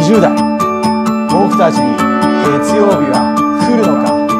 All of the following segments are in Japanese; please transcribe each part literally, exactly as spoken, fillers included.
じゅう代、僕たちに月曜日は来るのか。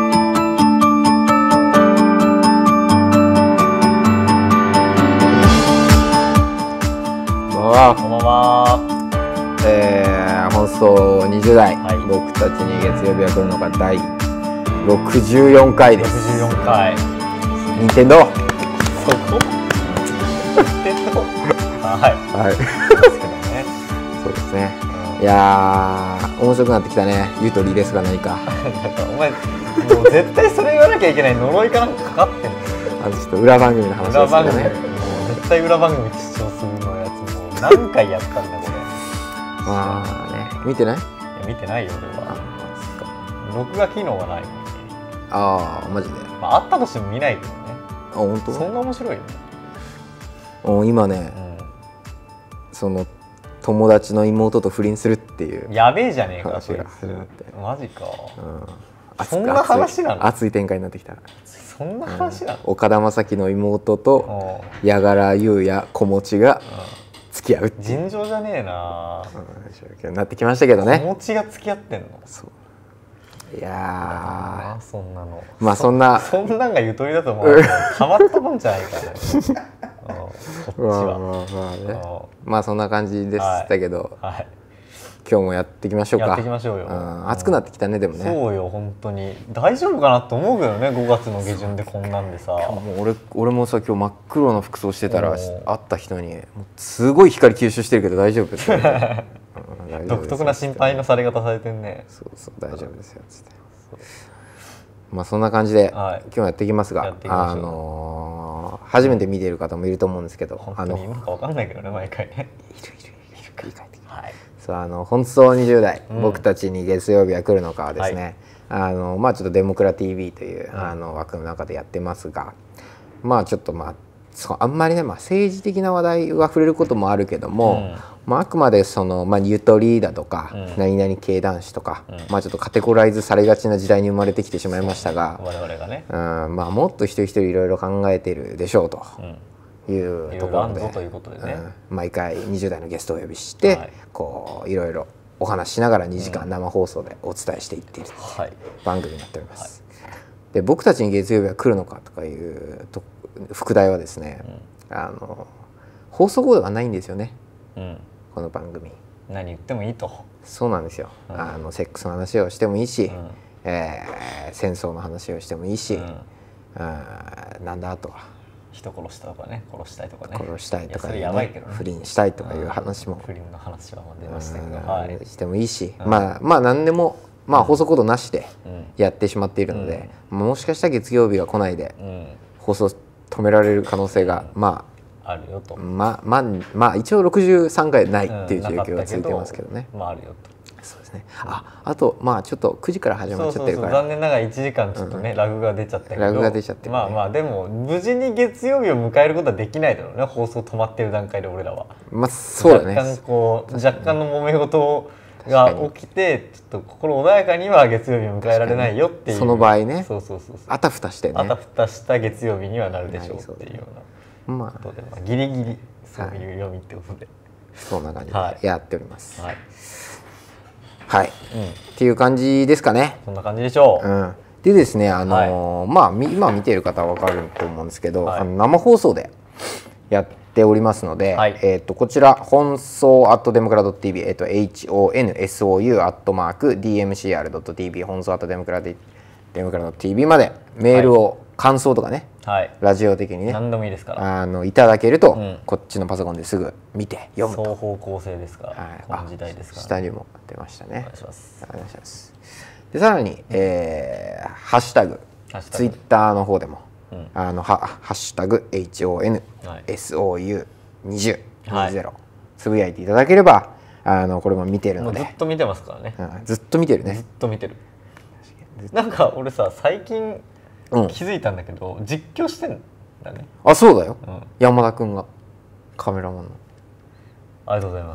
こんばんは。えー、放送にじゅう代、はい、僕たちに月曜日は来るのかだいろくじゅうよんかいです。 ろくじゅうよんかい。 任天堂。 そこ。任天堂。はい。はい。ですけどね。 そうですね。うん、いやー、面白くなってきたね。ゆとりですが何か。なんかお前もう絶対それ言わなきゃいけない呪いかなんかかかってんの。 あのちょっと裏番組の話ですよね。裏番組。もう絶対裏番組視聴するのやつも何回やったんだこれ。 まあね、見てない？いや見てないよ俺は。録画機能がないのに。 ああ、マジで。 まああったとしても見ないけどね。 あ、本当？ そんな面白いよね。 お今ね、うん、その友達の妹と不倫するっていうやべえじゃねえか話が始まって。 マジか。 うん、 そんな話なの？ 熱い展開になってきた。 そんな話なの？ うん、岡田将生の妹と矢柄優也子持ちが付き合うっていう。 尋常じゃねえな。 うん、なってきましたけどね。 子持ちが付き合ってんの？ そう。いやー、 そんなの。 まあそんなそんなんがゆとりだと思うけど変わったもんじゃないからね。こっちは。 まあまあね。まあそんな感じでしたけど、 はいはい、 今日もやっていきましょうか。 やっていきましょうよ。 うん、暑くなってきたねでもね。 そうよ本当に大丈夫かなと思うけどね。ごがつの下旬でこんなんでさ。 もう俺俺もさ今日真っ黒の服装してたら会った人にすごい光吸収してるけど大丈夫ですか？ 独特な心配のされ方されてんね。 そうそう大丈夫ですよつって。まあそんな感じで、はい、今日やっていきますが、あのー、初めて見ている方もいると思うんですけど、 本当に今かわかんないけどね毎回ね。 いるいるいる繰り返ってきて、はい、そうあの本当にじゅう代、うん、僕たちに月曜日は来るのかはですね、はい、あのまあちょっとデモクラ ティーブイ という、うん、あの枠の中でやってますが、まあちょっとまあそうあんまりね、まあ、政治的な話題は触れることもあるけども、うんまあ、あくまでその、まあ、ゆとりだとか、うん、何々系男子とか、うんまあ、ちょっとカテゴライズされがちな時代に生まれてきてしまいましたが、 我々がね、 うんまあ、もっと一人一人いろいろ考えているでしょうというところで、うん、毎回にじゅう代のゲストをお呼びして、はい、こういろいろお話ししながらにじかん生放送でお伝えしていっている番組になっております。はい、で僕たちに月曜日は来るのかとかいうと副題はですね、うん、あの放送コードがないんですよね、うん、この番組。 何言ってもいいと。 そうなんですよ、うん、あのセックスの話をしてもいいし、うんえー、戦争の話をしてもいいし、うん、あなんだあとは人殺したとかね殺したいとかね殺したいとか、ね、 いやそれやばいけどね、 不倫したいとかいう話も、 不倫の話は出ましたけど、 はい、してもいいし、うん、まあまあ何でもまあ放送コードなしでやってしまっているので、うん、もしかしたら月曜日が来ないで、うん、放送止められる可能性が、うん、まああるよと。 まあまあまあ一応ろくじゅうさんかいないっていう状況が続いてますけどね。 まああるよと。 そうですね。ああとまあちょっとくじから始まっちゃってるから。 そうそうそう残念ながらいちじかんちょっとね、うん、ラグが出ちゃったけど。 ラグが出ちゃってる、ね。 まあまあでも無事に月曜日を迎えることはできないだろうね。放送止まってる段階で俺らは。 まあそうだね。 若干こう若干の揉め事が起きてちょっと心穏やかには月曜日を迎えられないよっていう。 その場合ね。 そうそうそうそう。 あたふたしてね。 あたふたした月曜日にはなるでしょうっていうようなことで、まあギリギリ。そういう読みってことで、 そんな感じでやっております。はい、 はい、 うん、っていう感じですかね。 そんな感じでしょう。 うん、でですね、あのーはい、まあ今見ている方は分かると思うんですけど、はい、あの生放送でやっておりますので、はい、えっとこちら本送アットデモクラドット ティーブイ、えっと エイチオーエヌエスオーユー アットマーク ディーエムシーアールドット ティーブイ 本送アットデモクラドデモクラドット ティーブイ までメールを、はい感想とかね、はい、ラジオ的にね何でもいいですからあのいただけると、うん、こっちのパソコンですぐ見て読むと双方向性ですから、はい、この時代ですから、 下にも出ましたね。 お願いします。 お願いします。でさらに、えー、ハッシュタグツイッターの方でも、うん、あのハッシュタグ エイチオーエヌエスオーユーにじゅう にじゅう つぶやいていただければあのこれも見てるのでもうずっと見てますからね、 うん、ずっと見てるねずっと見てる。なんか俺さ最近うん、気づいたんだけど実況してんだね。 あそうだよ、うん、山田くんがカメラマンの。 ありがとうございます。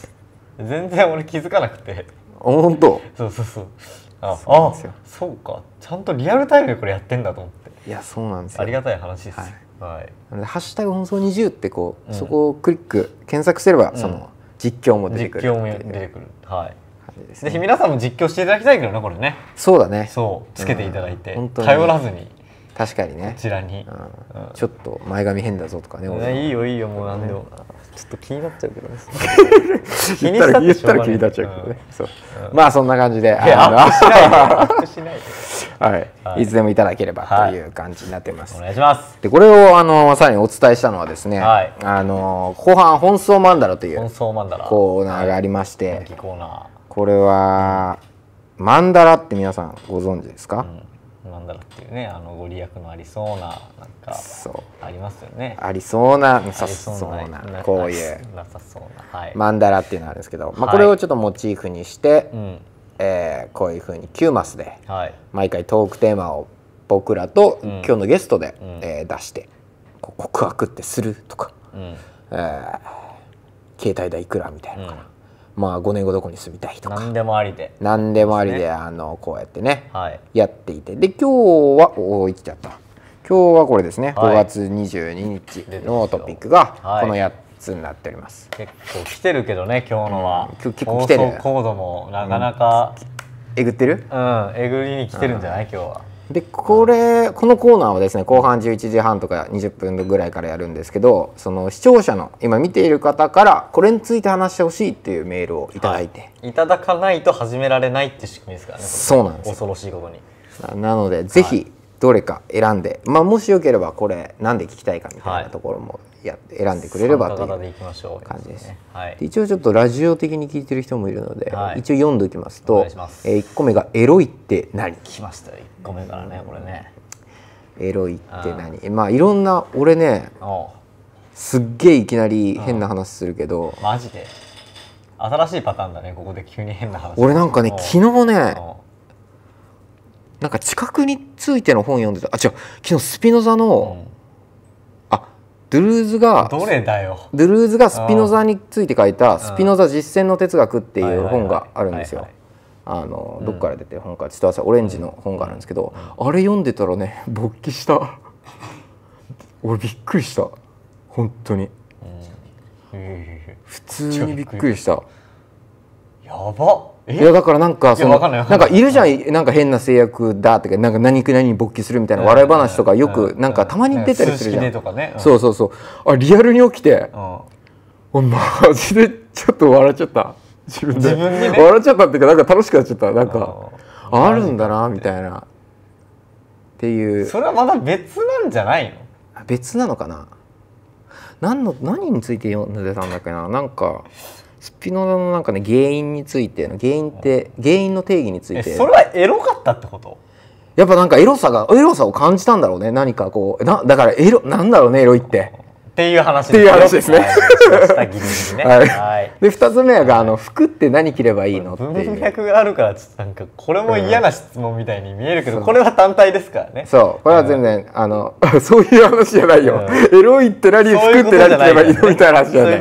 全然俺気づかなくて。 本当。 そうそうそう。ああそうかちゃんとリアルタイムでこれやってんだと思って。 いやそうなんですよ。 ありがたい話です。はいはい、なのでハッシュタグ放送にじゅうってこう、うん、そこをクリック検索すれば、うん、その実況も出てくる。 実況も出てくる。はい。 じですね。 ぜひ皆さんも実況していただきたいけどねこれね。 そうだね。 そうつけていただいて、 うん、 頼らずに。 確かにね。 こちらに、 うんうん、ちょっと前髪変だぞとかね。 いいよいいよもうなんでも、ね、ちょっと気になっちゃうけどね。 気にしたら言ったら気になっちゃうけどね。そう、うん、まあそんな感じで、 いやアップしないでアップしないで。 はい、はい、いつでもいただければという感じになってます。 はい、お願いします。 でこれをあのさらにお伝えしたのはですね、 はい、 あの後半本草マンダラという本草マンダラコーナーがありまして、 はい、コーナーこれは、うん、マンダラって皆さんご存知ですか？ うん、マンダラっていうねあのご利益のありそうななんかありますよね。 ありそうななさそうなこういうなさそうな、はい、 マンダラっていうのがあるんですけど、まあ、これをちょっとモチーフにして、はい、うんえー、こういうふうにきゅうマスで毎回トークテーマを僕らと今日のゲストで、うんえー、出してこう告白ってするとか、うんえー、携帯代いくらみたいなのかな、うん、まあごねんごどこに住みたいとか何でもありで何でもありで、ね、あのこうやってね、はい、やっていてで今日はおおいっちゃった今日はこれですね、はい、ごがつにじゅうににちのトピックがこのやっつになっております、 はい、結構来てるけどね今日のは、 うん、結構来てる放送コードもなかなか、 うん、えぐってるうんえぐりに来てるんじゃない、うん、今日は。 でこれこのコーナーはですね後半じゅういちじはんとかにじゅっぷんぐらいからやるんですけどその視聴者の今見ている方からこれについて話してほしいっていうメールをいただいて、 はい、いただかないと始められないって仕組みですからね。 そうなんです恐ろしいことに。 なのでぜひどれか選んで、はい、まあもしよければこれなんで聞きたいかみたいなところもや選んでくれればという感じです。で一応ちょっとラジオ的に聞いてる人もいるので、はい、一応読んでおきますとえー、いっこめがエロいって何？ 来ましたよいっこめからねこれね。 エロいって何？まあいろんな俺ねすっげえいきなり変な話するけど、 マジで新しいパターンだねここで急に変な話。 俺なんかね昨日ねなんか知覚についての本読んでた。あ違う昨日スピノザの、うん、あドゥルーズがどれだよドゥルーズがスピノザについて書いた「スピノザ実践の哲学」っていう本があるんですよ。あのどっから出てる本かちょっとオレンジの本があるんですけど、うん、あれ読んでたらね勃起した俺びっくりした本当に、うん、普通にびっくりした。 やばっ。 いやだからなんかそのなんかいるじゃんなんか変な制約だとかなんか何々に勃起するみたいな笑い話とかよくなんかたまに出たりするじゃん。そうそうそうあリアルに起きて俺マジでちょっと笑っちゃった。自分で笑っちゃったっていうかなんか楽しくなっちゃったなんかあるんだなみたいなっていう。 それはまた別なんじゃないの？ 別なのかな。何の何について読んでたんだっけな。なんかスピノザのなんかね原因についての原因って原因の定義について。 それはエロかったってこと？ やっぱなんかエロさがエロさを感じたんだろうね。何かこうなだからエロなんだろうねエロいって。 っていう話っていう話ですね。 はい。 でふたつめがあの服って何着ればいいのっていう。 文脈があるからちょっとなんかこれも嫌な質問みたいに見えるけど、これは単体ですからね。 そうこれは全然あのそういう話じゃないよ。エロいって何服って何着ればいいのみたいな話じゃない。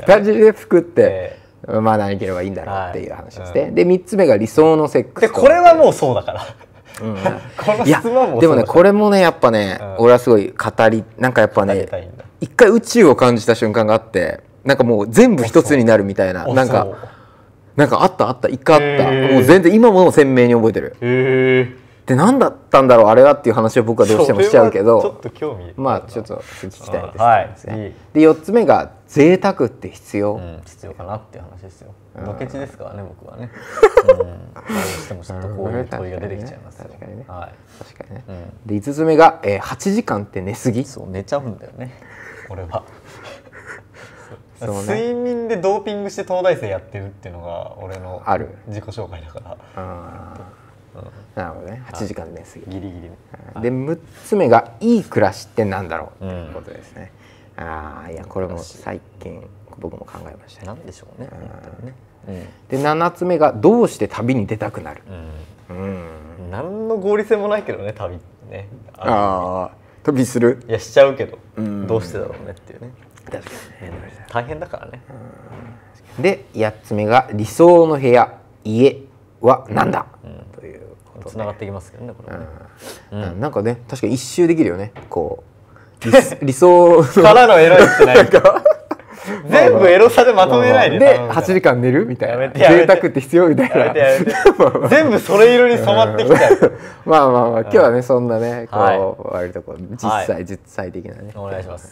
単純で服ってまあ何着ればいいんだろうっていう話ですね。でみっつめが理想のセックス。 でこれはもうそうだから。この質問もでもねこれもねやっぱね俺はすごい語りなんかやっぱね一回宇宙を感じた瞬間があってなんかもう全部一つになるみたいななんかなんかあったあった一回あったもう全然今も鮮明に覚えてる。へで何だったんだろうあれはっていう話を僕はどうしてもしちゃうけどちょっと興味まあちょっと聞きたいですね。でよっつめが贅沢って必要必要かなっていう話ですよ。ドケチですからね僕はね。どうしてもちょっとこういう問いが出てきちゃいます。 確かにね。確かにね。でいつつめがはちじかんって寝すぎ。 そう寝ちゃうんだよね俺は。睡眠でドーピングして東大生やってるっていうのが俺の自己紹介だから。 なるほどねはちじかん寝すぎギリギリね。 でむっつめがいい暮らしってなんだろうということですね。ああいやこれも最近僕も考えました。 なんでしょうね。 でななつめがどうして旅に出たくなる。 何の合理性もないけどね旅ってね。 ああ旅する。 いやしちゃうけどどうしてだろうねっていうね。 確かに大変だからね。 でやっつめが理想の部屋家はなんだというつながっていきますけどねこれね。 なんかね確かに一周できるよねこう理想からのエロいってないか全部エロさでまとめないでではちじかん寝るみたいな贅沢って必要みたいな全部それ色に染まってきちゃうまあまあまあ今日はねそんなねこう割とこう実際実際的なねお願いします。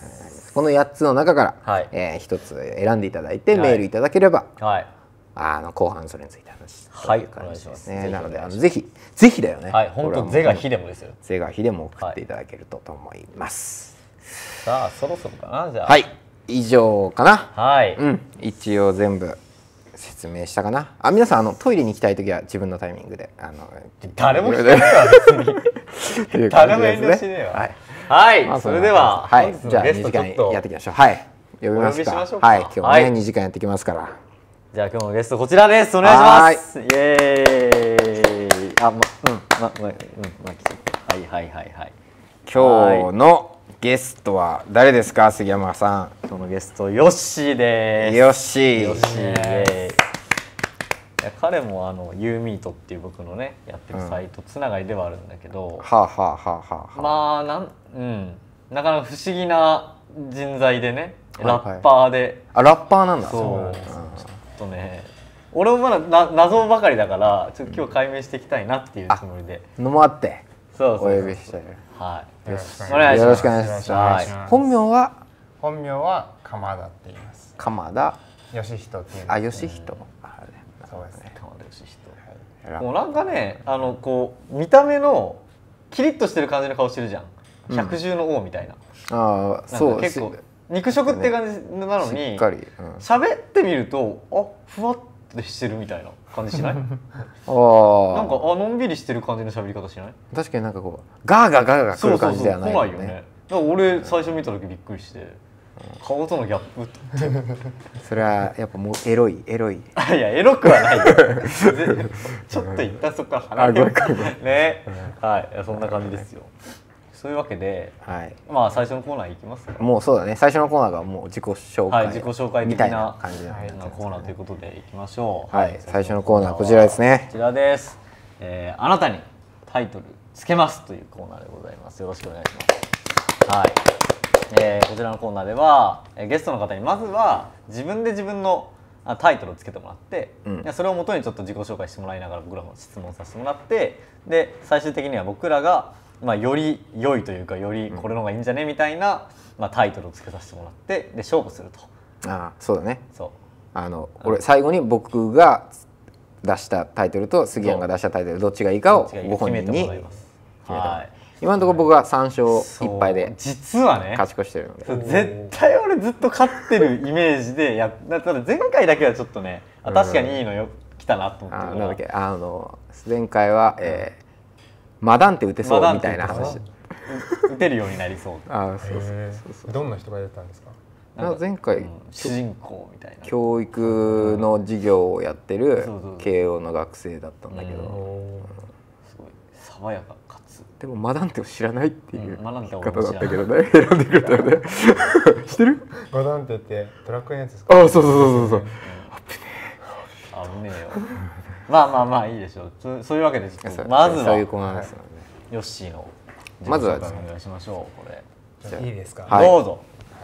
このやっつの中からひとつ選んでいただいてメールいただければあの後半それについて話してという感じですね。なのであのぜひぜひだよね。 はい、本当是が非でもですよ。 是が非でも送っていただけるとと思います。 さあそろそろかなじゃあ。 はい、以上かな。 はい。 うん、一応全部説明したかな。あ、皆さんあのトイレに行きたいときは自分のタイミングであの誰も聞かないわ別に。誰も遠慮しねえわ。はい。はい、まあ、それでははい、じゃあにじかんやっていきましょう。はい、呼びますか。はい、今日もねにじかんやっていきますから。 じゃあ今日のゲストこちらです。お願いします。イエーイ。あ、ま、うん、ま、ま、うん、ま、はいはいはいはい。 今日のゲストは誰ですか、杉山さん。 今日のゲストヨッシーです。 ヨッシー。 ヨッシー。いや彼もあのユーミートっていう僕のねやってるサイトつながりではあるんだけど、 はあはあはあはあ。 まあなんうんなかなか不思議な人材でね、ラッパーで。 あ、ラッパーなんだ。 そう。とね、俺もまだな謎ばかりだからちょっと今日解明していきたいなっていうつもりでのもあってそうそうお呼びしてる。 はい、 よろしくお願いします。はい、本名は本名は鎌田って言います。 鎌田義人っていう。 あ、義人。 そうですね。 鎌田義人。もうなんかね、あのこう見た目のキリッとしてる感じの顔してるじゃん。百獣の王みたいな。 ああ、そう結構。肉食って感じなのに喋、 うん、 ってみるとあふわっとしてるみたいな感じしない？あなんかあのんびりしてる感じの喋り方しない？ 確かになんかこうガーガーガーガー来る感じではないよね。 そうそうそう来ないよね。だから俺最初見た時びっくりして、うん、顔とのギャップってそれはやっぱもうエロいエロい。 いやエロくはないよちょっと一旦そこから離れようね、はい、そんな感じですよ。そういうわけで、はい、まあ最初のコーナーいきますか。 もうそうだね。最初のコーナーがもう自己紹介、 はい、自己紹介的な感じのコーナーということでいきましょう。 はい、はい、最初のコーナーこちらですね。 こちらです。えー、あなたにタイトルつけますというコーナーでございます。よろしくお願いします。はい、えー、こちらのコーナーではゲストの方にまずは自分で自分のタイトルをつけてもらって、うん、それをもとにちょっと自己紹介してもらいながら僕らも質問させてもらって、で最終的には僕らがまあより良いというかよりこれの方がいいんじゃねみたいな、まあ、タイトルをつけさせてもらってで勝負すると。 ああ、そうだね。 そうあの俺最後に僕が出したタイトルと杉山が出したタイトルどっちがいいかをご本人に決めてもらいます。はい、今のところ僕はさん勝いっぱいで実はね勝ち越してるので、 絶対俺ずっと勝ってるイメージでやだったら前回だけはちょっとね、あ確かにいいのよ来たなと思って。 あなんだっけあの前回は、えーマダンって打てそうみたいな話。 打てるようになりそう。 あ、そうそうそう。どんな人が出たんですか？ 前回主人公みたいな教育の授業をやってる慶応の学生だったんだけど、 すごい爽やかかつ。 でもマダンテを知らないっていう方だったけどね。 選んでくれたよね。知ってる？マダンテってトラックのやつですか？ あ、そうそうそうそう。 危ねえよ。まあまあまあいいでしょう。そういうわけでちょっとまずはそういうコーナーですよね。 ヨッシーのまずはお願いしましょう。これいいですか？ どうぞ。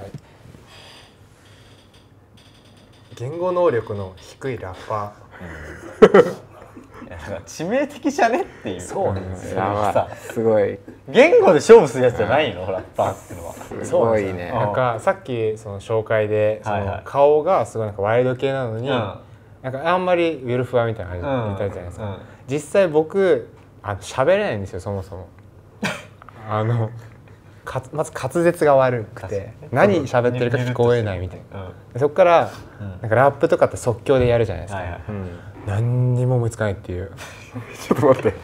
言語能力の低いラッパー。致命的じゃねっていう。そうなんですよ。 すごい。 言語で勝負するやつじゃないのラッパーっていうのは。 すごいね。 なんかさっきその紹介でその顔がすごいなんかワイルド系なのに。なんかあんまりウェルフワみたいな感じみたいじゃないですか、うんうん、実際僕あの喋れないんですよそもそもあのかまず滑舌が悪くて何喋ってるか聞こえないみたいな、うん、そこから、うん、なんかラップとかって即興でやるじゃないですか、はいはい、うん、何にも思いつかないっていうちょっと待って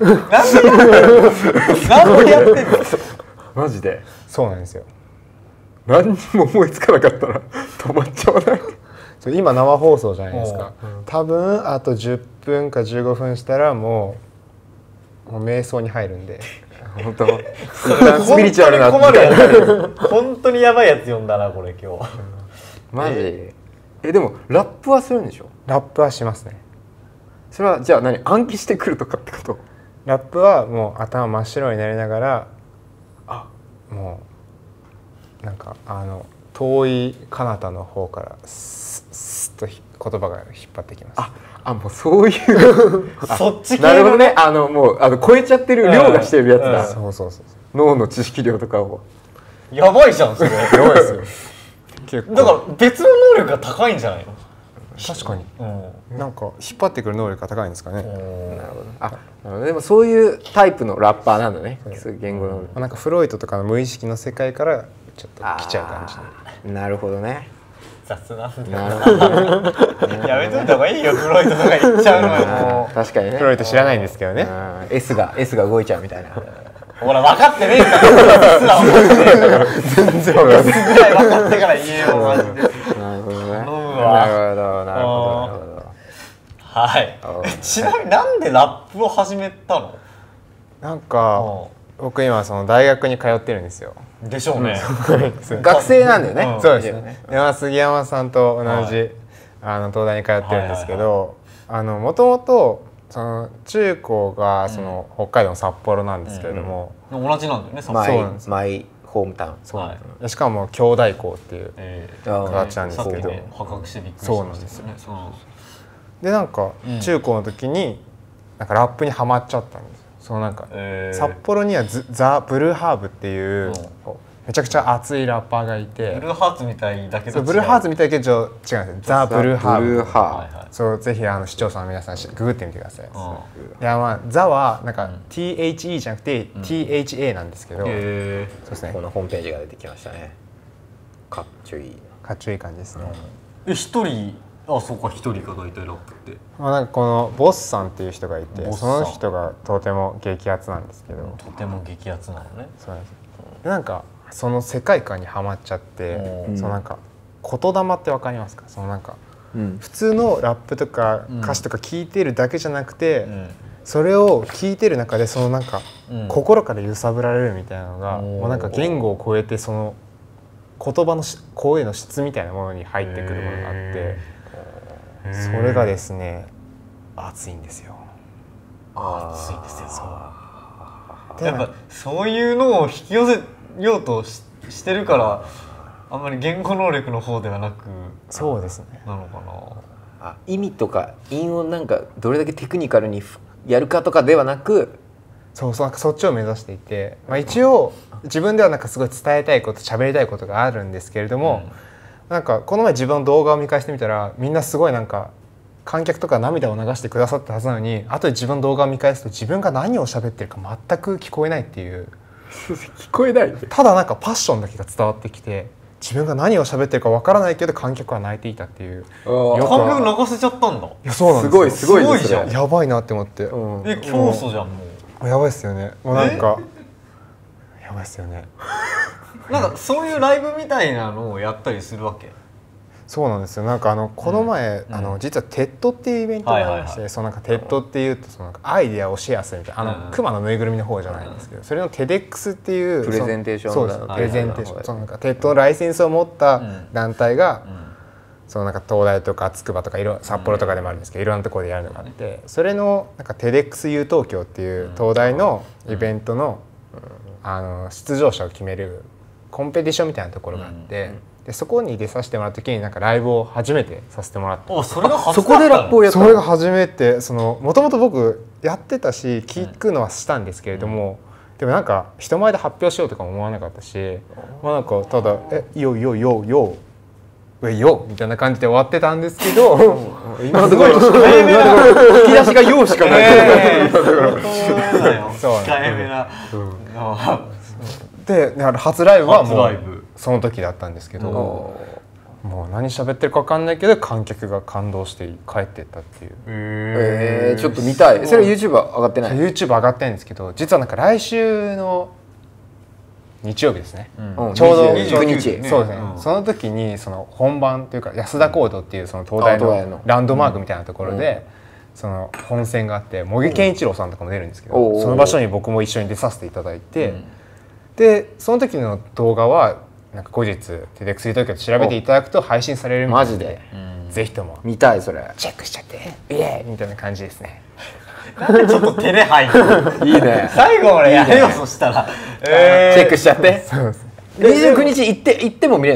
何でやってんのマジでそうなんですよ。 何にも思いつかなかったら止まっちゃわない？ 今生放送じゃないですか、うん、多分あとじゅっぷんかじゅうごふんしたらもう、もう瞑想に入るんで本当スピリチュアルな困るやつ本当にやばいやつ読んだなこれ今日マジええでもラップはするんでしょ？ ラップはしますね。 それはじゃあ何暗記してくるとかってこと？ ラップはもう頭真っ白になりながらあもうなんかあの遠い彼方の方からスッスッと言葉が引っ張ってきます。 ああもうそういうそっち系なるほどね。あのもうあの超えちゃってる量がしてるやつだ、 そうそうそう脳の知識量とかを。 やばいじゃんそれ。 やばいですよ結構だから別の能力が高いんじゃないの。 確かに、 うん、 なんか引っ張ってくる能力が高いんですかね。 なるほど。あなるほど。でもそういうタイプのラッパーなんだね。そういう言語の、 なんかフロイトとかの無意識の世界からちょっと来ちゃう感じ。 なるほどね。 雑なんだなるほど、 ね、やめといた方がいいよフロイトとか言っちゃうのよ。もう確かにね。 フロイト知らないんですけどね。 S が S が動いちゃうみたいな。 ほら分かってねえんだから全然分かってぐらい分かってから言えよマジで。 なるほどね。 頼むわ。 なるほどなるほど。 はい。ちなみになんでラップを始めたの？ なんか僕今その大学に通ってるんですよ。 でしょうね。 学生なんだよね。 そうですね。でまあ杉山さんと同じあの東大に通ってるんですけど、あのもともとその中高がその北海道の札幌なんですけれども、 同じなんだよね。 そうなんです。マイホームタウン。 そうなんです。しかも兄弟校っていう形なんですけど、 破格してびっくりしました。 そうなんですよね。でなんか中高の時になんかラップにハマっちゃったんです。そのなんか札幌にはザ・ブルーハーブっていうめちゃくちゃ熱いラッパーがいて、 ブルーハーツみたいだけどブルーハーツみたいだけど違うんですよ。ザ・ブルーハーブ。 ブ。 そうぜひあの視聴者の皆さんググってみてください。いやまあザはなんか ティーエイチイー じゃなくて ティーエイチエー なんですけど、そうですね。 このホームページが出てきましたね。かっちょいい。 かっちょいい感じですね。 え一人あそうか一人か大体ラップって。 まあなんかこのボスさんっていう人がいて、その人がとても激アツなんですけど、 とても激アツなのね。 そうなんです。でなんかその世界観にはまっちゃって、そのなんか言霊ってわかりますか？そのなんか普通のラップとか歌詞とか聞いてるだけじゃなくて、それを聞いてる中でそのなんか心から揺さぶられるみたいなのが、もうなんか言語を超えてその言葉の声の質みたいなものに入ってくるものがあって。それがですね熱いんですよ。 熱いんですよ。そうやっぱそういうのを引き寄せようと し, してるからあんまり言語能力の方ではなくそうですねなのかな。 あ意味とか韻をなんかどれだけテクニカルにやるかとかではなく、 そうそうなんかそっちを目指していて、まあ、一応自分ではなんかすごい伝えたいこと喋りたいことがあるんですけれども、うんなんかこの前自分の動画を見返してみたらみんなすごいなんか観客とか涙を流してくださったはずなのに、後で自分の動画を見返すと自分が何を喋ってるか全く聞こえないっていう聞こえないただなんかパッションだけが伝わってきて自分が何を喋ってるかわからないけど観客は泣いていたっていう。 観客泣かせちゃったんだ。いやそうなんですよ。すごいすごいじゃん。 やばいなって思って、 うん、え教祖じゃんもうやばいですよね。もうなんかやばいですよね。 なんかそういうライブみたいなのをやったりするわけ？ そうなんですよ。なんかあのこの前、うん、あの実はテッドっていうイベントがありまして、そのなんかテッドっていうとそのなんかアイデアをシェアするみたいな、あの、うん、熊のぬいぐるみの方じゃないんですけど、それのテデックスっていうプレゼンテーションそうですプレゼンテーション、そのなんかテッドのライセンスを持った団体が、うんうん、そのなんか東大とか筑波とかいろ札幌とかでもあるんですけど、いろんなところでやるのがあって、それのなんかテデックス U 東京っていう東大のイベントの、あの出場者を決めるコンペティションみたいなところがあって。でそこに出させてもらった時になんかライブを初めてさせてもらって、 おそれが初そこでラップをやったの？ それが初めて、そのもともと僕やってたし聞くのはしたんですけれども、うん、でもなんか人前で発表しようとかも思わなかったし、まあ、なんかただ「えよよよよえよ」みたいな感じで終わってたんですけど今のところ引き出しが「よ」しかない。 控えめな。 で初ライブはもうその時だったんですけど、もう何喋ってるか分かんないけど観客が感動して帰ってったっていう。 えー、ちょっと見たい。それは YouTube 上がってない？ YouTube 上がってないんですけど、実はなんか来週の日曜日ですね、 うん、 ちょうどにじゅうくにち、 そうですね、うん、その時にその本番というか安田講堂っていうその東大のランドマークみたいなところで、うん、その本戦があって茂木健一郎さんとかも出るんですけど、うん、その場所に僕も一緒に出させていただいて、うん、でその時の動画はなんか後日テデックス東京で調べていただくと配信されるみたいなので、うん、ぜひとも見たい。それチェックしちゃってイエーイみたいな感じですね。 なんでちょっと照れ入るいいね。 最後俺やれよ。そしたらチェックしちゃって。にじゅうくにち行って行っても見れるの？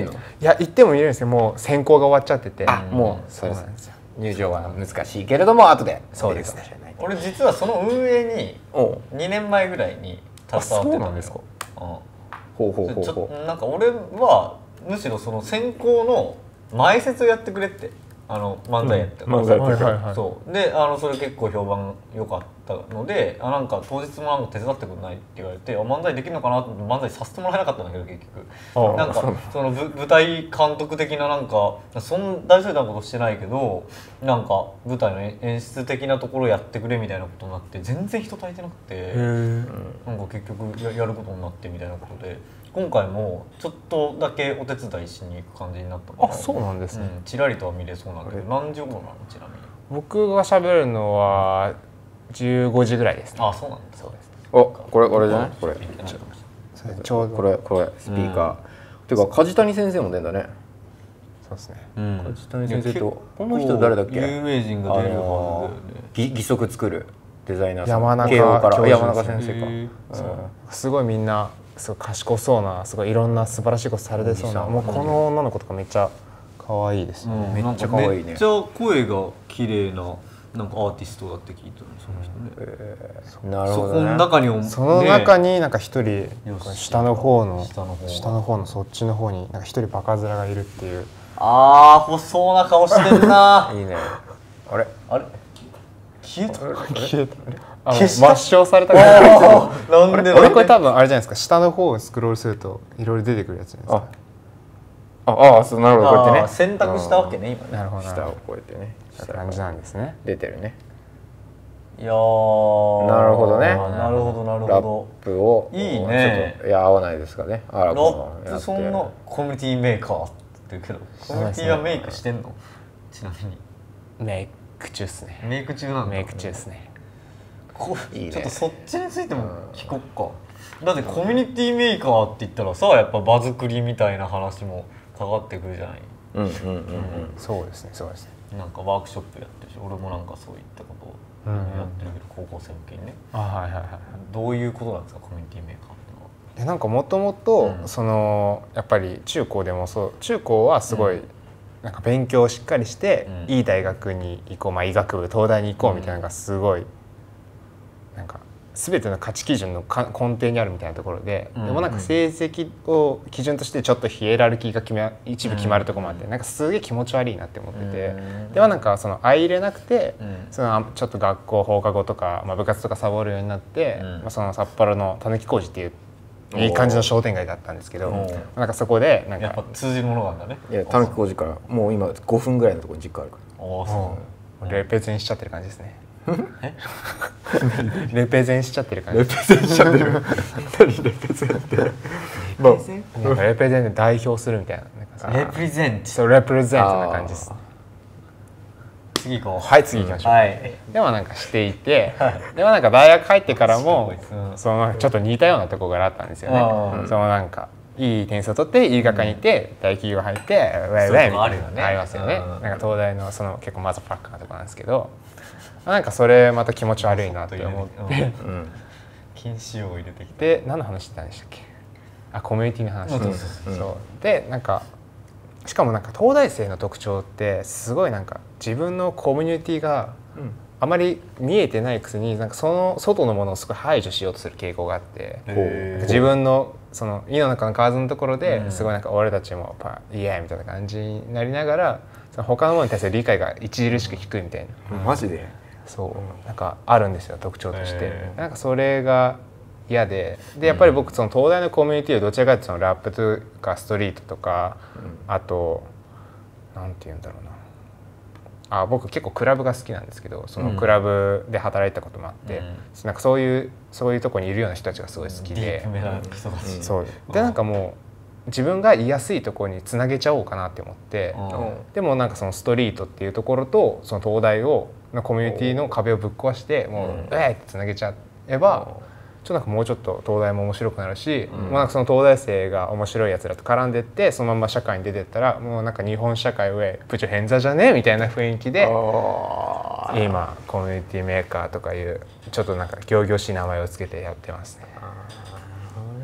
いや行っても見れるんですけどもう選考が終わっちゃってて、 あもうそうなんですよ。入場は難しいけれども後でそうですね。 俺実はその運営ににねんまえぐらいに携わってたんですよ。 そうなんですか。 ほうほうほうほう。なんか俺はむしろその選考の前説をやってくれってあの漫才やって漫才やってるそうであのそれ結構評判良かったのであなんか当日もなんか手伝ってくれないって言われてあ漫才できるのかなと思って漫才させてもらえなかったんだけど結局なんかその舞台監督的ななんかそん大それたことしてないけどなんか舞台の演出的なところやってくれみたいなことになって全然人足りてなくてなんか結局 や, やることになってみたいなことで。今回もちょっとだけお手伝いしに行く感じになったので、 あ、そうなんですね。 うん、ちらりとは見れそうなんだけど、何時頃なのちなみに？ 僕が喋るのはじゅうごじぐらいですね。 あ、そうなんだ。 そうです。 お、これこれじゃない？これ。 ちょうどこれこれスピーカー。ていうか梶谷先生も出んだね。 そうですね。 梶谷先生とこの人誰だっけ？ 有名人が出るはず。義足作るデザイナーさん。 山中慶応から山中先生か。 すごいみんな。すごい賢そうなすごいいろんな素晴らしいことされてそうなもうこの女の子とかめっちゃ可愛いですね、 うん、めっちゃ可愛いねめっちゃ声が綺麗ななんかアーティストだって聞いたのその人ね、 えー、なるほど、ね、 そこの中にその中になんか一人下の方の下の方のそっちの方になんか一人バカ面がいるっていうあー細な顔してるないいねあれあれ消えた消えたあの抹消されたからなんで俺これ多分あれじゃないですか下の方をスクロールするといろいろ出てくるやつじゃないですかああそうなるほどこうやってね選択したわけね今ねなるほど下をこうやってねそういう感じなんですね出てるねいやーなるほどねなるほどなるほどラップをいいねちょっといや合わないですかねラップそんなコミュニティメーカーって言ってるけどコミュニティはメイクしてんのちなみにメイク中っすねメイク中なんだメイク中っすねこいいね、ちょっとそっちについても聞こっか、うん、だってコミュニティメーカーって言ったらさやっぱ場作りみたいな話もかかってくるじゃないうんうんうんうん、うん、 そうですねそうですねなんかワークショップやってるし俺もなんかそういったことをやってるけど、高校生向けにねあはいはいはいどういうことなんですかコミュニティメーカーってのはえなんかもともとそのやっぱり中高でもそう中高はすごい、うんなんか勉強をしっかりして、うん、いい大学に行こう、まあ、医学部東大に行こうみたいなのがすごい、うん、なんか全ての価値基準の根底にあるみたいなところで、うん、でもなんか成績を基準としてちょっとヒエラルキーが決め一部決まるところもあって、うん、なんかすげえ気持ち悪いなって思ってて、うん、でもなんかその相入れなくて、うん、そのちょっと学校放課後とか、まあ、部活とかサボるようになって、うんまあ、その札幌のたぬき工事っていういい感じの商店街だったんですけどなんかそこでなんかやっぱ通じるものなんだねいやたぬき工事からもう今ごふんぐらいのところに実家あるからああそうレペゼンしちゃってる感じですねえレペゼンしちゃってる感じレペゼンしちゃってる何レペゼンってレペゼンなんかレペゼンで代表するみたいなレプレゼントそうレプレゼントな感じです次行こうはい次行きましょう、うんはい、でもなんかしていてでもなんか大学入ってからもそのちょっと似たようなところがあったんですよね、うん、そのなんかいい点数を取っていい学科に行って、うん、大企業入ってウェイウェイみたいなのありますよね、うん、なんか東大のその結構マザーファッカーなところなんですけどなんかそれまた気持ち悪いなって思って禁止用を入れてきて何の話してたんでしたっけあコミュニティの話で、うん、そうでなんかしかもなんか東大生の特徴ってすごいなんか自分のコミュニティがあまり見えてないくせになんかその外のものをすごい排除しようとする傾向があって自分のその井の中の蛙のところですごいなんか俺たちもやっぱイエーイみたいな感じになりながらその他のものに対する理解が著しく低いみたいな、 うん、マジでそうなんかあるんですよ特徴としてなんかそれが嫌ででやっぱり僕その東大のコミュニティをどちらかというとそのラップとかストリートとか、うん、あとなんて言うんだろうなあ僕結構クラブが好きなんですけどそのクラブで働いたこともあって、うん、なんかそういうそういうとこにいるような人たちがすごい好きで、うん、そうでなんかもう自分が居やすいところにつなげちゃおうかなって思って、うん、でもなんかそのストリートっていうところとその東大をのコミュニティの壁をぶっ壊してもうえーってつなげちゃえばちょっとなんかもうちょっと東大も面白くなるし、うん、もうなんかその東大生が面白いやつらと絡んでってそのまま社会に出てったらもうなんか日本社会上プチョ偏差じゃねみたいな雰囲気で今コミュニティメーカーとかいうちょっとなんか仰々しい名前をつけてやってますね。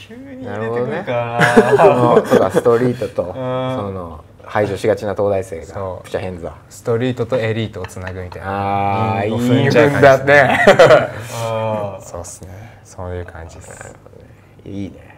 急に入れてくるからな。 そのそうかストリートとその排除しがちな東大生がプチャヘンズだ。 ストリートとエリートをつなぐみたいな。 ああいい分だね。 そうっすね。そういう感じです。 いいね。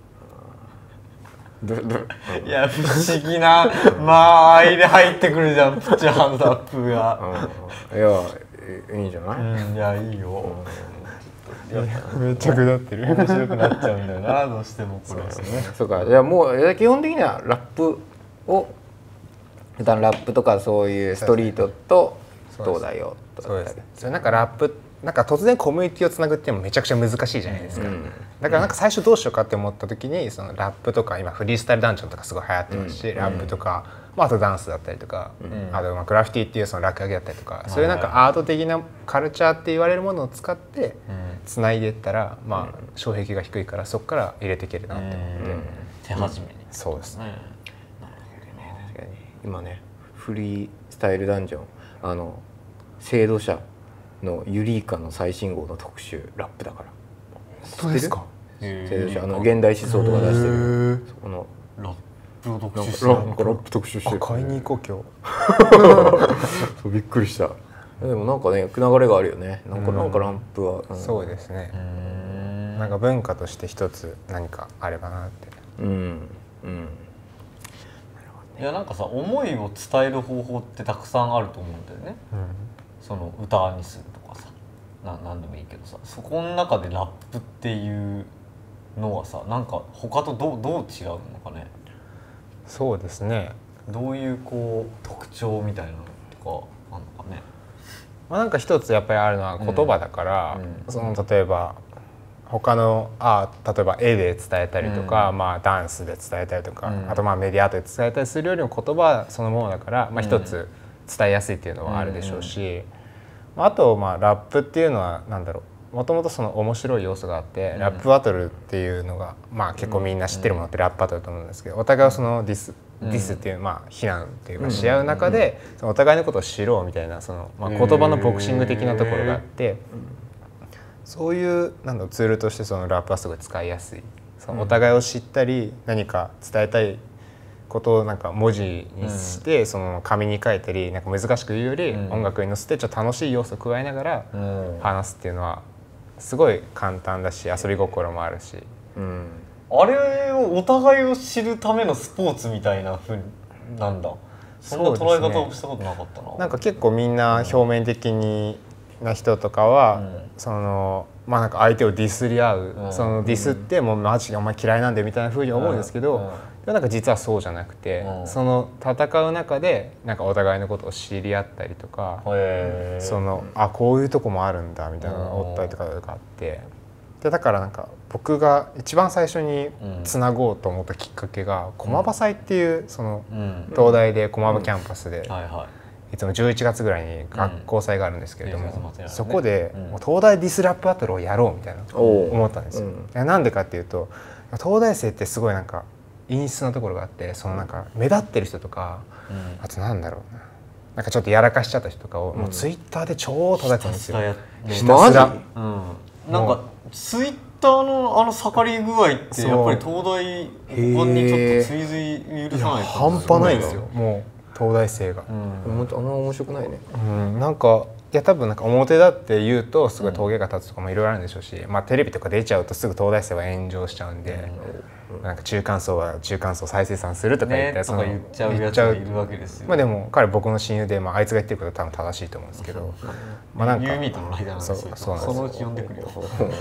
いや不思議な間合いで入ってくるじゃんプチハンドアップが。 いやいいんじゃない？ いやいいよ。 めっちゃくだってる。 面白くなっちゃうんだよなどうしてもこれ。 そうか。いやもう基本的にはラップを普段ラップとかそういうストリートと東大を。 そうですね。それなんかラップなんか突然コミュニティをつなぐっていうのもめちゃくちゃ難しいじゃないですか、うん、だからなんか最初どうしようかって思った時にそのラップとか今フリースタイルダンジョンとかすごい流行ってますし、うん、ラップとか、まあ、あとダンスだったりとか、うん、あとまあグラフィティっていうその落書きだったりとか、うん、そういうなんかアート的なカルチャーって言われるものを使ってつないでいったら、まあ、障壁が低いからそこから入れていけるなって思って、うん、 手始めに、 そうですね、 確かに今ねフリースタイルダンジョンあの制度者のユリーカの最新号の特集ラップだから。 本当ですか？ 制度者あの現代思想とか出してるそこのラップを特集してる。ラップ特集してる。 買いに行こう今日。そうびっくりした。でもなんかね流れがあるよね。なんかなんかランプは、 うん、そうですね。なんか文化として一つ何かあればなって。うんうん。 いやなんかさ思いを伝える方法ってたくさんあると思うんだよね。うんその歌にするとかさな何でもいいけどさそこの中でラップっていうのはさなんか他とどうどう違うのかね。 そうですね。 どういうこう特徴みたいなのとかあるのかね。 まあなんか一つやっぱりあるのは言葉だから、うんうん、その例えば他のあ例えば絵で伝えたりとか、うん、まあダンスで伝えたりとか、うん、あとまあメディアアートで伝えたりするよりも言葉そのものだから、まあ一つ伝えやすいっていうのはあるでしょうし。うん、あとまあラップっていうのはなんだろうもともとその面白い要素があって、うん、ラップバトルっていうのがまあ結構みんな知ってるものってラップバトルだと思うんですけどお互いをそのディス、うん、ディスっていうまあ非難っていうかし合う中でそのお互いのことを知ろうみたいなそのまあ言葉のボクシング的なところがあってそういうなんだろうツールとしてそのラップはすごい使いやすい。そのお互いを知ったり何か伝えたいことをなんか文字にしてその紙に書いたりなんか難しく言うより音楽に乗せてちょっと楽しい要素を加えながら話すっていうのはすごい簡単だし遊び心もあるし、 うん、あれをお互いを知るためのスポーツみたいなふうなんだ。そんな捉え方をしたことなかったな。 なんか結構みんな表面的にな人とかは、うん、そのまあなんか相手をディスり合う、うん、そのディスってもうマジでお前嫌いなんだよみたいなふうに思うんですけど、うんうんなんか実はそうじゃなくて、うん、その戦う中でなんかお互いのことを知り合ったりとかそのあこういうとこもあるんだみたいなのがおったりとかがあってでだからなんか僕が一番最初につなごうと思ったきっかけが駒場祭っていうその東大で駒場キャンパスでいつもじゅういちがつぐらいに学校祭があるんですけれどもそこでもう東大ディスラップバトルをやろうみたいな思ったんですよ。なんでかっていうと東大生ってすごいなんか陰湿なところがあってそのなんか目立ってる人とか、うん、あとなんだろうななんかちょっとやらかしちゃった人とかを、うん、もうツイッターで超叩くんですよ。 マジ？ うん、なんかツイッターのあの盛り具合ってやっぱり東大他にちょっと追随許さない半端ないんですよもう東大生が。 うん、あんま面白くないね。 うん、なんかいや多分なんか表だって言うとすごい峠が立つとかもいろいろあるんでしょうし、まあ、テレビとか出ちゃうとすぐ東大生は炎上しちゃうんで、うん、なんか中間層は中間層再生産するとか言って、 ね、その言っちゃうやつがいるわけですよ。 まあでも彼僕の親友で、まあ、あいつが言ってることは多分正しいと思うんですけど、 まあなんかユーミーとの間なんですよ。そうそうなんですよ。そのうち呼んでくるよ。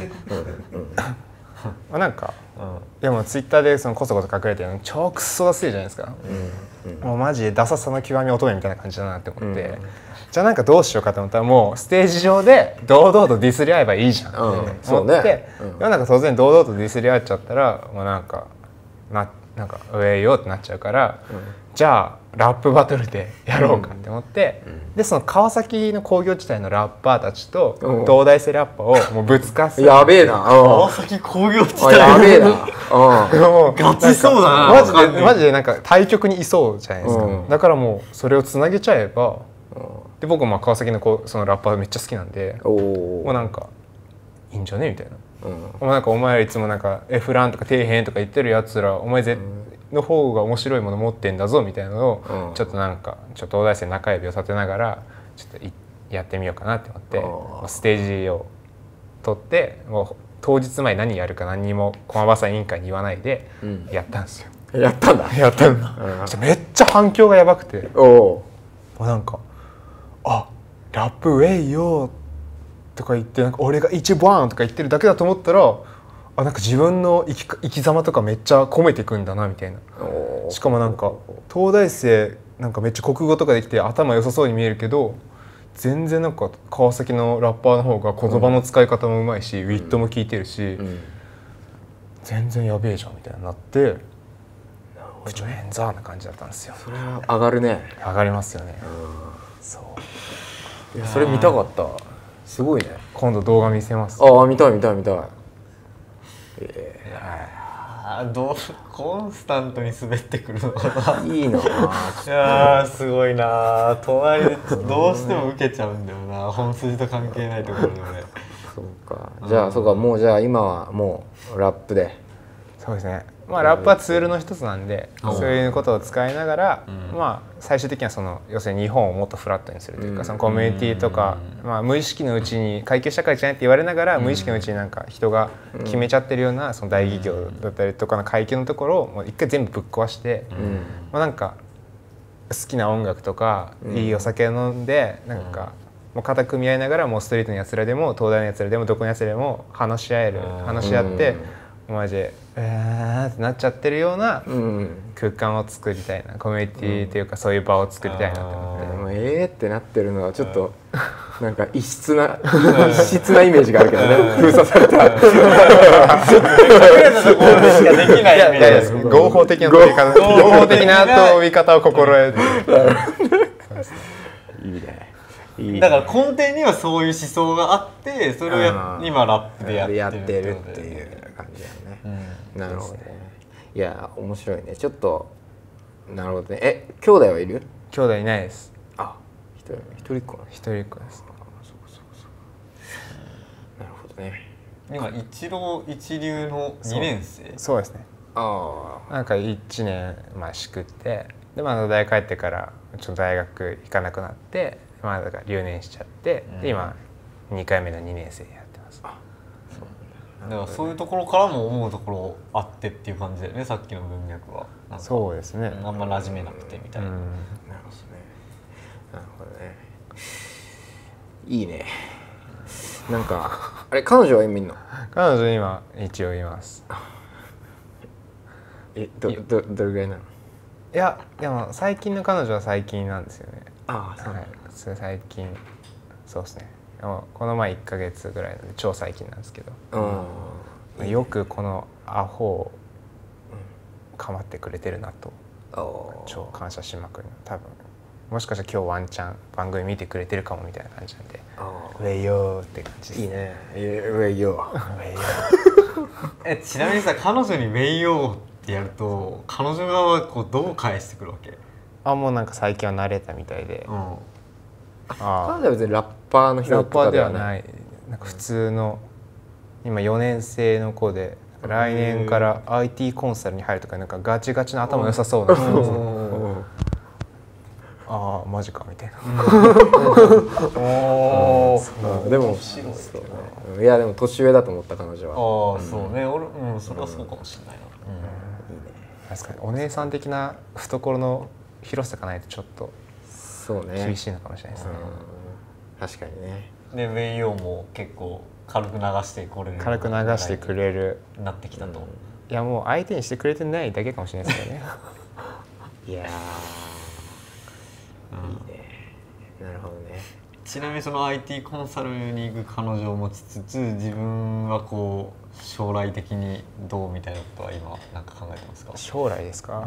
まあなんか、うん、でもツイッターでそのこそこそ隠れてるの超クソダセいじゃないですか、うんうん、もうマジでダサさの極み乙女みたいな感じだなって思って、うん、じゃあなんかどうしようかと思ったらもうステージ上で堂々とディスり合えばいいじゃんって思って、うんそうねうん、でもなんか突然堂々とディスり合っちゃったらもうなんかななんかウェイよってなっちゃうから、うん、じゃあラップバトルでやろうかって思って、うん、でその川崎の工業地帯のラッパーたちと東大生ラッパーをもうぶつかすやべえな川崎工業地帯やべえなガチそうだなマジでマジでなんか対局にいそうじゃないですか、うん、だからもうそれをつなげちゃえば、うん、で僕も川崎のこうそのラッパーめっちゃ好きなんでもうなんかいいんじゃねみたいなお前なんかお前らいつもなんか F ランとか底辺とか言ってるやつらお前ぜ、うん、の方が面白いもの持ってんだぞみたいなのを、うん、ちょっとなんかちょっと東大生中指を立てながらちょっとやってみようかなって思ってステージを取ってもう当日前何やるか何にも駒場さん委員会に言わないでやったんですよ。 うん、やったんだやったんだ、うん、めっちゃ反響がやばくておなんかあラップウェイよとか言ってなんか俺が一番とか言ってるだけだと思ったらあなんか自分の生き、生き様とかめっちゃ込めてくんだなみたいな。しかもなんか東大生なんかめっちゃ国語とかできて頭良さそうに見えるけど全然なんか川崎のラッパーの方が言葉の使い方もうまいし、うん、ウィットも効いてるし、うん、全然やべえじゃんみたいになって「口調変ざ」な感じだったんですよ。 それは上がるね。 上がりますよね。 そういやそれ見たかった。すごいね。 今度動画見せます。 ああ見たい見たい見たい。 えー、どうコンスタントに滑ってくるのかな。 いいな。いやすごいな。隣でどうしても受けちゃうんだよな。本筋と関係ないところでね。 そうか。じゃあ、うん、そうかもうじゃあ今はもうラップで。 そうですね。まあラップはツールの一つなんで、うん、そういうことを使いながら、うん、まあ最終的にはその要するに日本をもっとフラットにするというか、うん、そのコミュニティとか、うん、まあ無意識のうちに階級社会じゃないって言われながら、うん、無意識のうちになんか人が決めちゃってるようなその大企業だったりとかの階級のところをもう一回全部ぶっ壊して、うん、まあなんか好きな音楽とか、うん、いいお酒飲んでなんか、もう肩組み合いながらもうストリートのやつらでも東大のやつらでもどこのやつらでも話し合える、話し合って。マジでえーってなっちゃってるような空間を作りたいな、コミュニティというかそういう場を作りたいなと思って、 うん、もうえーってなってるのはちょっとなんか異質な異質なイメージがあるけどね。封鎖された隠れたところでしかできないイメージ。 合法的な飛び方合法的な飛び方を心得ていいね。 いいね。だから根底にはそういう思想があってそれをや今ラップでやってるっていう感じだよね。うん、なるほどね。いや面白いね。ちょっとなるほどね。え兄弟はいる？ 兄弟いないです。 あ一人一人っ子。 一人っ子です。 なるほどね。 今一浪一流のにねん生。 そうですね。ああなんかいちねんまあしくってでまあ大学帰ってからちょっと大学行かなくなってまあだから留年しちゃって、うん、で今にかいめのにねん生やってます。あだからそういうところからも思うところあってっていう感じだよね。さっきの文脈はなんかそうですね。 あんま馴染めなくてみたいな。うん、なるほどね。なるほどね。いいね。なんかあれ彼女は今いんの？ 彼女今一応います。 えどどどれぐらいなの？ いやでも最近の彼女は最近なんですよね。 ああそう、はい、 最近そうですね。この前いっかげつぐらいなんで超最近なんですけど、うん、よくこのアホを構ってくれてるなと、うん、超感謝しまくる。多分もしかしたら今日ワンチャン番組見てくれてるかもみたいな感じなんでウェイヨーって感じです。 いいね。ウェイヨーえちなみにさ彼女にウェイヨーってやると彼女側はこうどう返してくるわけ？ あもうなんか最近は慣れたみたいで、うん、 ああ彼女は別にラッパーの人とかではない。なんか普通の今よねん生の子で来年から アイティー コンサルに入るとかなんかガチガチの頭良さそうな人ああマジかみたいな。 おおでもいやでも年上だと思った彼女は。 ああそうね。俺うんそれはそうかもしれないな。 確かにお姉さん的な懐の広さがないとちょっとそうね厳しいのかもしれないですね。 確かにね。 でウェイヨーも結構軽く流してくれる軽く流してくれるなってきたと、うん、 いやもう相手にしてくれてないだけかもしれないですよね。 いやー、うん、いいね。なるほどね。 ちなみにその アイティー コンサルに行く彼女を持ちつつ自分はこう将来的にどうみたいなことは今なんか考えてますか？ 将来ですか、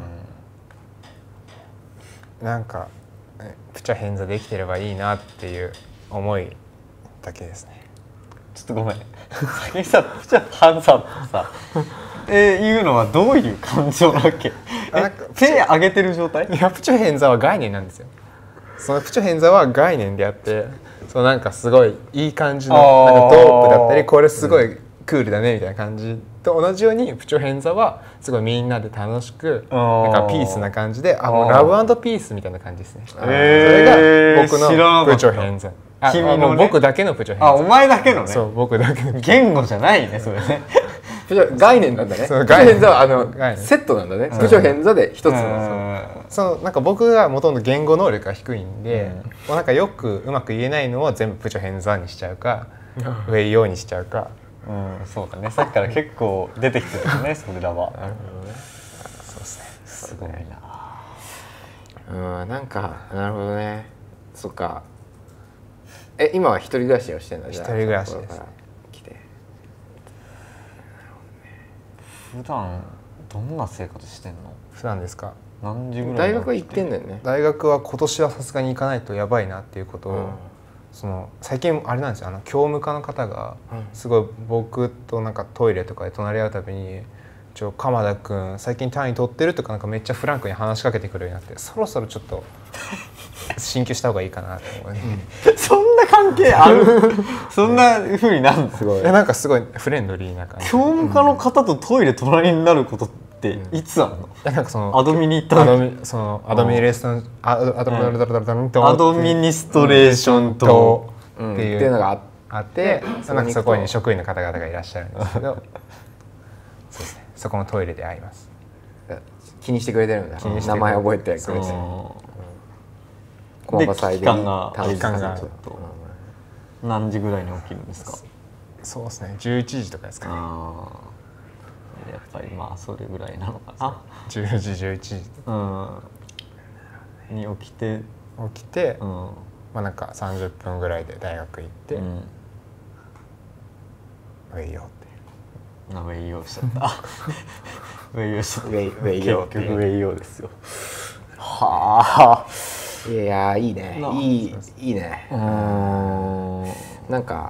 うん、なんかプチャ偏差できてればいいなっていう思いだけですね。 ちょっとごめん先にさプチャ偏差ってさえー、いうのはどういう感情なわけ？なんか手上げてる状態？ いやプチャ偏差は概念なんですよ。そのプチョ偏差は概念であってそのなんかすごいいい感じのなんかドープだったりこれすごいクールだねみたいな感じと同じようにプチョ偏差はすごいみんなで楽しくなんかピースな感じで、あもうラブ&ピースみたいな感じですね。 えー、 それが僕のプチョ偏差。君の、ね、僕だけのプチョ偏差。 あ、お前だけのね。 そう、僕だけの。 言語じゃないね、それね。 概念なんだね。プチョ偏差はあのセットなんだね。プチョ偏差で一つの。 そのなんか僕がもともと言語能力が低いんで、もうなんかよくうまく言えないのを全部プチョ偏差にしちゃうか、ウェイヨーにしちゃうか。 うん、そうだね。さっきから結構出てきてるね、それらは。なるほどね。 そうですね。 すごいな。うん、なんかなるほどね。そっか。え、今は一人暮らしをしてんだ。 一人暮らしです。 来て。 普段どんな生活してんの？ 普段ですか？ 何時ぐらい？ 大学は行ってんだよね。 大学は今年はさすがに行かないとやばいなっていうことを、うん、その最近あれなんですよ、あの教務課の方がすごい僕となんかトイレとかで隣り合うたびに「ちょ鎌田君最近単位取ってる?」とかなんかめっちゃフランクに話しかけてくるようになって、そろそろちょっと進級した方がいいかなと思う、ね、 そんな関係ある？そんな風になるの？ すごい。いやなんかすごいフレンドリーな感じ。 教務課の方とトイレ隣になることっていつあるの？ いやなんかそのアドミニ行った時、そのアドミニレーションアドミニストレーションとっていうのがあって、なんかそこに職員の方々がいらっしゃるんですけど、そうですね。そこのトイレで会います。 気にしてくれてるんだ。名前覚えてくれてる。 で期間が期間がちょっと何時ぐらいに起きるんですか？ そうですね。じゅういちじとかですかね。 やっぱりまあそれぐらいなのかな。 じゅうじじゅういちじに起きて起きて、まあなんかさんじゅっぷんぐらいで大学行って、ウェイヨーってウェイヨーしちゃった。ウェイヨーしちゃった。 ウェイヨー結局ウェイヨーですよ。はあ。 いやいいね。いいいいね。なんか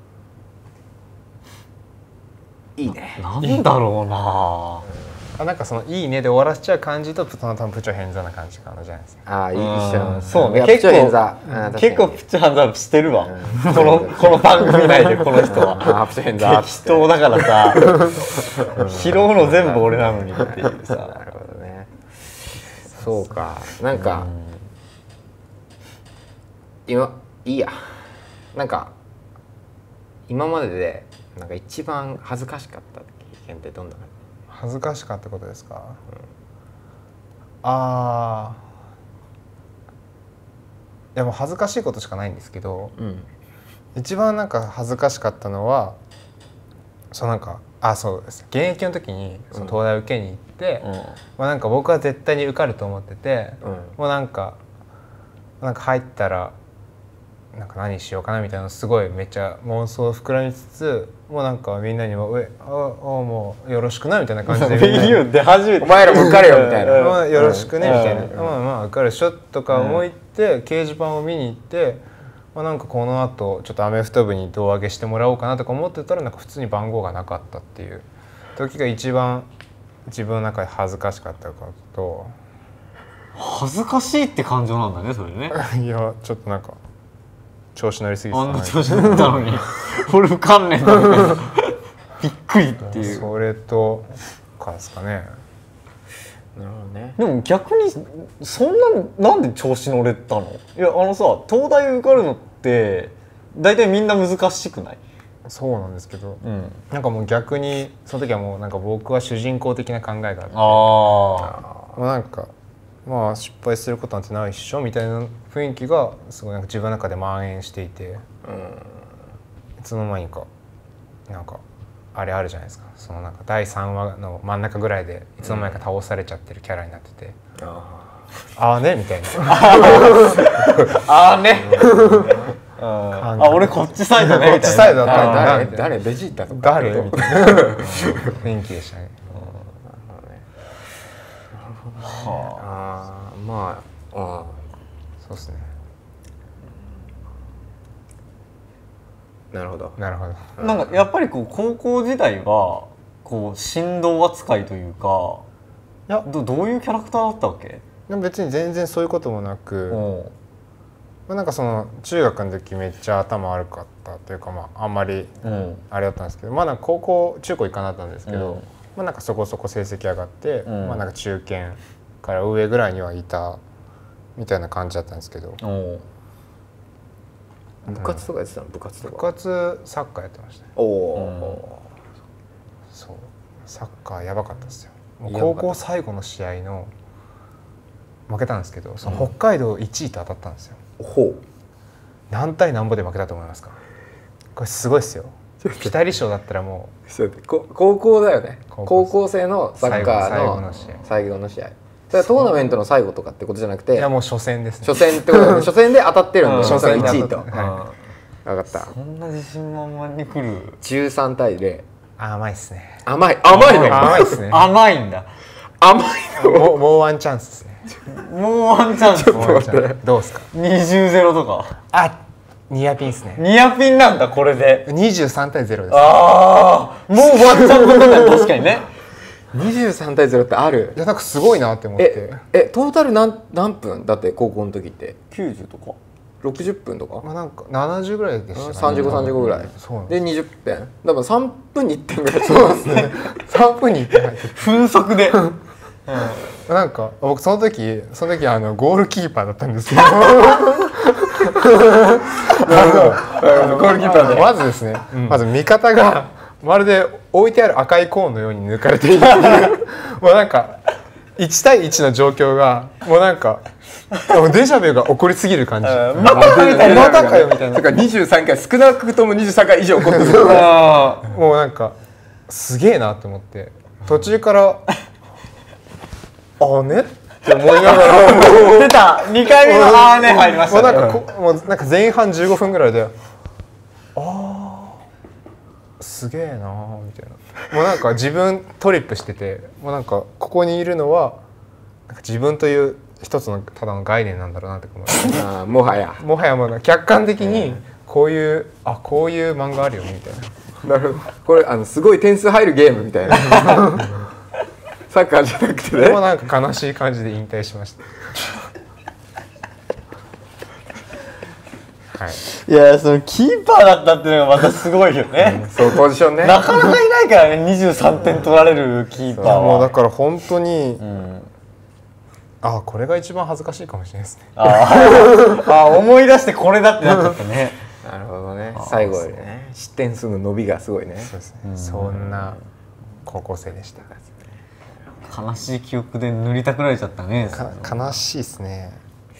いいね。 なんだろうな。 あ、なんかそのいいねで終わらせちゃう感じとその多分プチョ偏差な感じかなじゃないですか。 ああ、一緒。 そうね。結構結構プチョ偏差してるわ。このこの番組内でこの人は。 プチョ偏差。 適当だからさ。拾うの全部俺なのにっていうさ。 なるほどね。そうか。なんか今いいや。なんか今まででなんか一番恥ずかしかった経験ってどんな感じ？ 恥ずかしかったことですか？うん、ああ、いやもう恥ずかしいことしかないんですけど、うん、一番なんか恥ずかしかったのはそうなんかあそうです現役の時にその東大受けに行って、うん、まあなんか僕は絶対に受かると思ってて、うん、もうなんかなんか入ったらなんか何しようかなみたいなすごいめっちゃ妄想膨らみつつ、もうなんかみんなにも「えああもうよろしくな」みたいな感じで「 お前らも受かれよ」みたいな 「よろしくね」みたいな「まあまあ受かるでしょ」とか思いって掲示板を見に行って、まあ、なんかこのあとちょっとアメフト部に胴上げしてもらおうかなとか思ってたらなんか普通に番号がなかったっていう時が一番自分の中で恥ずかしかったことと。 恥ずかしいって感情なんだねそれね。 いやちょっとなんか調子乗りすぎてあんな調子乗ったのに俺受かんねえんだみたいなびっくりっていう。 それとかですかね。 なるほどね。 でも逆にそんななんで調子乗れたの？いやあのさ東大受かるのって大体みんな難しくない？ そうなんですけど、うん、なんかもう逆にその時はもうなんか僕は主人公的な考えがあって、ああなんかまあ失敗することなんてないっしょみたいな雰囲気がすごいなんか自分の中で蔓延していて、うん、いつの間にかなんかあれあるじゃないですか、そのなんかだいさんわの真ん中ぐらいでいつの間にか倒されちゃってるキャラになってて、うん、ああねみたいなああねあ俺こっちサイドねみたいな、こっちサイドだった誰誰ベジータとか誰みたいな雰囲気でしたね。 はあ、まあ、ああ、 そうですね。 なるほど、 なるほど。 なんかやっぱりこう高校時代はこう神童扱いというか、いや ど, どういうキャラクターだったわけ？ 別に全然そういうこともなく、 まあ、なんかその中学の時めっちゃ頭悪かったというか、まああんまりあれだったんですけど、まあなんか高校中高一貫だったんですけど、まあなんかそこそこ成績上がって、まあなんか中堅から上ぐらいにはいたみたいな感じだったんですけど。 部活とかやってたの？部活とか。 部活サッカーやってましたね。 おお。 そうサッカーやばかったですよ。もう高校最後の試合の負けたんですけど、その北海道いちいと当たったんですよ。 ほう。 何対何ぼで負けたと思いますか？これすごいですよ。ピタリ賞だったらもう高校だよね。高校生のサッカーの最後の試合。最後の試合。それはトーナメントの最後とかってことじゃなくて、いやもう初戦ですね。 初戦ってことだね。初戦で当たってるんで、 初戦いちいと。 分かった。 そんな自信満々に来る。 じゅうさんたいゼロ。 甘いですね。 甘い甘いの。 甘いですね。 甘いんだ。 甘いの。 もうもうワンチャンスですね。 もうワンチャンス。 どうですか？ にじゅうゼロとか。 あ、ニアピンですね。 ニアピンなんだこれで。 にじゅうさんたいゼロです。 ああ、もうワンチャン分だった確かにね。 にじゅうさんたいゼロってある？ いやなんかすごいなって思って。 え、えトータル何何分？だって高校の時ってきゅうじゅうとかろくじゅっぷんとか？ まあなんかななじゅうぐらいでしたね。 さんじゅうご、さんじゅうごぐらい。でにじゅっぺん。だからさんぷんにいってんぐらい。 そうですね。さんぷんにいってん入ってる。 分速で。 なんか僕その時その時あのゴールキーパーだったんですけど。 なるほど。ゴールキーパーで。 まずですね。まず味方がまるで置いてある赤いコーンのように抜かれている。もうなんかいちたいいちの状況がもうなんかデジャブが起こりすぎる感じ。 またかよまたかよみたいな。 だからにじゅうさんかい少なくともにじゅうさんかい以上起こってる。 もうなんかすげえなと思って途中からあねって思いながら出たにかいめのあーね入りましたね。 もうなんかこもうなんか前半じゅうごふんぐらいであーすげえなーみたいな。もうなんか自分トリップしててもうなんかここにいるのはなんか自分という一つのただの概念なんだろうなって思ってあもはやもはやもう客観的にこういうあこういう漫画あるよみたいな。 なるほど。これあのすごい点数入るゲームみたいな。サッカーじゃなくてね。 でもなんか悲しい感じで引退しました。はい、 いやそのキーパーだったっていうのがまたすごいよね。 そうポジションね。 なかなかいないからねにじゅうさんてん取られるキーパーは。 もうだから本当に、 うん、 あこれが一番恥ずかしいかもしれないですね。 ああ思い出してこれだってなっちゃったね。 なるほどね。最後にね失点数の伸びがすごいね。 そうですね。うん、そんな高校生でした。 悲しい記憶で塗りたくられちゃったね。 悲しいですね。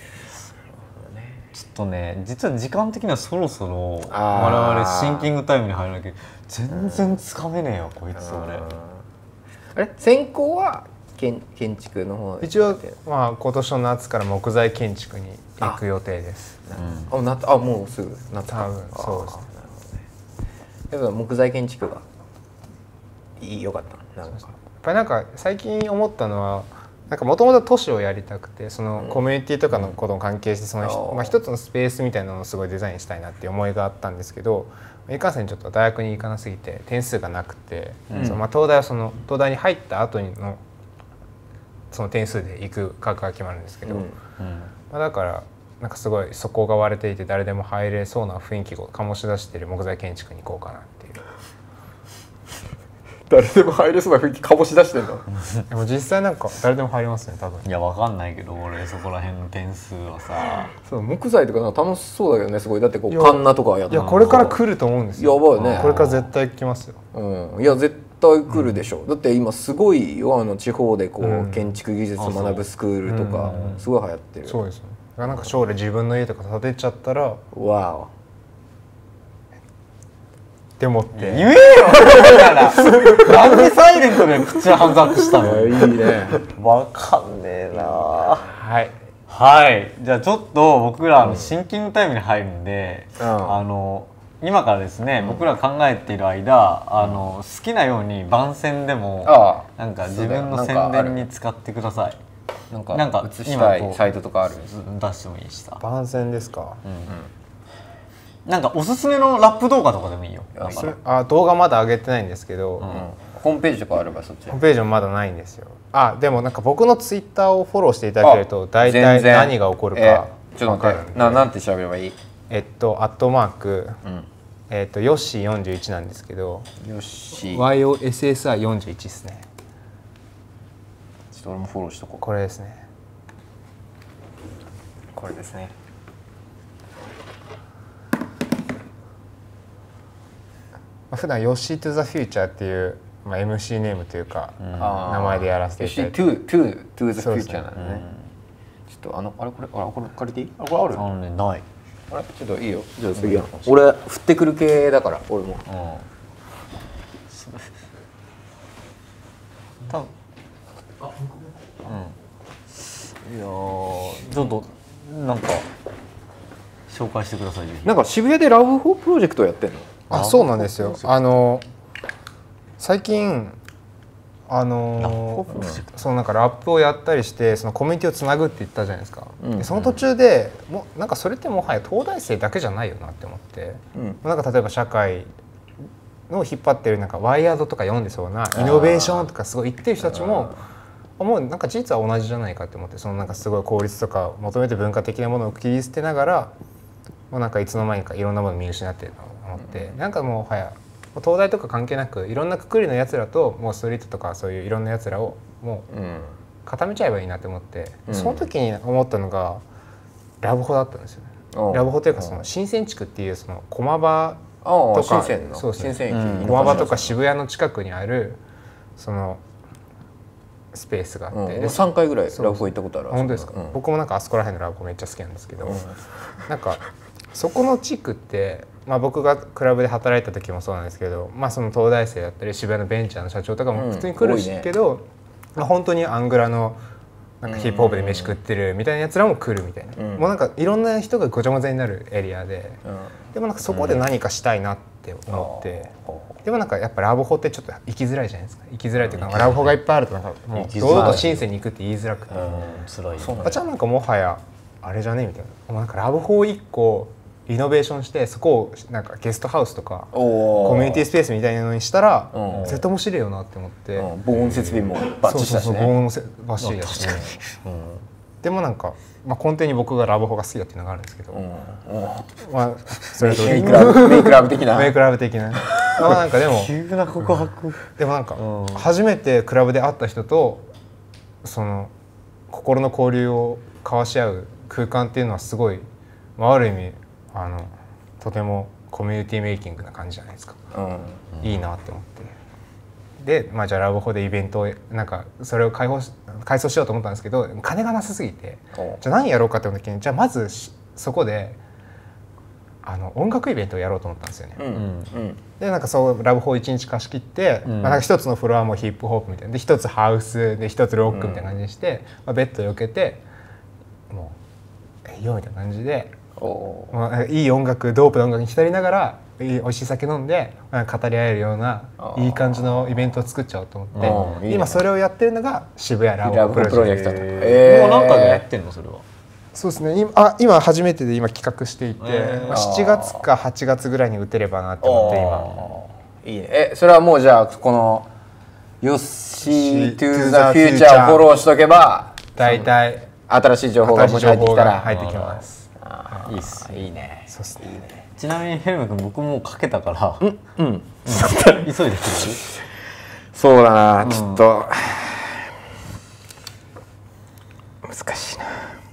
ちょっとね実は時間的にはそろそろ我々シンキングタイムに入るんだけど全然つかめねえよこいつ俺。 あれ専攻は建建築の方。 一応まあ今年の夏から木材建築に行く予定です。 あ、うん、あ, あもうすぐ夏か。 多分そうですね。 やっぱ木材建築がいい良かった。なんかやっぱりなんか最近思ったのはなんかもともと都市をやりたくてそのコミュニティとかのことも関係してその、まあ、一つのスペースみたいなのをすごいデザインしたいなっていう思いがあったんですけどいかんせんちょっと大学に行かなすぎて点数がなくて、うん、そのまあ東大はその東大に入った後のその点数で行く科学が決まるんですけど、うんうんまあ、だからなんかすごい底が割れていて誰でも入れそうな雰囲気を醸し出している木材建築に行こうかなっていう。 誰でも入れそうな雰囲気醸し出してんの。 でも実際なんか誰でも入りますね多分。 いやわかんないけど俺そこら辺の点数はさそう木材とかなんか楽しそうだけどねすごい。だってこうカンナとかやっていやこれから来ると思うんですよ。 やばいね。 これから絶対来ますよ。 うん、いや絶対来るでしょ、うん、だって今すごいよあの地方でこう、うん、建築技術を学ぶスクールとか、うん、すごい流行ってる。 そうですね。なんか将来自分の家とか建てちゃったらわおって思って言えよだからなんでサイレントで口はざくしたの。 いいね。 わかんねえな。 はいはいじゃあちょっと僕らのシンキングタイムに入るんで、うん、あの今からですね、うん、僕ら考えている間あの好きなように番宣でもなんか自分の宣伝に使ってください。 なんかなんか映したいサイトとかある？ 出してもいいしさ。 番宣ですか？ うんうんなんかおすすめのラップ動画とかでもいいよ。 あ動画まだ上げてないんですけど、うん、 ホームページとかあればそっち。 ホームページもまだないんですよ。あでもなんか僕のツイッターをフォローしていただけると大体何が起こるかちょっと待ってな、なんて調べればいい？ えっとアットマーク、うん、えっとヨッシーよんじゅういちなんですけど、 ヨッシーワイオーエスエスアイよんじゅういち ですね。 ちょっと俺もフォローしとこう。 これですね。 これですね。 普段ヨッシートゥザフューチャーっていう、まあ、エムシー ネームというか、うん、名前でやらせていただいて、 ヨッシートゥトゥザフューチャーなんでね。ちょっとあのあれこれあこれ借りていい？あこれある？ あのねない。 あれちょっといいよ。じゃあ次は。俺降ってくる系だから俺も。うん。 多分あうん。いやちょっとなんか紹介してください。 なんか渋谷でラブフォープロジェクトやってんの？ あ、そうなんですよ。あの最近あのそのなんかラップをやったりしてそのコミュニティをつなぐって言ったじゃないですか。うん、その途中でもなんかそれってもはや東大生だけじゃないよなって思って、うん、なんか例えば社会の引っ張ってるなんかワイヤードとか読んでそうなイノベーションとかすごい言ってる人たちももうなんか事実は同じじゃないかって思って、そのなんかすごい効率とか求めて文化的なものを切り捨てながらもうなんかいつの間にかいろんなものを見失ってると思って、うん、なんかもうはや東大とか関係なくいろんなくくりのやつらともうストリートとかそういういろんなやつらをもう固めちゃえばいいなって思って、うん、その時に思ったのがラブホだったんですよね。うん、ラブホというかその新鮮地区っていうその駒場とかそうですね、駒場とか渋谷の近くにあるそのスペースがあって、うん、 さんかいぐらいラブホ行ったことある。 本当ですか？うん、僕もなんかあそこら辺のラブホめっちゃ好きなんですけど、うん、なんかそこの地区って、まあ、僕がクラブで働いた時もそうなんですけど、まあ、その東大生だったり渋谷のベンチャーの社長とかも普通に来るし、うん、けど、まあ、本当にアングラのなんかヒップホップで飯食ってるみたいなやつらも来るみたいな、うん、もうなんかいろんな人がごちゃごちゃになるエリアで、うん、でもなんかそこで何かしたいなって思って、うん、でもなんかやっぱラブホってちょっと行きづらいじゃないですか。行きづらいというか、うん、ラブホがいっぱいあるとなんかもう堂々と深セに行くって言いづらくて、うん、辛い。そうじゃあなんかもはやあれじゃねみたいな、もうなんかラブホいっこリノベーションしてそこをなんかゲストハウスとかコミュニティスペースみたいなのにしたら絶対面白いよなって思って、 防音設備もバッチリだしね。 防音バッチリだしね。でもなんか、まあ、根底に僕がラブホが好きだっていうのがあるんですけど、まあそれとメイクラブメイクラブ的なメイクラブ的なまあなんかでも急な告白でもなんか初めてクラブで会った人とその心の交流を交わし合う空間っていうのはすごい、まあ、ある意味あのとてもコミュニティメイキングな感じじゃないですか、うん、いいなって思って、で、まあ、じゃあラブホでイベントをなんかそれを開放し改装しようと思ったんですけど金がなさすぎて、じゃあ何やろうかって思った時にじゃあまずそこであの音楽イベントをやろうと思ったんですよね、うんうん、でなんかそうラブホをいちにち貸し切って、うん、まあ、なんか一つのフロアもヒップホップみたいなで一つハウスで一つロックみたいな感じにして、うん、まあ、ベッドを避けてもうえいよみたいな感じでまあ、いい音楽ドープな音楽に浸りながらいい美味しい酒飲んで、まあ、語り合えるようないい感じのイベントを作っちゃおうと思って、今それをやってるのが渋谷ラブホプロジェクト。 えー、もう何回もやってんのそれは？ そうですね、今あ今初めてで今企画していて、えーまあ、しちがつかはちがつぐらいに打てればなって思って今。 いいね。えそれはもうじゃあこのヨッシートゥザフューチャーをフォローしとけば大体新しい情報がもし入ってきたら入ってきます。 いいっす。いいね。 そうっすね。 ちなみにヘルメ君僕もうかけたから、 うんうん、 急いでくれる？ そうだな、ちょっと難しいな。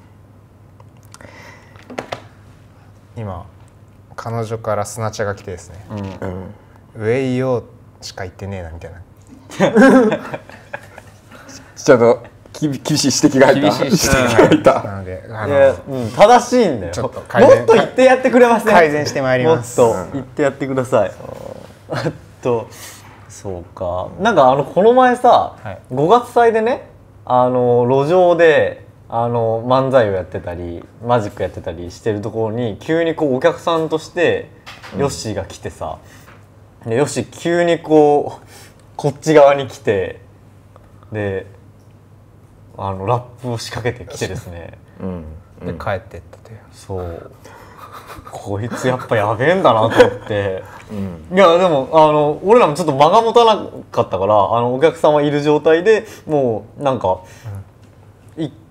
今彼女からスナチャが来てですね、うん、上いようしか言ってねえなみたいなちょっと厳しい指摘が入った。 厳しい指摘が入った。なので、あの、うん、正しいんだよ。ちょっともっと言ってやってくれません？ 改善してまいります。 もっと言ってやってください。あと、そうか。なんかあのこの前さ、はい、ごがつ祭でね、あの路上であの漫才をやってたり、マジックやってたりしてるところに急にこうお客さんとしてヨッシーが来てさ、うん、でヨッシー急にこうこっち側に来てで。あのラップを仕掛けてきてですね、 うんうん、で帰ってったという。 そうこいつやっぱやべえんだなと思って、うん、いやでもあの俺らもちょっと間が持たなかったからあのお客さんはいる状態でもうなんか、うん、一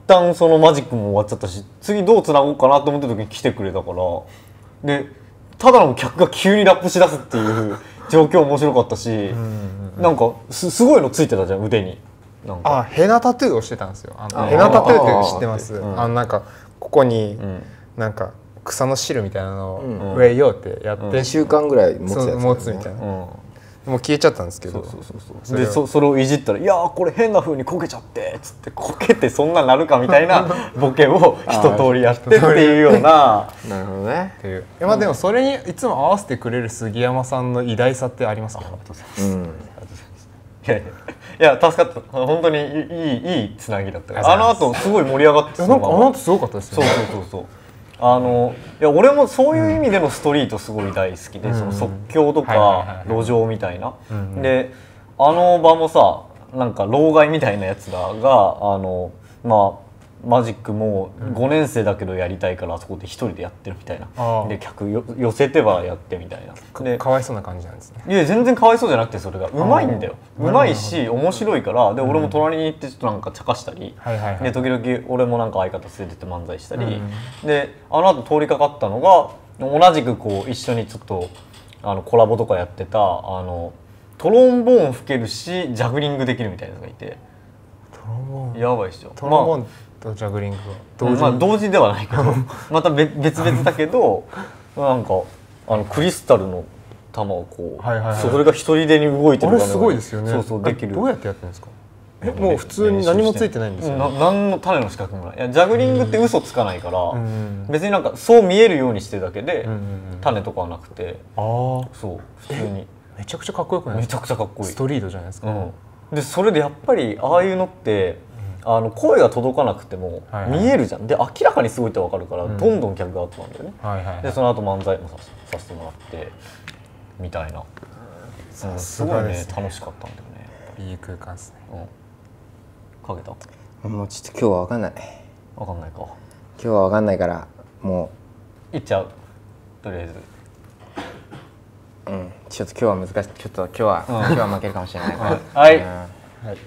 旦そのマジックも終わっちゃったし、次どうつなごうかなと思った時に来てくれたから、でただの客が急にラップしだすっていう状況面白かったし、なんか す, すごいのついてたじゃん腕に。なんかあ、ヘナタトゥーをしてたんですよ。あのヘナタトゥーって知ってます？あのなんかここになんか草の汁みたいなのを植えようってやって、 にしゅうかんぐらい持つやつ、ね、 持つみたいな、うん、もう消えちゃったんですけど、 そうそうそうそう、で そ, それをいじったら「いやーこれ変な風にこけちゃって」っつって「こけてそんななるか」みたいなボケを一通りやってっていうようななるほどねっていう。まあでもそれにいつも合わせてくれる杉山さんの偉大さってありますか？ ありがとうございます、うん、いやいやいや助かった、本当にいいいいつなぎだったから、あの後すごい盛り上がってた。 なんかあの後すごかったですよね。 そうそうそうそう、あのいや俺もそういう意味でのストリートすごい大好きで、うん、その即興とか路上みたいな、うん、であの場もさ、なんか老害みたいなやつらがあのまあマジックもごねん生だけどやりたいからあそこで一人でやってるみたいな、うん、で客よ寄せてはやってみたいな、でかわいそうな感じなんですね。 いや全然かわいそうじゃなくて、それがうまいんだよ、うまいし面白いから、で俺も隣に行ってちょっとなんか茶化したり、で時々俺もなんか相方連れてって漫才したり、うん、であの後通りかかったのが同じくこう一緒にちょっとあのコラボとかやってた、あのトロンボーン吹けるしジャグリングできるみたいなのがいて、 トロンボーンやばいっしょ。 トロンボーンとジャグリングが同時、まあ、同時ではないけどまた別々だけどなんかあのクリスタルの玉をこう、はいはいはい、それが一人でに動いてる。 あれすごいですよね。 そうそうできる。 どうやってやってるんですか？え、もう普通に何もついてないんですよ、ね、 な何の種の資格もない。いやジャグリングって嘘つかないから、うん、別になんかそう見えるようにしてるだけで、うん、種とかはなくて、あそう普通にめちゃくちゃかっこよくないですか？ めちゃくちゃかっこいいストリートじゃないですか、うん、 でそれでやっぱりああいうのって、うん、あの声が届かなくても見えるじゃん、はいはい、で明らかにすごいって分かるから、うん、どんどん客が集まるんだよね、はいはいはい、でその後漫才も さ, させてもらってみたいな、うん、すごいね楽しかったんだよね。 いい空間ですね、うんかけた？ もうちょっと今日は分かんない。 分かんないか。 今日は分かんないからもういっちゃう。とりあえず。 うん。ちょっと今日は難しい。ちょっと今日は、うん、今日は負けるかもしれない。 はい。うん、はい。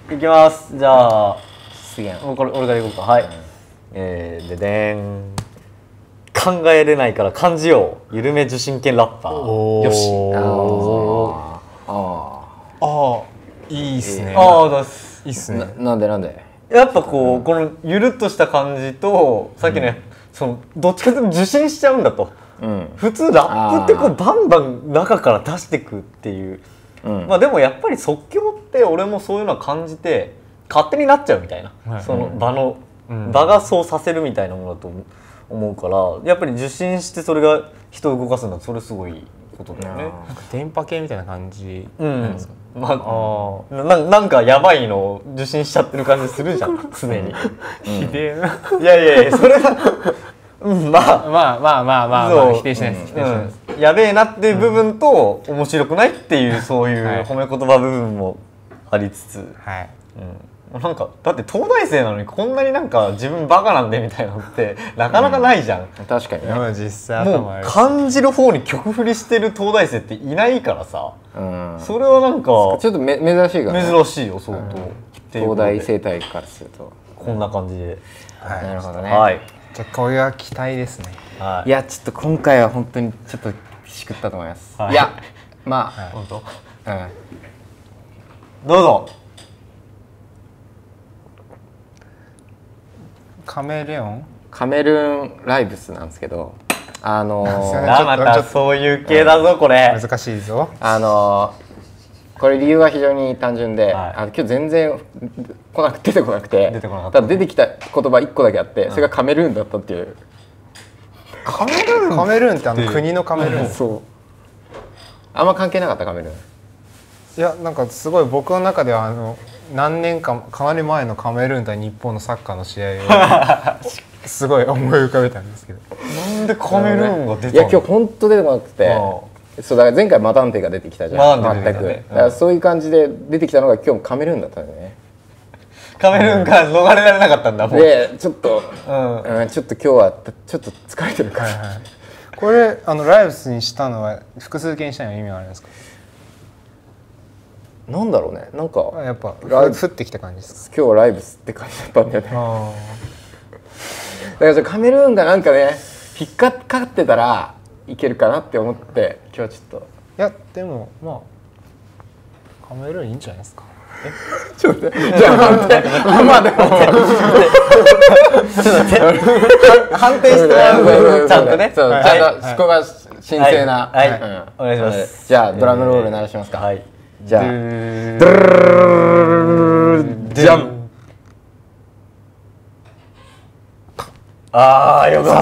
いきます。じゃあ次のこれ俺からいこうか。はい。うん、えー、ででん。考えれないから感じよう。緩め受信権ラッパー。よし。 ああ。 ああ。いいっすね。 ああだす。 いいっすね。 な, なんでなんでやっぱこう、うん、このゆるっとした感じとさっきね、うん、そのどっちかというと受信しちゃうんだと、うん、普通ラップってこうバンバン中から出してくっていう、うん、まあでもやっぱり即興って俺もそういうのは感じて勝手になっちゃうみたいな、はい、その場の、うん、場がそうさせるみたいなものだと思うからやっぱり受信してそれが人を動かすんだとそれすごいいいことだよね。 なんか電波系みたいな感じなんですか？ うん、まあ、あ な, なんかやばいのを受信しちゃってる感じするじゃん常に。 ひでえな。 いやいやいやそれは、うん、まあまあまあまあまあ、まあ、否定しないです、うん、 うん、やべえなっていう部分と、うん、面白くないっていうそういう褒め言葉部分もありつつ、はい、うん、なんかだって東大生なのにこんなになんか自分バカなんでみたいなのってなかなかないじゃん、うん、 確かにね。 実際もう感じる方に曲振りしてる東大生っていないからさ、うん、それはなんかちょっとめ珍しいからね。珍しいよ相当、うん、 東大生態からするとこんな感じで、 はい、なるほどね、 はい、 じゃあこれは期待ですね、 はい、いやちょっと今回は本当にちょっとしくったと思います、はい、いやまあ、はい、 本当、 うん、 どうぞ。 カメレオンカメルーンライブスなんですけど、あのー、またそういう系だぞ、うん、これ難しいぞ。 あのー、これ理由は非常に単純で、はい、あの今日全然来なく出てこなくて出てこなかった、 ただ出てきた言葉いっこだけあって、うん、それがカメルーンだったっていう。 カメルーンカメルーンってあの国のカメルーンそうあんま関係なかったカメルーン。 いやなんかすごい僕の中ではあの何年かかなり前のカメルーン対日本のサッカーの試合をすごい思い浮かべたんですけどなんでカメルーンが出たの？ いや今日本当出てこなくて、そうだから前回マタンテが出てきたじゃん、全く、ね、だからそういう感じで出てきたのが今日カメルーンだったんだよね。 カメルーンから逃れられなかったんだもん。 でちょっと、うんうん、ちょっと今日はちょっと疲れてるから、はいはい、 これあのライブスにしたのは複数形にしたのは意味はあるんですか？ なんだろうね、なんかやっぱライブ降ってきた感じですか？ 今日はライブスって感じだったんだよね。 だからカメルーンがなんかね引っかかってたらいけるかなって思って今日はちょっと。 いやでもまあカメルーンいいんじゃないですか。 えちょっとじゃあ判定まあでもちょっと判定してちゃんとねちゃんとそこが神聖な。 はいお願いします。 じゃあドラムロール鳴らしますか。 はいじゃあドゥルじゃん。 ああよかった。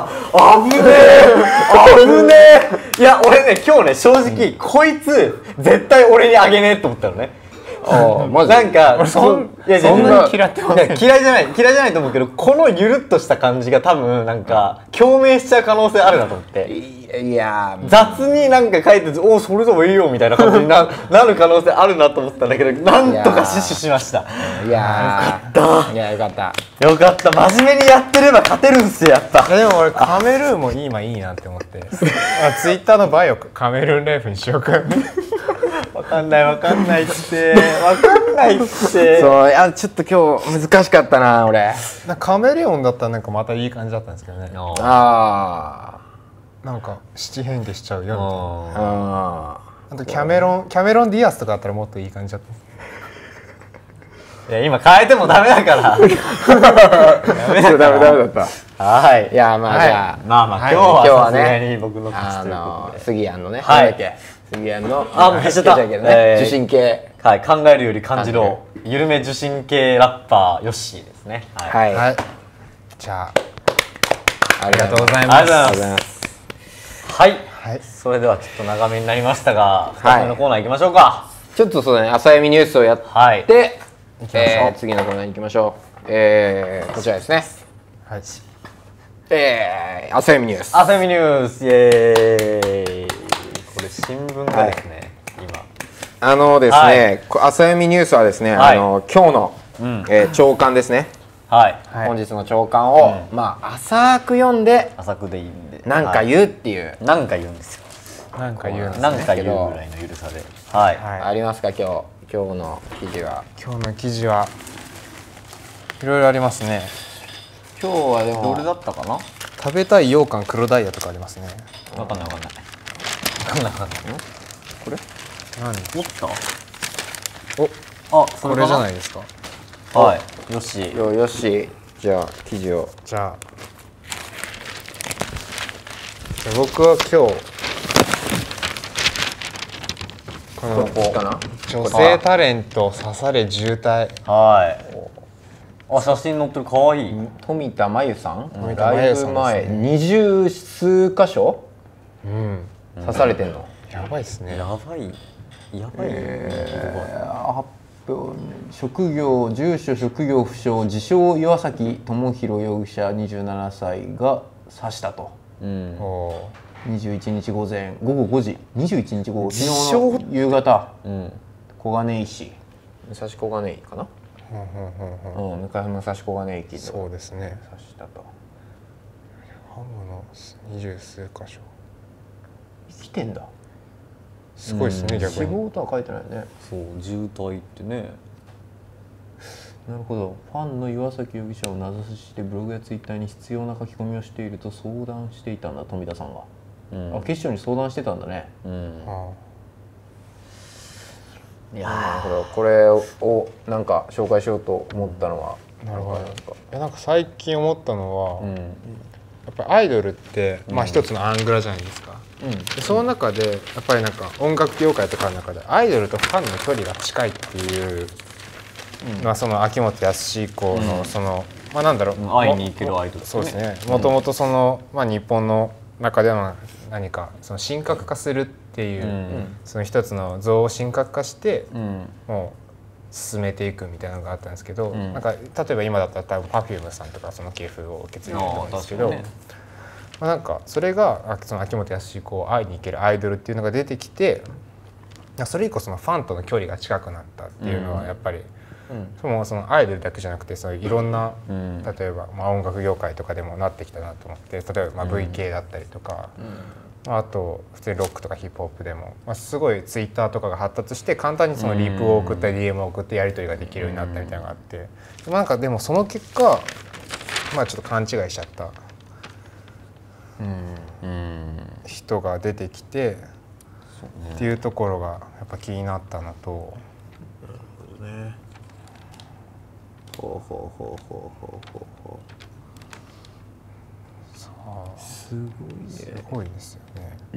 危ねえ危ねえ。いや俺ね今日ね正直こいつ絶対俺にあげねえと思ったのね。 あマジなんかそんなに嫌ってません。 嫌いじゃない嫌いじゃないと思うけどこのゆるっとした感じが多分なんか共鳴しちゃう可能性あるなと思って。 いや雑になんか書いておおそれでもいいよみたいな感じに な, なる可能性あるなと思ったんだけどなんとか死守しました。 いやよかった。 いやよかったよかった真面目にやってれば勝てるんすよやっぱ。 でも俺カメルーンも今いいなって思ってあツイッターのバイオカメルーンライフにしようか。 わかんないわかんないってわかんないって。 そういやちょっと今日難しかったな俺。 カメレオンだったらなんかまたいい感じだったんですけどね。 ああなんか七変化しちゃうよみたいな。 ああとキャメロンキャメロン・ディアスとかだったらもっといい感じだった。 いや今変えてもダメだから。ダメだダメダメだった。 はい。 いやまあじゃあまあまあ今日はさすがに僕のあの杉谷のねはい杉谷のあもう消してた受信系はい考えるより感じろ緩め受信系ラッパーヨッシーですね。 はいじゃあありがとうございます。 ありがとうございます。はい、 はい、 それではちょっと長めになりましたが、ふたつめのコーナー行きましょうか。 ちょっとそうだね、朝読みニュースをやって、はい、えー、次のコーナーに行きましょう。えー、こちらですね。 はい。 えー、朝読みニュース。 朝読みニュース、イエーイ。これ新聞がですね、はい、今。 あのですね、はい、朝読みニュースはですね、はい、あの今日の、うん、えー、朝刊ですね。はい、本日の朝刊を、うん、まあ浅く読んで浅くでいいんで何か言うっていう、 何か言うんですよ。 何か言うんですね。何か言うぐらいのゆるさで、はい、 はい、ありますか今日今日の記事は。 今日の記事はいろいろありますね。 今日はでもどれだったかな。 食べたい羊羹黒ダイヤとかありますね。 わかんないわかんないわかんないわかんない。 これ何おったおあこれじゃないですか。 はいよしよよしじゃあ記事をじゃあじゃあ僕は今日この女性タレント刺され渋滞。 はいあ写真載ってるかわいい富田真由さん、うん、ライブ前二十数箇所、うん、刺されてんの。 やばいっすね。 やばいやばい、 えー、発表職業住所職業不詳自称岩崎智弘容疑者にじゅうななさいが刺したと、うん、にじゅういちにち午前午後ごじにじゅういちにち午後昨日の夕方、うん、小金井市武蔵小金井かな、うん、武蔵小金井駅でそうですね刺したと。 刃物二十数箇所生きてんだ。 すごいですね、うん、逆に死亡とは書いてないね。 そう渋滞ってね。 なるほど。ファンの岩崎容疑者を名指ししてブログやツイッターに必要な書き込みをしていると相談していたんだ富田さんが、うん、あ警視庁に相談してたんだね、うん、はあ、いやなるほど。これをなんか紹介しようと思ったのは、 うん、なるほど。いやなんか最近思ったのは、うん、やっぱりアイドルって、まあ一つのアングラじゃないですか、うん、でその中でやっぱりなんか音楽業界とかの中でアイドルとファンの距離が近いっていう、うん、まあその秋元康以降のその、うん、まあなんだろう、 会いに行けるアイドル、ね、 そうですね。もともとその、まあ、日本の中では何かその神格化するっていう、うん、その一つの像を神格化して、うん、もう進めていくみたいなのがあったんですけど、うん、なんか例えば今だったら多分 Perfume さんとかその系譜を受け継いでると思うんですけど、ね、まあ、なんかそれがその秋元康以降会いに行けるアイドルっていうのが出てきて、それ以降そのファンとの距離が近くなったっていうのはやっぱり、うん、そのそのアイドルだけじゃなくてそういういろんな、うん、例えば、まあ、音楽業界とかでもなってきたなと思って、例えばまあ ブイケー だったりとか、うん、あと普通にロックとかヒップホップでも、まあ、すごいツイッターとかが発達して簡単にそのリープを送ったり ディーエム を送ってやり取りができるようになったみたいなのがあって、うん、なんかでもその結果まあちょっと勘違いしちゃった人が出てきてっていうところがやっぱ気になったのと。 なるほどね。ほうほうほうほうほうほうほう。さあすごいね。 すごいですよね。 うん、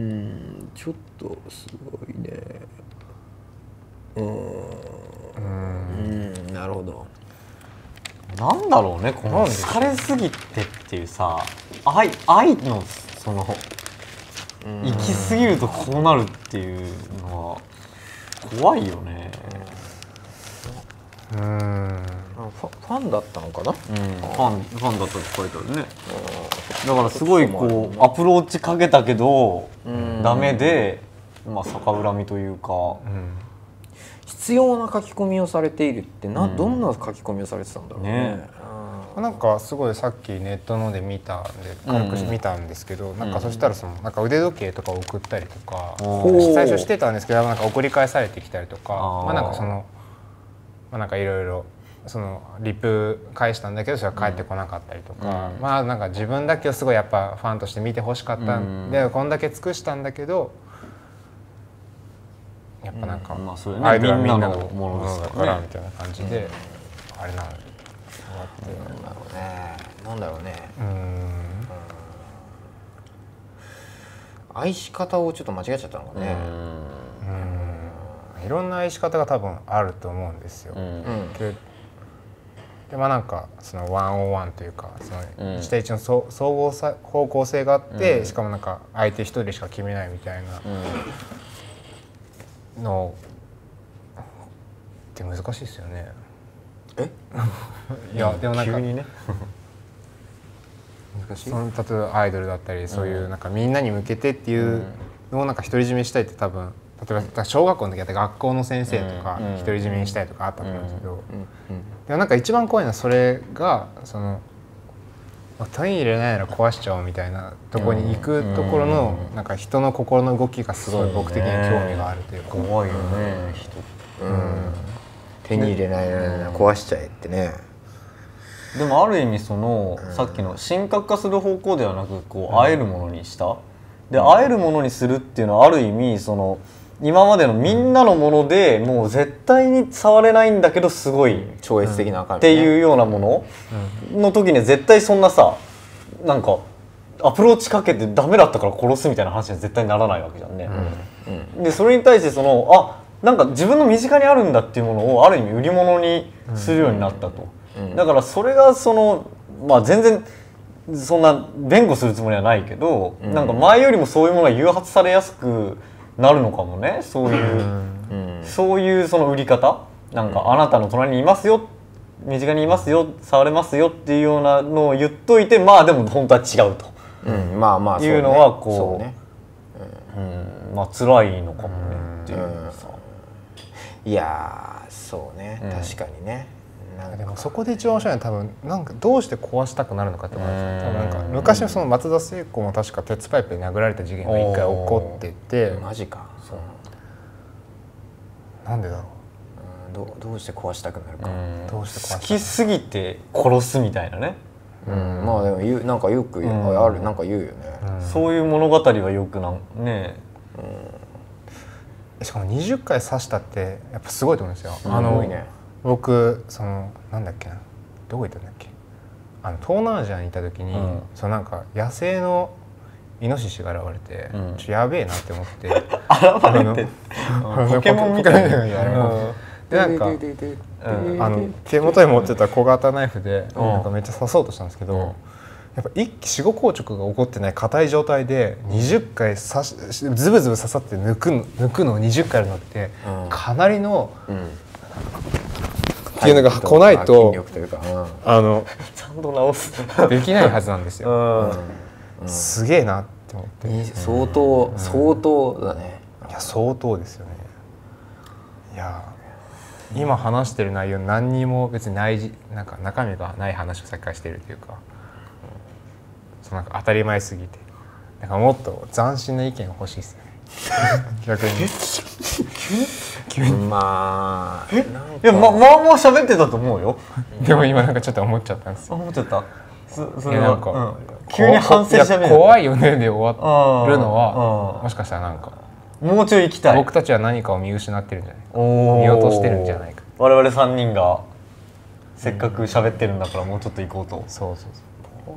ちょっとすごいね。うん、うん、なるほど。 なんだろうね、この疲れすぎてっていうさ、愛愛のその行き過ぎるとこうなるっていうのは怖いよね。 うん、ファンだったのかな、うん、 ファンファンだったって書いてあるね。だからすごいこうアプローチかけたけどダメで、まあ逆恨みというか、うん、 必要な書き込みをされているってな、うん、どんな書き込みをされてたんだろうね。ね、 なんかすごいさっきネットので見たんで軽く見たんですけど、うん、なんかそしたらそのなんか腕時計とか送ったりとか、うん、最初してたんですけどなんか送り返されてきたりとか、あまあなんかそのまあなんかいろいろそのリプ返したんだけどそれは返ってこなかったりとか、うん、まあなんか自分だけをすごいやっぱファンとして見てほしかったんで、うん、こんだけ尽くしたんだけどやっぱなんか、うんまあそれね、アイドルはみんなのものだからみたいな感じで、うん、あれなの。 なんだろうね。なんだろうね。うん。愛し方をちょっと間違えちゃったのかね。 うん。いろんな愛し方が多分あると思うんですよ。うん、で, でまあなんかそのワンオンワンというかそのいち対いちの総合さ方向性があって、うん、しかもなんか相手一人しか決めないみたいなのって難しいですよね。 えいやでもなんか急にね難しい。その例えばアイドルだったりそういうなんかみんなに向けてっていうのをなんか独り占めしたいって多分例えば小学校の時だって学校の先生とか独り占めにしたいとかあったと思うんですけど、でもなんか一番怖いのはそれがその手に入れないなら壊しちゃおうみたいなところに行くところのなんか人の心の動きがすごい僕的に興味があるというか。 怖いよね人。 手に入れないなら壊しちゃえってね。 でもある意味そのさっきの神格化する方向ではなくこう会えるものにしたで会えるものにするっていうのはある意味その今までのみんなのものでもう絶対に触れないんだけどすごい超越的な感じっていうようなものの時には絶対そんなさなんかアプローチかけてダメだったから殺すみたいな話には絶対ならないわけじゃんね。うんうん、でそれに対してそのあなんか自分の身近にあるんだっていうものをある意味売り物にするようになったと。だからそれがそのまあ全然そんな弁護するつもりはないけど、うん、なんか前よりもそういうものが誘発されやすくなるのかもね。そういう、うん、そういうその売り方なんか、うん、あなたの隣にいますよ身近にいますよ触れますよっていうようなのを言っといてまあでも本当は違うと、うん、まあまあいうのはこう、ねうん、まあ辛いのかもねっていうさ、 いやそうね、うん、確かにね。 でもそこで一番面白いのは多分なんかどうして壊したくなるのかって思うんですよ。多分なんか昔のその松田聖子も確か鉄パイプで殴られた事件が一回起こってて、 マジか。そうなんでだろう。どうどうして壊したくなるか。 どうして壊したくなるか。 好きすぎて殺すみたいなね。 うん、まあでも言うなんかよくあるなんか言うよね。 そういう物語はよくなんね。 しかもにじゅっかい刺したってやっぱすごいと思うんですよ。あの僕そのなんだっけなどこ行ったんだっけあの東南アジアにいた時に、うん、そのなんか野生のイノシシが現れて、うん、ちょっとやべえなって思って現れてポケモンみたいなのやるでなんかあの手元に持ってた小型ナイフで、うん、なんかめっちゃ刺そうとしたんですけど、うん、やっぱ一気死後硬直が起こってない硬い状態でにじゅっかい刺しズブズブ刺さって抜くの抜くのをにじゅっかいやるのって、うん、かなりの、うんっていうのが来ないとあのちゃんと直すできないはずなんですよ。うん、すげえなって思って。 相当、うん、相当だね。 いや相当ですよね。いや今話してる内容何にも別にないなんか中身がない話をさっきからしてるというか、そのなんか当たり前すぎてなんかもっと斬新な意見が欲しいですよね。逆に急にまあえいやままあまあ喋ってたと思うよ。 でも今なんかちょっと思っちゃったんですよ。 思っちゃった。 それなんか急に反省しちゃう。 怖いよねで終わるのはもしかしたらなんかもうちょい行きたい。 僕たちは何かを見失ってるんじゃないか、見落としてるんじゃないか。 我々さんにんがせっかく喋ってるんだからもうちょっと行こうと。 そうそうそう。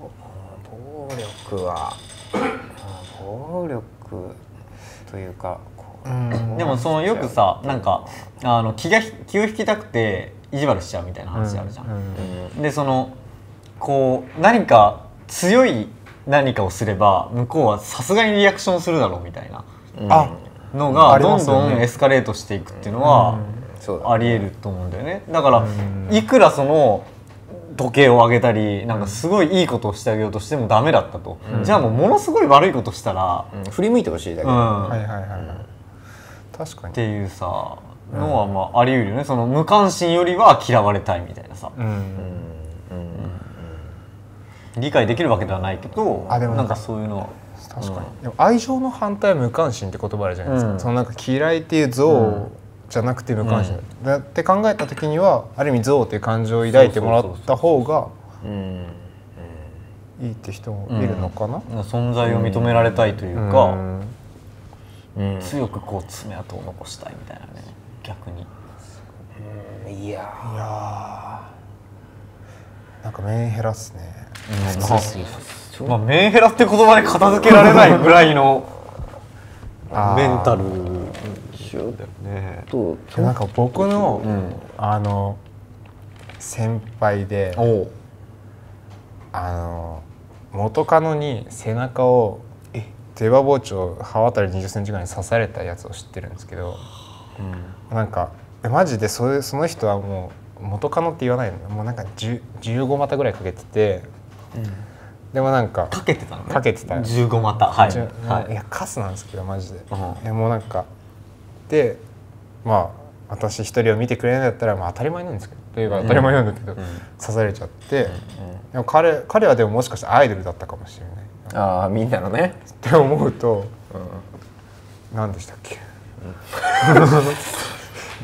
暴力は暴力というか、 でもそのよくさなんかあの気が気を引きたくて意地悪しちゃうみたいな話あるじゃん。うんうん、でそのこう何か強い何かをすれば向こうはさすがにリアクションするだろうみたいなのがどんどんエスカレートしていくっていうのはありえると思うんだよね。だからいくらその時計をあげたりなんかすごいいいことをしてあげようとしてもダメだったと、うん、じゃあもうものすごい悪いことしたら、 うん、振り向いてほしいだけ、うん、はいはいはいはい、 確かにっていうさのはまああり得るよね。その無関心よりは嫌われたいみたいなさ、うんうんうんうん、理解できるわけではないけど、あでもなんかそういうのは確かに、うん、でも愛情の反対は無関心って言葉あるじゃないですか、うん、そのなんか嫌いっていう像じゃなくて無関心、うん、だって考えた時にはある意味憎悪っていう感情を抱いてもらった方がいいって人もいるのかな、 うん、存在を認められたいというか、うんうん、強くこう爪痕を残したいみたいなね、逆に、 うん、いやいやなんかメンヘラっすね、 うん、まあ、メンヘラって言葉で片付けられないぐらいのメンタルだよね。 となんか僕の、うん、あの先輩であの元カノに背中を出刃包丁刃渡りにじゅっセンチぐらいに刺されたやつを知ってるんですけど、うん、なんかマジでそれその人はもう元カノって言わないの、もうなんかじゅうご股ぐらいかけてて、うん、でもなんかかけてたのね、 かけてたじゅうご股、はい、 はい、いやカスなんですけどマジで、うん、いやもうなんかでまあ私一人を見てくれないんだったら、まあ、当たり前なんですけどというか当たり前なんだけど、うん、刺されちゃって、うんうん、でも 彼, 彼はでももしかしたらアイドルだったかもしれない。 ああみんなのねって思うと、うん、何でしたっけ、うん、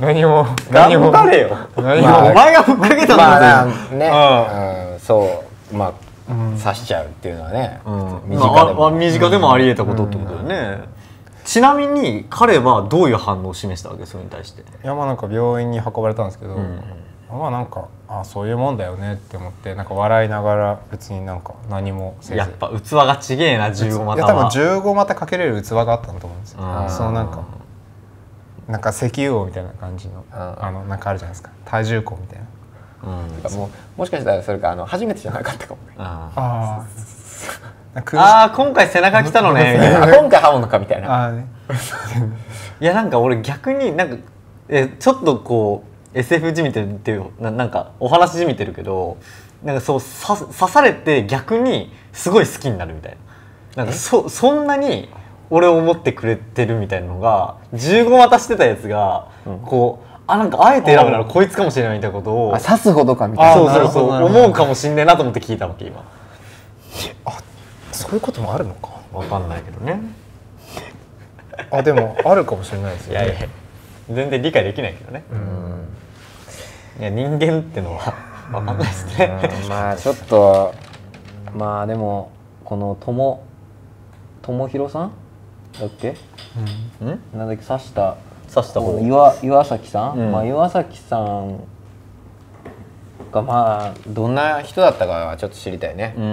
何も何も頑張れよ何も、まあ、お前がふっかけたんだぜ、 まあ、ね、うんうん、そうまあ、うん、刺しちゃうっていうのはね、うん、 身近でも、まあ、身近でもあり得たことってことだよね、うんうん、ちなみに彼はどういう反応を示したわけ、それに対して。いやまあなんか病院に運ばれたんですけど、うん、まあなんかあそういうもんだよねって思ってなんか笑いながら別になんか何もせず。 やっぱ器がちげえなじゅうご股は。 いや多分じゅうご股かけれる器があったんだと思うんですよ。そのなんかなんか石油王みたいな感じのあのなんかあるじゃないですか、多重庫みたいな、 うん、もうもしかしたらそれかあの初めてじゃなかったかもね。 あああー今回背中来たのねみたいな今回刃物かみたいな。 あ、ね、 いやなんか俺逆になんかえちょっとこう エスエフ じみてるっていう な, なんかお話じみてるけど、なんかそうさ刺されて逆にすごい好きになるみたいな、なんか そ, そんなに俺を思ってくれてるみたいなのがじゅうご股してたやつが、うん、こうあなんかあえて選ぶならこいつかもしれないみたいなことを刺すほどかみたいな、 そうそうそう思うかもしんねえなと思って聞いたわけ今。 あそういうこともあるのかわかんないけどね。 あでもあるかもしれないですよね。いやいや全然理解できないけどね。うん、いや人間ってのはわかんないですね。 まあちょっとまあでもこの友友弘さんだっけ、うん、なんだっけ刺した刺した方岩岩崎さん、うん、まあ岩崎さんがまあどんな人だったかはちょっと知りたいね。うん、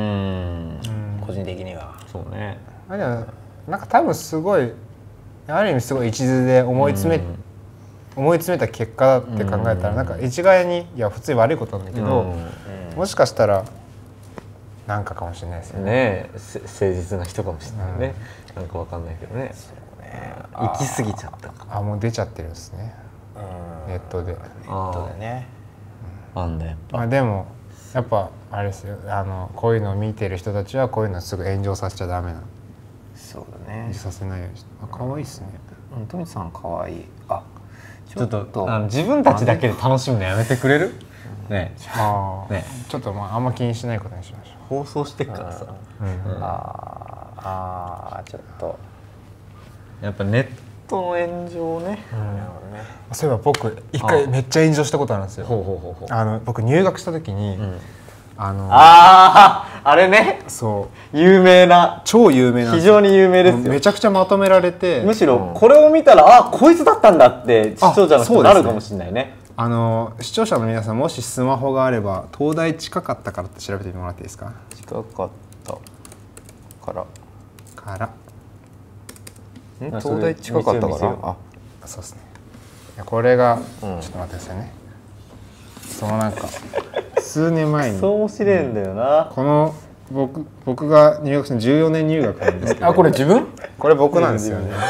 個人的には。 そうね。 あれはなんか多分すごいある意味すごい一途で思い詰め、うん、思い詰めた結果だって考えたら、うん、なんか一概にいや普通に悪いことなんだけど、うんうん、もしかしたらなんかかもしれないですよね。 ねえ誠実な人かもしれないね。うん、なんかわかんないけどね。そうね。行き過ぎちゃったか。 あもう出ちゃってるんですね。うん、ネットで。ネットでね。 あんだやっぱ。 まあでもやっぱあれですよ、あのこういうのを見てる人たちはこういうのすぐ炎上させちゃダメなの。 そうだね。 させないようにして。あ可愛いですね。 うん、トミさん可愛い。あちょっとあの自分たちだけで楽しむのやめてくれる？ね。 ああ。ね。ちょっとまああんま気にしないことにしましょう。放送してっからさ。 うんうん、ああちょっとやっぱネットの炎上ね。うん、 そういえば僕一回めっちゃ炎上したことあるんですよ。 ほうほうほうほう。 あの僕入学した時に、うん、 あのあああれね、 そう有名な、 超有名な、 非常に有名ですよ。 めちゃくちゃまとめられて、 むしろこれを見たら、あこいつだったんだって視聴者の人になるかもしれないね。 あの視聴者の皆さん、もしスマホがあれば東大近かったからって調べてみてもらっていいですか。 近かったからからん東大近かったから、あそうですね。これが、うん、ちょっと待ってくださいね。そのなんか数年前にそう面白いんだよな。 この僕僕が入学したじゅうよねん入学なんですけど、 あこれ自分？ これ僕なんですよね。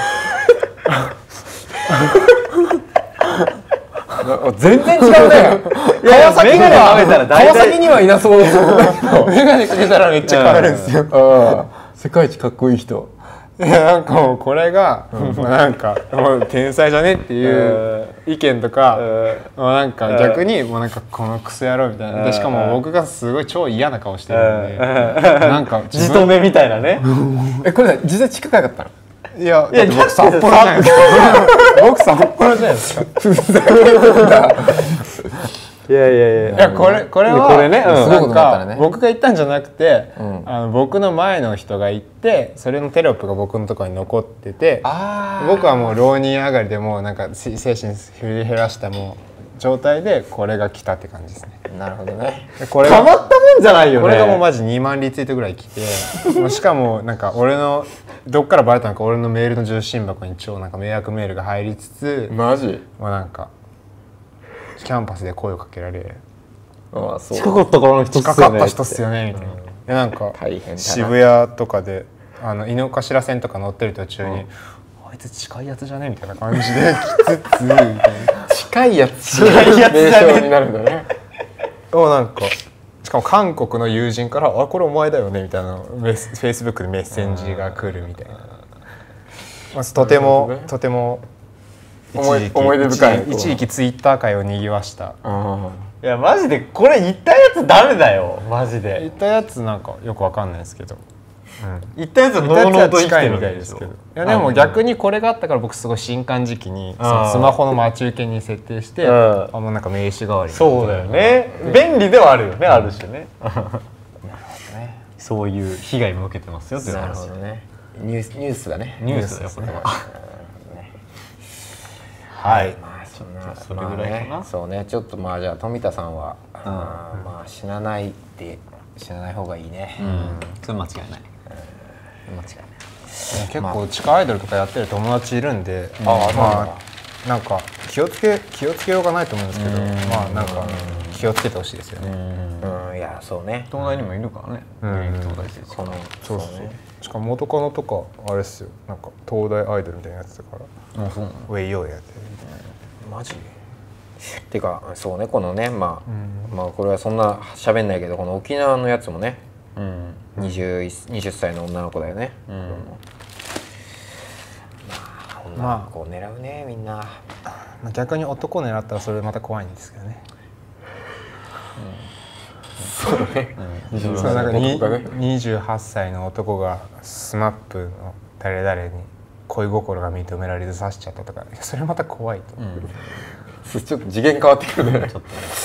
全然違うね。川崎には川崎にはいなそうです。 メガネかけたらめっちゃ変わるんですよ。 世界一かっこいい人。 いやなんかもうこれが、うん、なんかもう天才じゃねっていう意見とか、もうなんか逆にもうなんかこのクソ野郎みたいな。でしかも僕がすごい超嫌な顔してるんで、なんかじとめみたいなね。 えこれ実際近かったの？ いや、だって僕札幌じゃないですか。僕札幌じゃないですか。 いやいやいや。 いやこれこれはこれね、 すごいことだったらね。僕が言ったんじゃなくて、あの僕の前の人が言って、それのテロップが僕のところに残ってて、僕はもう浪人上がりでもうなんか精神振り減らしたもう状態でこれが来たって感じですね。 なるほどね。 これたまったもんじゃないよね。 これがもうマジにまんリツイートぐらい来て、しかもなんか俺のどっからバレたのか、俺のメールの受信箱に超なんか迷惑メールが入りつつ、 マジ？ まあなんかキャンパスで声をかけられ、 ああそう近かったからの人っすよね。 近かった人っすよねみたいな。でなんか渋谷とかであの井の頭線とか乗ってる途中に、あいつ近いやつじゃねみたいな感じで来つつみたいな。 近いやつ近いやつじゃねになるんだね。 をなんかしかも韓国の友人から「あこれお前だよね」みたいなメスフェイスブックでメッセンジが来るみたいな。まずとてもとても思い思い出深い。 一時期ツイッター界を賑わした。 いやマジでこれ言ったやつ誰だよマジで。 言ったやつなんかよくわかんないですけど、 言ったやつはノーノーと生きてるみたいですけど。いやでも逆にこれがあったから僕すごい新刊時期にそのスマホの待ち受けに設定して、あもうなんか名刺代わりに。 そうだよね。便利ではあるよね、ある種ね。そういう被害も受けてますよっていう話。 なるほどね。ニュースニュースだね。 ニュースですね。はい。まあそんなそれぐらいかな。 そうね。ちょっとまあじゃあ富田さんはまあ死なないって死なない方がいいね。 うん。それ間違いない。 間違いない。 結構地下アイドルとかやってる友達いるんで、あまあなんか気をつけ気をつけようがないと思うんですけど、まあなんか気をつけてほしいですよね。 うんいやそうね。 東大にもいるからね。現役東大生。 そのそうそう。しかも元カノとかあれですよ、なんか東大アイドルみたいなやつだから、 あそうなの。 ウェイヨーやってる。 マジ？っていうかそうねこのねまあまあこれはそんな喋んないけどこの沖縄のやつもね。にじゅうさいの女の子だよね。うん、まあ女の子を狙うねみんな。 まあ、逆に男を狙ったらそれまた怖いんですけどね。 そうね。 そうなんかにじゅうはっさいの男がスマップの誰々に恋心が認められず刺しちゃったとか、それまた怖いと。 うん、ちょっと次元変わってくるね。ちょっとね。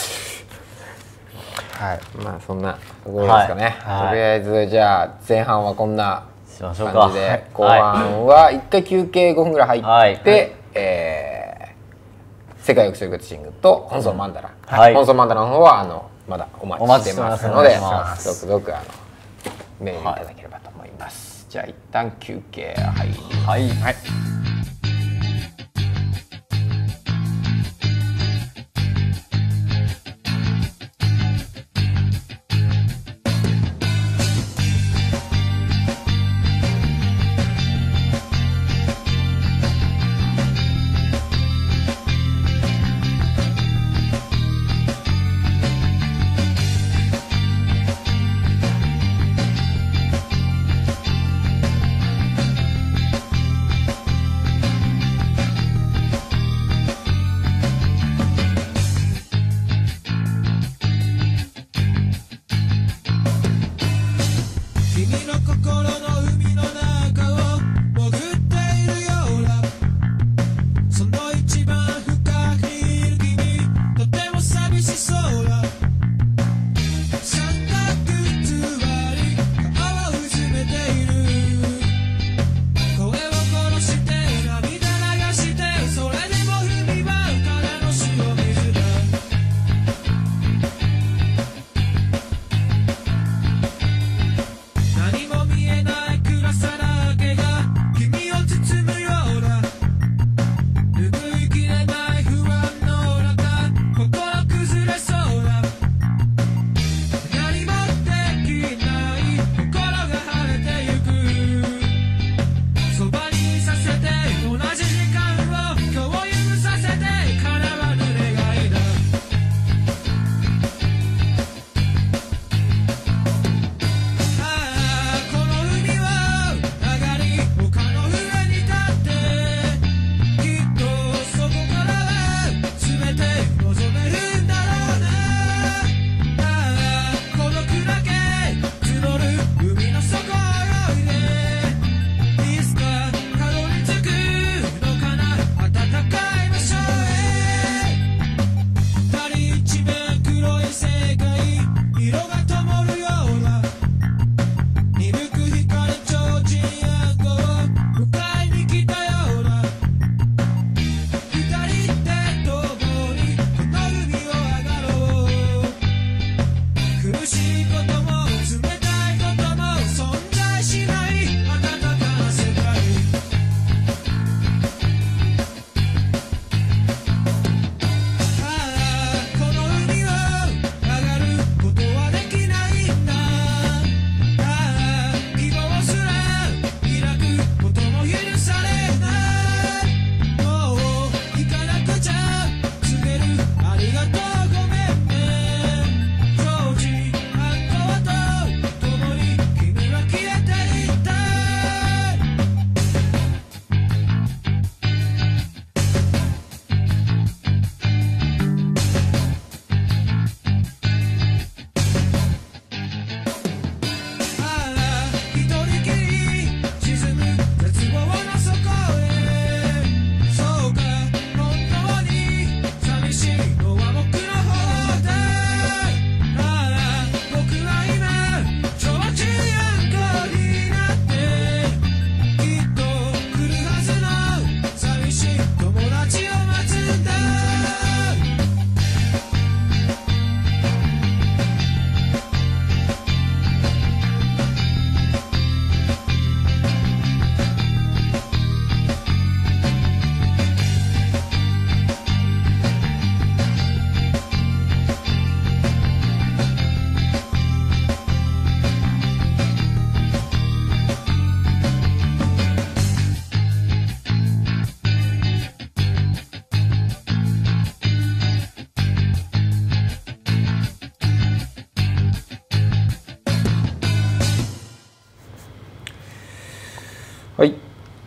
はい、 まあそんなところですかね、はい、とりあえずじゃあ前半はこんな感じで、はい、後半はいっかい休憩ごふんぐらい入って、はい、えー、世界を良くするグッチングと本草マンダラ、はい、本草マンダラの方はあのまだお待ちしてますので続々あのメールいただければと思います、はい、じゃあ一旦休憩入ります、 はいはい。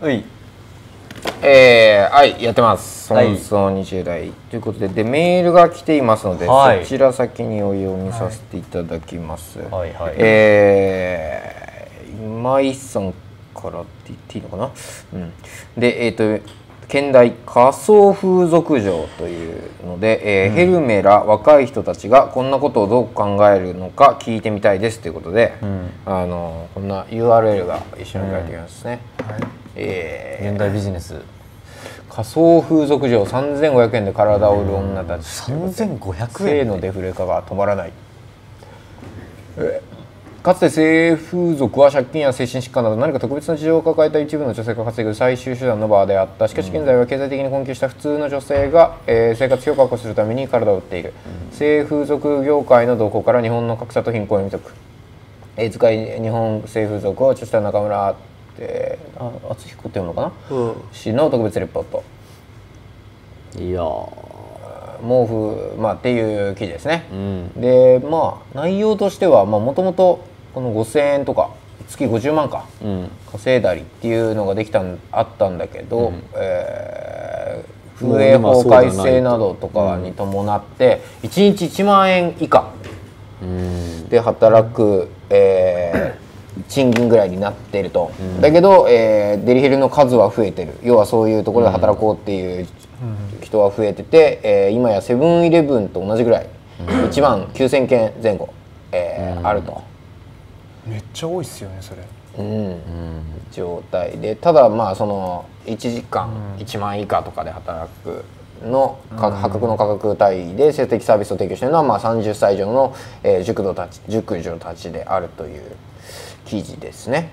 ういえー、はいやってます。そんそにじゅう代ということででメールが来ていますので、はい、そちら先にお読みさせていただきます。はいはい、えー、今井さんからって言っていいのかな。うん、でえっ、ー、と兼題仮想風俗嬢というので、えーうん、ヘルメら若い人たちがこんなことをどう考えるのか聞いてみたいですということで、うん、あのこんな ユーアールエル が一緒に書いてきますね。うん、はい、 えー、現代ビジネス仮想風俗嬢さんぜんごひゃくえんで体を売る女たち、 さんぜんごひゃくえん性のデフレ化が止まらない。えーかつて性風俗は借金や精神疾患など何か特別な事情を抱えた一部の女性が稼ぐ最終手段の場であった。しかし現在は経済的に困窮した普通の女性が、えー、生活費を確保するために体を売っている、うん、性風俗業界の動向から日本の格差と貧困を見解く、えー、図解日本性風俗を著した中村、えー、敦彦っていうのかな、うん、氏の特別レポート。 いや毛布、まあ、っていう記事ですね。うん、でまあ内容としてはもともとこのごせんえんとか月ごじゅうまんか、うん、稼いだりっていうのができたんあったんだけど、うん、えー、風営法改正などとかに伴っていちにちいちまんえん以下で働く、えー、賃金ぐらいになっていると、うん、だけど、えー、デリヘルの数は増えてる。要はそういうところで働こうっていう人は増えてて、えー、今やセブンイレブンと同じぐらい、うん、いちまんきゅうせんけんぜん後、えーうん、あると。 めっちゃ多いっすよねそれ、うんうん、状態で、ただまあそのいちじかんいちまん以下とかで働くの、うん、破格の価格帯で性的サービスを提供しているのは、まあ、さんじゅっさい以上の、えー、熟女たち熟女たちであるという記事ですね。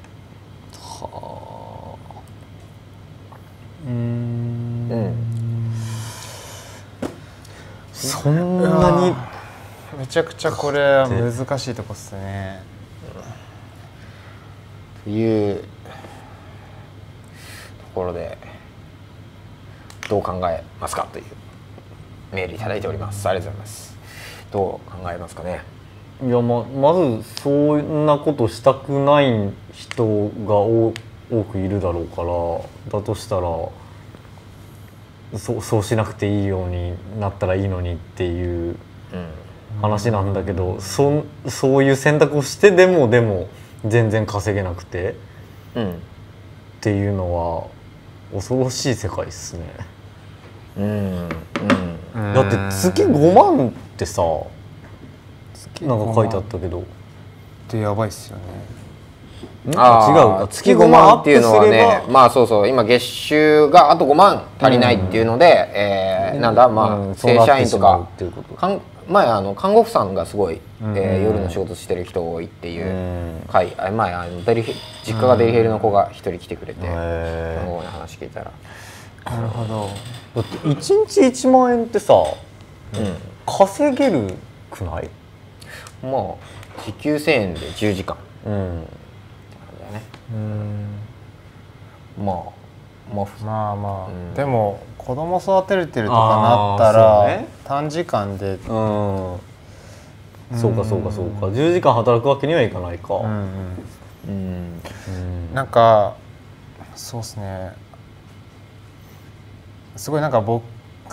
はあ、 うーん、うん、 そんなにめちゃくちゃこれは難しいとこっすね。 というところでどう考えますかというメールいただいております。ありがとうございます。どう考えますかね。 いや ま, まずそんなことしたくない人が多くいるだろうから、だとしたら そ, そうしなくていいようになったらいいのにっていう話なんだけど、 そ, そういう選択をしてでもでも全然稼げなくて、うん、っていうのは恐ろしい世界っすね。うんうん、だって月ごまんってさ、なんか書いてあったけどってやばいっすよね。 あ違うか、月ごまんっていうのはね、まあそうそう、今月収があとごまん足りないっていうので、うん、えー、なんだまあ、うん、正社員とか前あの看護婦さんがすごい、うん、えー、夜の仕事してる人多いっていう回、うん、前あのデリ実家がデリヘルの子が一人来てくれて、うん、看護婦の話聞いたら、 なるほど。 だっていちにちいちまんえんってさ、うん、稼げるくない？ まあ時給せんえんでじゅうじかん、うん、 うん、まあまあまあまあ、うん、でも子供育てれてるとかなったら、ね、短時間で、うん、 そうかそうかそうか、じゅうじかん働くわけにはいかないか。うんうんうん、なんかそうですね、すごいなんか僕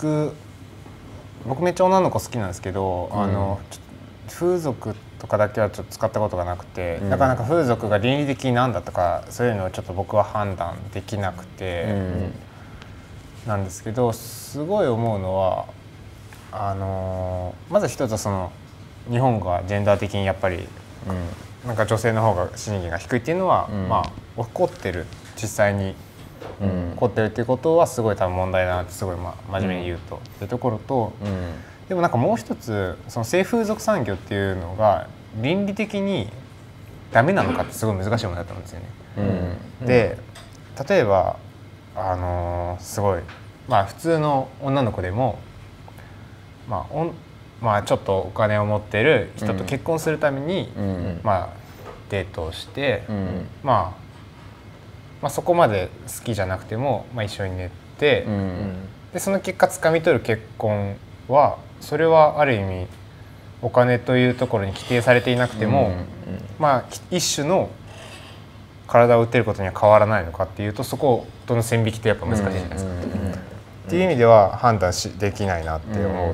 僕めっちゃ女の子好きなんですけど、うん、あの風俗とかだけはちょっと使ったことがなくて、うん、なかなか風俗が倫理的なんだとかそういうのをちょっと僕は判断できなくて、うん、なんですけど、すごい思うのはあのまず一つはその日本がジェンダー的にやっぱり、うん、なんか女性の方が賃金が低いっていうのは、うん、まあ起こってる、実際に起こってるっていうことはすごい多分問題だなってすごいまあ真面目に言うと、うん、っていうところと、うん、でもなんかもう一つその性風俗産業っていうのが倫理的にダメなのかってすごい難しい問題だと思うんですよね。うん、で例えばあのー、すごいまあ普通の女の子でもまあおんまあちょっとお金を持ってる人と結婚するために、うん、まあデートをして、うん、まあまあそこまで好きじゃなくても、まあ、一緒に寝て、うん、でその結果掴み取る結婚はそれはある意味お金というところに規定されていなくても、うんうん、まあ一種の体を打ってることには変わらないのかっていうとそことの線引きってやっぱ難しいじゃないですか。っていう意味では判断しできないなって思って、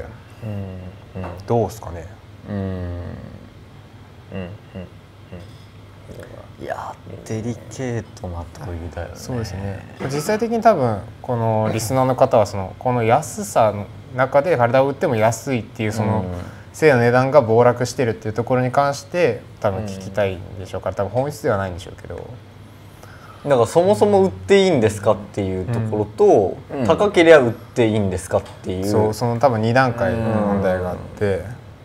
うんうんうん、どうですかね。うんうんうんいやデリケートな問いだよね。 そうですね。実際的に多分このリスナーの方はそのこの安さの中で体を売っても安いっていうその性の値段が暴落してるっていうところに関して多分聞きたいんでしょうから、多分本質ではないんでしょうけど。 だからそもそも売っていいんですかっていうところと、うん、高ければ売っていいんですかっていう、 そうその多分に段階の問題があって、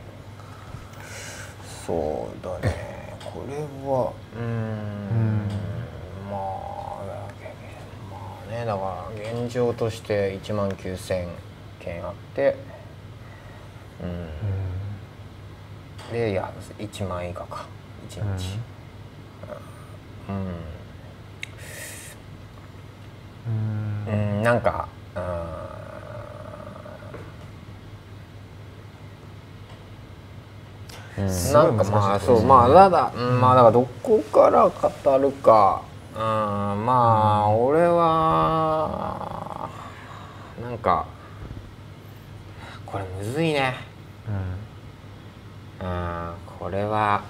そうだね。これはうーんまあまあね、だから現状としていちまんきゅうせんけんあって、うん、でいやいちまん以下かいちにち、うんうん、うん、なんかうん、なんかまあそうまあただ、うん、まあだからどこから語るか、うん、まあ俺はなんかこれむずいね、うん、うん、これは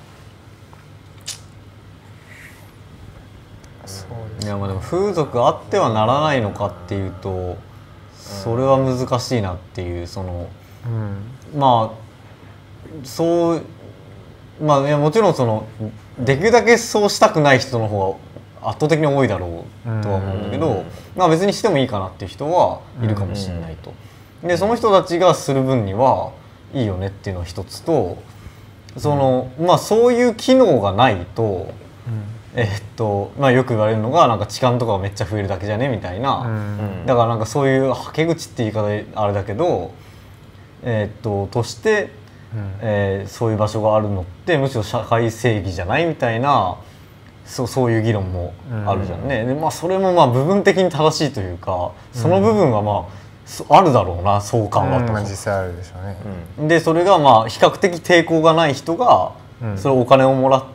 そうですね。いやまあでも風俗あってはならないのかっていうとそれは難しいなっていうその、うん、まあそうまあいやもちろんそのできるだけそうしたくない人の方が圧倒的に多いだろうとは思うんだけど、まあ別にしてもいいかなっていう人はいるかもしれないと。でその人たちがする分にはいいよねっていうのは一つと、そのまあそういう機能がないと、えっとまあよく言われるのがなんか痴漢とかがめっちゃ増えるだけじゃねみたいな、だからなんかそういうはけ口って言い方であれだけど、えっととしてうんえー、そういう場所があるのってむしろ社会正義じゃないみたいな そ, そういう議論もあるじゃんね、うんでまあ、それもまあ部分的に正しいというかその部分はまああるだろうな相関はと、 うん、実際あるでしょうね、 うん、でそれがまあ比較的抵抗がない人がそれお金をもらって、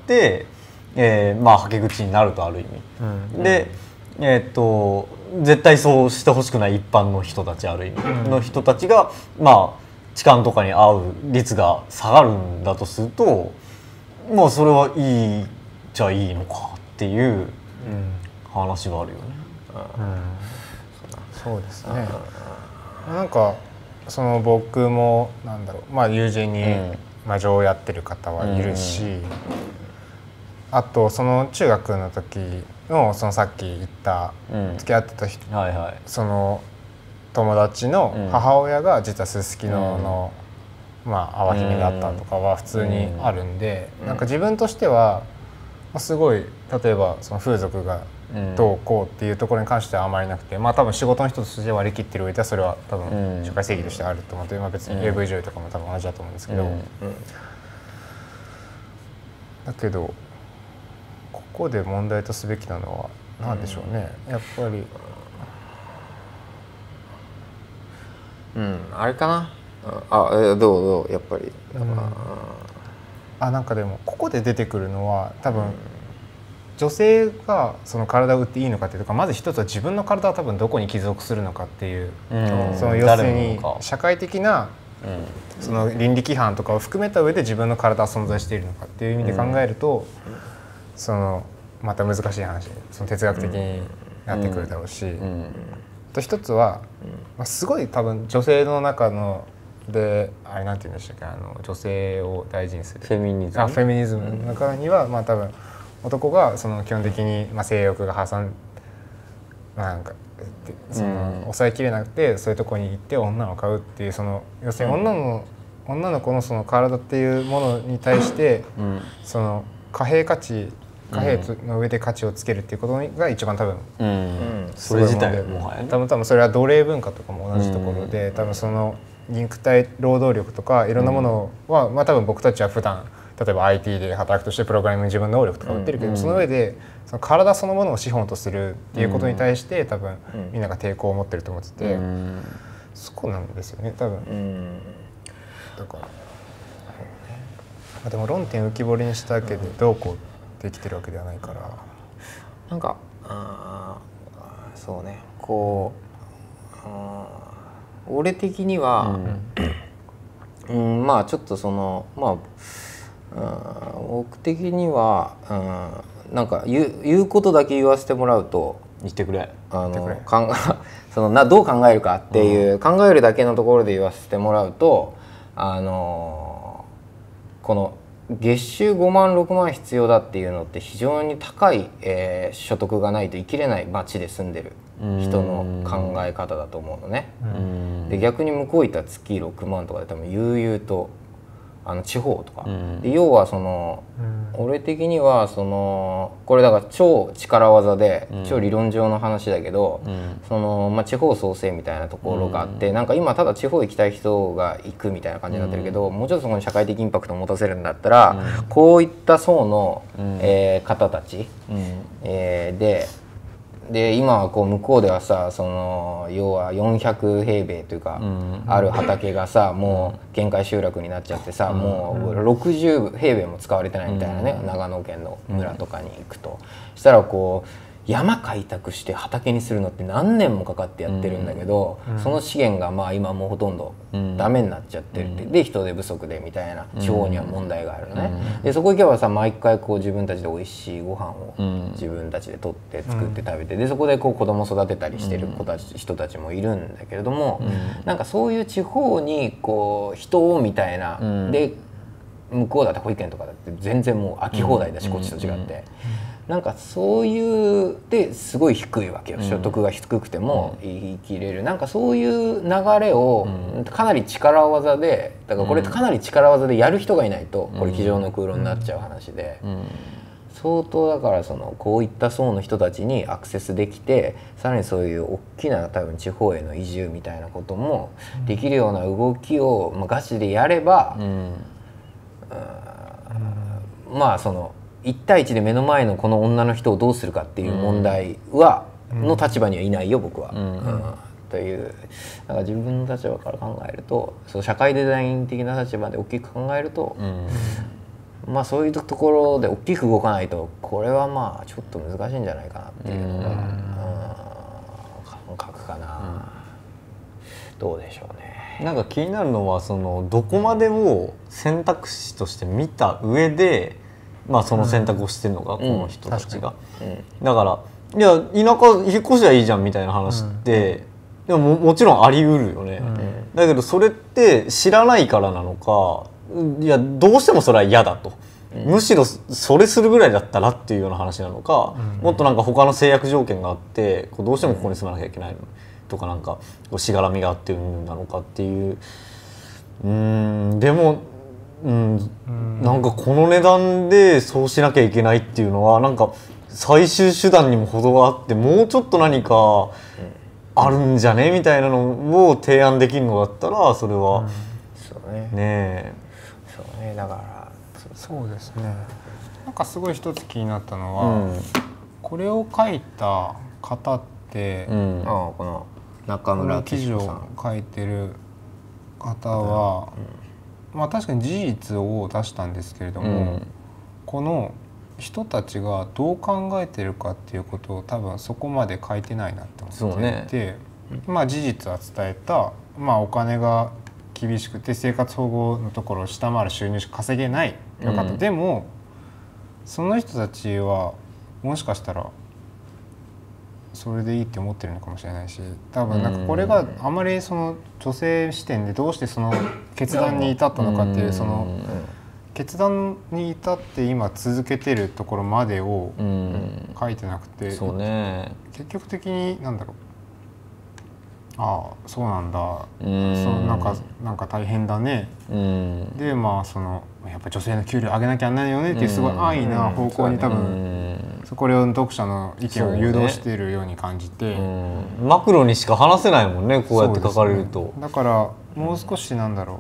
えー、まあはけ口になるとある意味、うん、で、えー、っと絶対そうしてほしくない一般の人たちある意味の人たちがまあ痴漢とかに遭う率が下がるんだとするともうそれはいいじゃいいのかっていう話はあるよね、うんうん、 そうですね。なんかその僕もなんだろう、まあ、友人に魔女をやってる方はいるし、うん、あとその中学の時のそのさっき言った付き合ってた人、うんはいはい、その友達の母親が実はすすきのの、うん、まあ淡姫だったとかは普通にあるんで、うん、なんか自分としてはすごい例えばその風俗がどうこうっていうところに関してはあまりなくて、まあ多分仕事の人として割り切ってる上ではそれは多分社会正義としてあると思って、まあ、別に エーブイ 女優とかも多分同じだと思うんですけど、うんうん、だけどここで問題とすべきなのは何でしょうね、やっぱり。 うん、あれかなあ、えどうどうやっぱり、うん、 あなんかでもここで出てくるのは多分、うん、女性がその体を売っていいのかっていうとかまず一つは自分の体は多分どこに帰属するのかっていう、うん、その要するに社会的な、うん、その倫理規範とかを含めた上で自分の体は存在しているのかっていう意味で考えると、うん、そのまた難しい話その哲学的になってくるだろうし、うんうんと一つは、まあ、すごい多分女性の中のであれなんて言うんでしたっけあの女性を大事にするフェミニズムあフェミニズムの中には、まあ多分男がその基本的に、まあ、性欲が破産なんかその、うん、抑えきれなくてそういうとこに行って女を買うっていうその要するに女の、うん、女の子のその体っていうものに対して、うん、その貨幣価値貨幣の上で価値をつけるっていうことが一番多分、うんうん、 それ自体もはや多分多分それは奴隷文化とかも同じところで、うん、多分その肉体労働力とかいろんなものは、うん、まあ多分僕たちは普段例えば アイティー で働くとしてプログラミング自分の能力とか売ってるけど、うん、その上でその体そのものを資本とするっていうことに対して多分みんなが抵抗を持ってると思ってて、うん、そこなんですよね多分、うん、だから、まあ、でも論点浮き彫りにしただけでどうこうできてるわけではないから。 なんかあそうねこう俺的には、うん、うん、まあちょっとそのまあ、うん、僕的には、うん、なんか言う、言うことだけ言わせてもらうと言ってくれあの考そのなどう考えるかっていう、うん、考えるだけのところで言わせてもらうとあのこの月収ごまんろくまん必要だっていうのって非常に高い、えー、所得がないと生きれない町で住んでる人の考え方だと思うのね。で逆に向こう行ったら月ろくまんとかで多分悠々とあの地方とかで要はその俺的にはそのこれだから超力技で超理論上の話だけどそのまあ地方創生みたいなところがあってなんか今ただ地方行きたい人が行くみたいな感じになってるけどもうちょっとそこに社会的インパクトを持たせるんだったらこういった層のえ方たちえでで今はこう向こうではさその要はよんひゃくへいべいというかある畑がさもう限界集落になっちゃってさもうろくじゅうへいべいも使われてないみたいなね長野県の村とかに行くとしたらこう山開拓して畑にするのって何年もかかってやってるんだけどその資源がまあ今もうほとんどダメになっちゃってるってで人手不足でみたいな地方には問題があるのね。でそこ行けばさ毎回こう自分たちで美味しいご飯を自分たちで取って作って食べてでそこでこう子供育てたりしてる子たち人たちもいるんだけれどもなんかそういう地方にこう人をみたいなで向こうだって保育園とかだって全然もう飽き放題だしこっちと違って。なんかそういうですごい低いわけよ所得が低くても生きれるなんかそういう流れをかなり力技でだからこれかなり力技でやる人がいないとこれ机上の空論になっちゃう話で相当だからそのこういった層の人たちにアクセスできてさらにそういう大きな多分地方への移住みたいなこともできるような動きをまあガチでやればまあそのいち対いちで目の前のこの女の人をどうするかっていう問題は、うん、の立場にはいないよ僕は。うんうん、というだから自分の立場から考えるとそう社会デザイン的な立場で大きく考えると、うん、まあそういうところで大きく動かないとこれはまあちょっと難しいんじゃないかなっていうのが、うん、感覚かな、うん、どうでしょうね。 なんか気になるのはそのどこまでを選択肢として見た上でまあその選択をしてるのがこの人たちが、うんうん、だからいや田舎引っ越しはいいじゃんみたいな話って、うん、でも も, もちろんあり得るよね、うん、だけどそれって知らないからなのかいやどうしてもそれは嫌だと、うん、むしろそれするぐらいだったらっていうような話なのか、うん、もっとなんか他の制約条件があってこうどうしてもここに住まなきゃいけないのとかなんかこうしがらみがあってうんなのかっていううーんでもうん、なんかこの値段でそうしなきゃいけないっていうのはなんか最終手段にも程があってもうちょっと何かあるんじゃねみたいなのを提案できるのだったらそれは、うん、 そうね。 ねえそうねだからそうですね。なんかすごい一つ気になったのは、うん、これを書いた方って、うん、 ああこの中村記事を書いてる方は、うん、まあ確かに事実を出したんですけれども、うん、この人たちがどう考えてるかっていうことを多分そこまで書いてないなって思っていて、ね、まあ事実は伝えた、まあ、お金が厳しくて生活保護のところを下回る収入しか稼げない方、うん、でもその人たちはもしかしたらそれでいいって思ってるのかもしれないし多分なんかこれがあまりその女性視点でどうしてその決断に至ったのかっていうその決断に至って今続けてるところまでを書いてなくて、 そうね、 結局的に何だろうああそうなんだうんそうなんかなんか大変だねうんでまあそのやっぱ女性の給料上げなきゃならないよねっていうすごい安易な方向に多分そこれを読者の意見を誘導しているように感じて、 ね、マクロにしか話せないもんねこうやって書かれると、ね、 だからもう少しなんだろ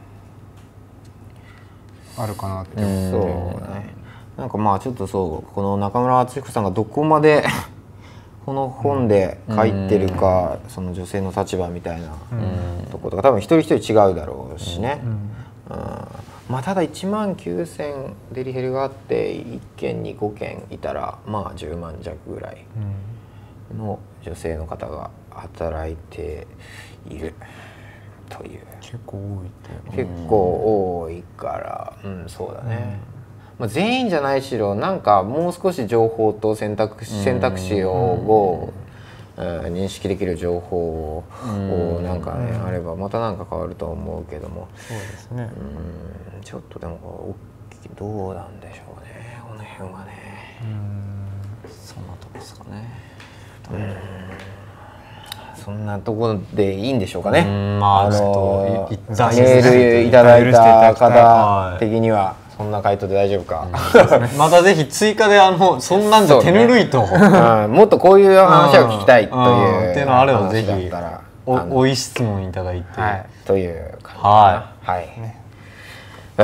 うあるかなって思って、 そうね、なんかまあちょっとそうこの中村敦彦さんがどこまでこの本で書いてるか、うん、その女性の立場みたいなところとか多分一人一人違うだろうしね、うんうん、 まあただいちまんきゅうせんデリヘルがあっていっけんにごけんいたらまあじゅうまん弱ぐらいの女性の方が働いているという。 結構多いって結構多いから、うん、そうだね、まあ、全員じゃないしろなんかもう少し情報と選択選択肢をを、うん、認識できる情報をなんかねあればまたなんか変わると思うけども、 そうですね、 うん、ちょっとでも大きいどうなんでしょうねこの辺はね。 うんそんなとこですかね。うんそんなところでいいんでしょうかね。 まあ、あのメールいただいた方的にはそんな回答で大丈夫か。 またぜひ追加であのそんなんじゃ手ぬるいと、 もっとこういう話を聞きたいというっていうのあればぜひおおい質問いただいてという感じ。 はいはい。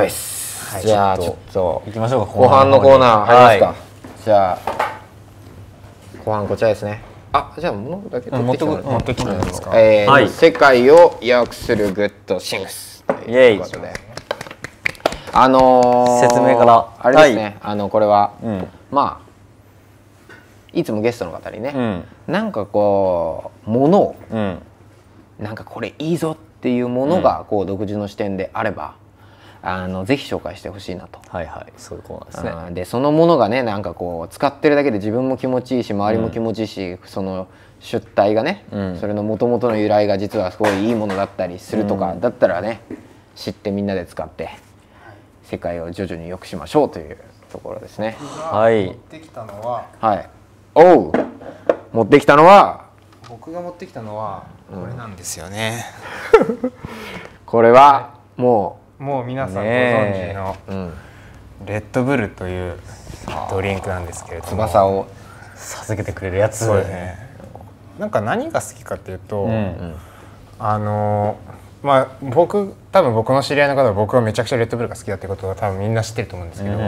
よし。じゃあちょっと行きましょうか。 後半のコーナー入りますか。じゃあ後半こちらですね。あ、じゃあ物だけ持って持ってきてるんですか。 えーはい、世界を良くするグッドシングスということで、あのー、 説明からあれですね、はい、あのこれは、 うん、 まあいつもゲストの方にね、 うん、 なんかこうものを、 うん、 なんかこれいいぞっていうものがこう独自の視点であれば。あのぜひ紹介してほしいなと。 はいはい、そういうコーナーですね。 でそのものがねなんかこう使ってるだけで自分も気持ちいいし周りも気持ちいいし、うん、その出体がね、うん、それの元々の由来が実はすごいいいものだったりするとか、うん、だったらね知ってみんなで使って世界を徐々に良くしましょうというところですね。 はい。持ってきたのは、 はい。おう。持ってきたのは僕が持ってきたのはこれなんですよね。 うん、これはもうもう皆さんご存知のレッドブルというドリンクなんですけれども、 翼を授けてくれるやつ。 そうですね。なんか何が好きかっていうと、うん、あのまあ僕多分僕の知り合いの方は僕はめちゃくちゃレッドブルが好きだってことは多分みんな知ってると思うんですけど、うん、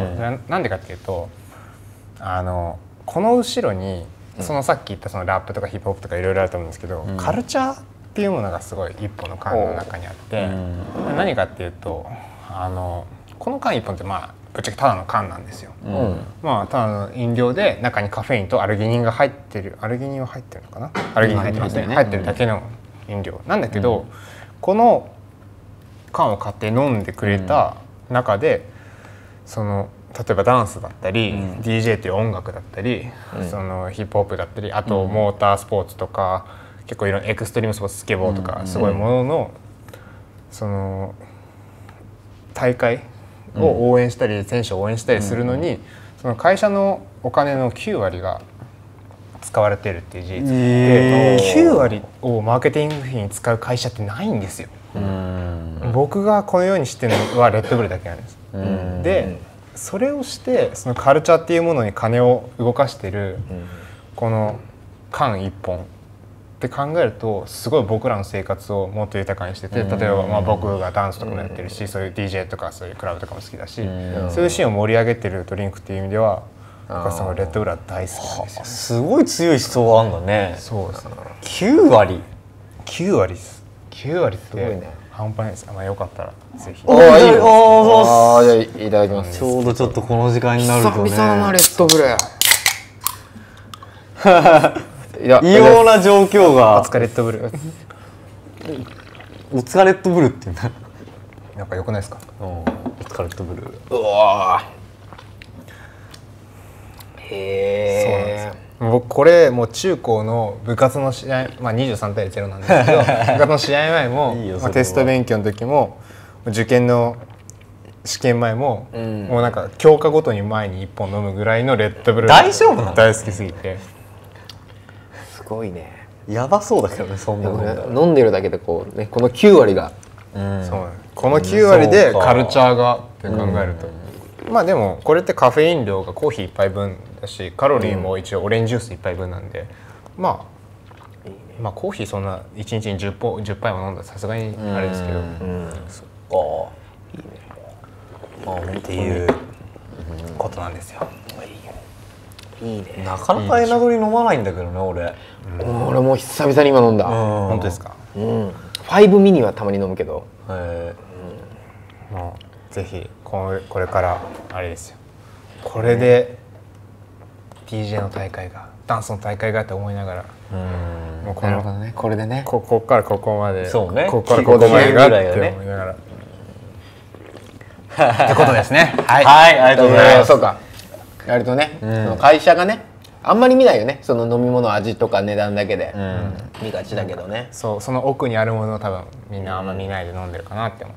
なんでかっていうとあのこの後ろにそのさっき言ったそのラップとかヒップホップとかいろいろあると思うんですけど、うん、カルチャーっていうものがすごい一本の缶の中にあって、うん、何かっていうとあのこの缶一本ってまあぶっちゃけただの缶なんですよ、うん、まあただの飲料で中にカフェインとアルギニンが入ってるアルギニンは入ってるのかなアルギニン入ってますね、入ってるだけの飲料なんだけど、うん、この缶を買って飲んでくれた中でその例えばダンスだったり、うん、ディージェー という音楽だったり、うん、そのヒップホップだったりあとモータースポーツとか、結構いろんなエクストリームスポーツスケボーとかすごいもののその大会を応援したり選手を応援したりするのにその会社のお金のきゅうわりが使われているっていう事実で、きゅうわりをマーケティング費に使う会社ってないんですよ。僕がこのように知ってるのはレッドブルだけなんです。でそれをしてそのカルチャーっていうものに金を動かしてるこの缶一本って考えるとすごい僕らの生活をもっと豊かにしてて、例えばまあ僕がダンスとかもやってるし、そういう ディージェー とかそういうクラブとかも好きだし、そういうシーンを盛り上げてるドリンクっていう意味では僕はそのレッドブルは大好きなんですよね。 すごい強い思想があるんだね。 そうですね。 きゅうわりきゅうわりです。きゅうわりって半端ないです。まあよかったらぜひ。 ああいいよ。ああじゃあいただきます。 ちょうどちょっとこの時間になるとね。 久々のレッドブル。 異様な状況が。 お疲れレッドブル。 お疲れレッドブルって言うんだ。 なんか良くないですか。 お疲れレッドブル。 うわ。へえ。 そうなんですよ。僕これもう中高の部活の試合、まあにじゅうさんたいゼロなんですけど部活の試合前もいいまあ、テスト勉強の時も受験の試験前も、うん、もうなんか教科ごとに前にいっぽん飲むぐらいのレッドブル大丈夫なの大好きすぎてすごいね。 やばそうだけどねそんなの飲んでるだけでこうねこのきゅうわりが、 うん、そうこのきゅうわりでカルチャーがって考えると、うん、まあでもこれってカフェイン量がコーヒーいっぱいぶんだしカロリーも一応オレンジジュースいっぱいぶんなんで、うん、まあまあコーヒーそんないちにちにじゅっぽんじゅっぱいも飲んだらさすがにあれですけど、うんうん、ああいいねああっていうことなんですよ。 いいね。 なかなかエナドリ飲まないんだけどね俺、 うん、俺も久々に今飲んだ。うん、 本当ですか。 うん、ファイブミニはたまに飲むけど、 へえ、 うん、まあぜひこれ、これからあれですよ、これで ディージェー の大会がダンスの大会がって思いながら、 うんもうこのねこれでねここからここまで、 そうね、 ここからここまでがって思いながらってことですね。 はい、はい、ありがとうございます。 そうか、割とね、その会社がねあんまり見ないよね、その飲み物味とか値段だけで、見がちだけどね。 そうその奥にあるものを多分みんなあんま見ないで飲んでるかなって思って、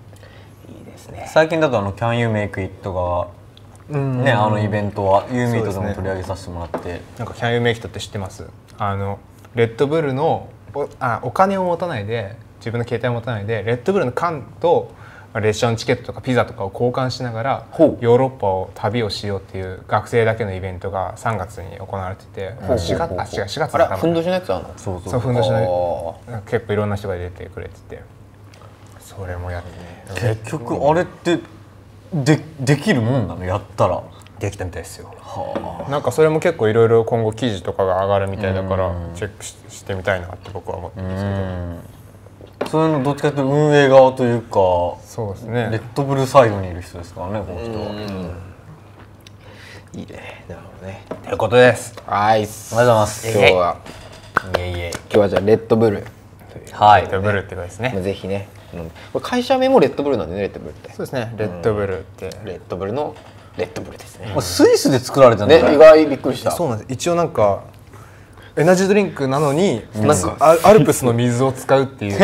いいですね。 最近だとあの Can You Make It がね、あのイベントはユーミートでも取り上げさせてもらって、 なんか Can You Make It って知ってます？あのレッドブルの お, あお金を持たないで、自分の携帯を持たないでレッドブルの缶と列車のチケットとかピザとかを交換しながらヨーロッパを旅をしようっていう学生だけのイベントがさんがつに行われてて、しがつあ違うしがつだったのかな。 ふんどしのやつあるの？ そうそうそう、ふんどしの結構いろんな人が出てくれてて、それもやってね、結局あれってでできるもんなの？やったらできたみたいですよ。はあ、なんかそれも結構いろいろ今後記事とかが上がるみたいだからチェック し, してみたいなって僕は思ってるんですけど、 そういうのどっちかというと運営側というか、 そうですね、 レッドブルサイドにいる人ですからね、この人は。 いいね、なるほどね。 ということです。 はい、ありがとうございます。 今日は、 いえいえ、 今日はじゃあレッドブル、 はい、 レッドブルってことですね。 ぜひね、これ会社名もレッドブルなんでね、レッドブルって。 そうですね、レッドブルって、 レッドブルのレッドブルですね。 スイスで作られたんだね、意外びっくりした。 そうなんです。一応なんかエナジードリンクなのに、なんかアルプスの水を使うっていう、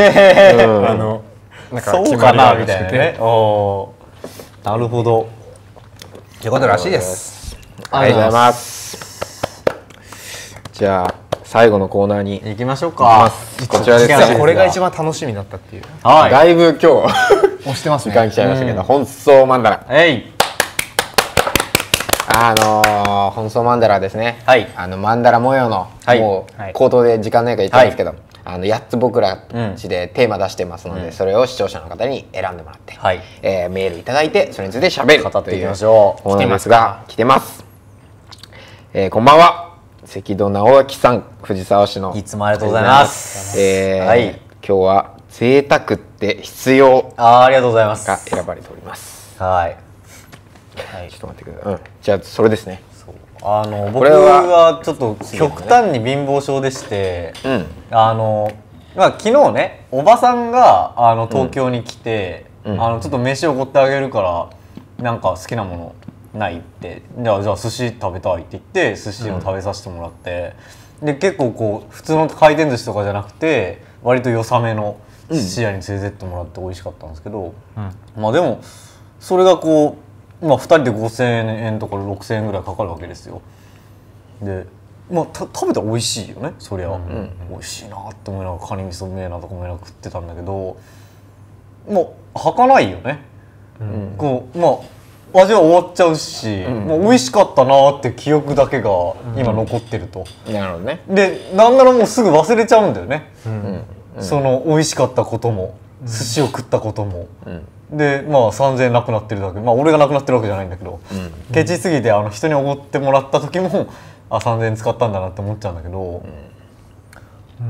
あのなんか決まりがあるらしくて、 おなるほど。 ということらしいです。 ありがとうございます。じゃあ最後のコーナーに行きましょうか。 こちらです。 これが一番楽しみだったっていう。 はい。だいぶ今日押してますね。 時間来ちゃいましたけど、本草マンダラ。 えい。 あのー、本草マンダラですね。 はい。 あのマンダラ模様の、はい、もう口頭で時間ないから言ってるんですけど、はい、あのやっつ僕らちでテーマ出してますので、うん、それを視聴者の方に選んでもらって、はい、えー、メールいただいてそれについて喋る語っていきましょう。 コーナーですが、来てます。えー、こんばんは。関戸直明さん、藤沢市の。 いつもありがとうございます。 えー、はい。今日は贅沢って必要。 あー、ありがとうございます。 が選ばれております。 はい。 はい、ちょっと待ってください。うん、じゃあそれですね。 あの僕はちょっと極端に貧乏症でして、うん、あのまあ昨日ね、おばさんがあの東京に来て、うん、あのちょっと飯をおごってあげるからなんか好きなものないって、じゃあじゃあ寿司食べたいって言って寿司を食べさせてもらって、うん、で結構こう普通の回転寿司とかじゃなくて割と良さめの寿司屋に連れてってもらって美味しかったんですけど、うん、まあでもそれがこう。まあふたりでごせんえんとかろくせんえんぐらいかかるわけですよ。で、まあ食べたら美味しいよね、そりゃ、うん、美味しいなって思いながらカニ味噌うめえなとか思いながら食ってたんだけど、もう儚かないよね、うん、こうまあ味は終わっちゃうし、うん、もう美味しかったなって記憶だけが今残ってると、 うん、なるほどね。 でなんならもうすぐ忘れちゃうんだよね、うんうん、その美味しかったことも寿司を食ったことも、うんでまあさんぜんえんなくなってるだけ、まあ俺がなくなってるわけじゃないんだけど、うん、ケチすぎてあの人におごってもらった時もあさんぜんえん使ったんだなって思っちゃうんだけど、うん、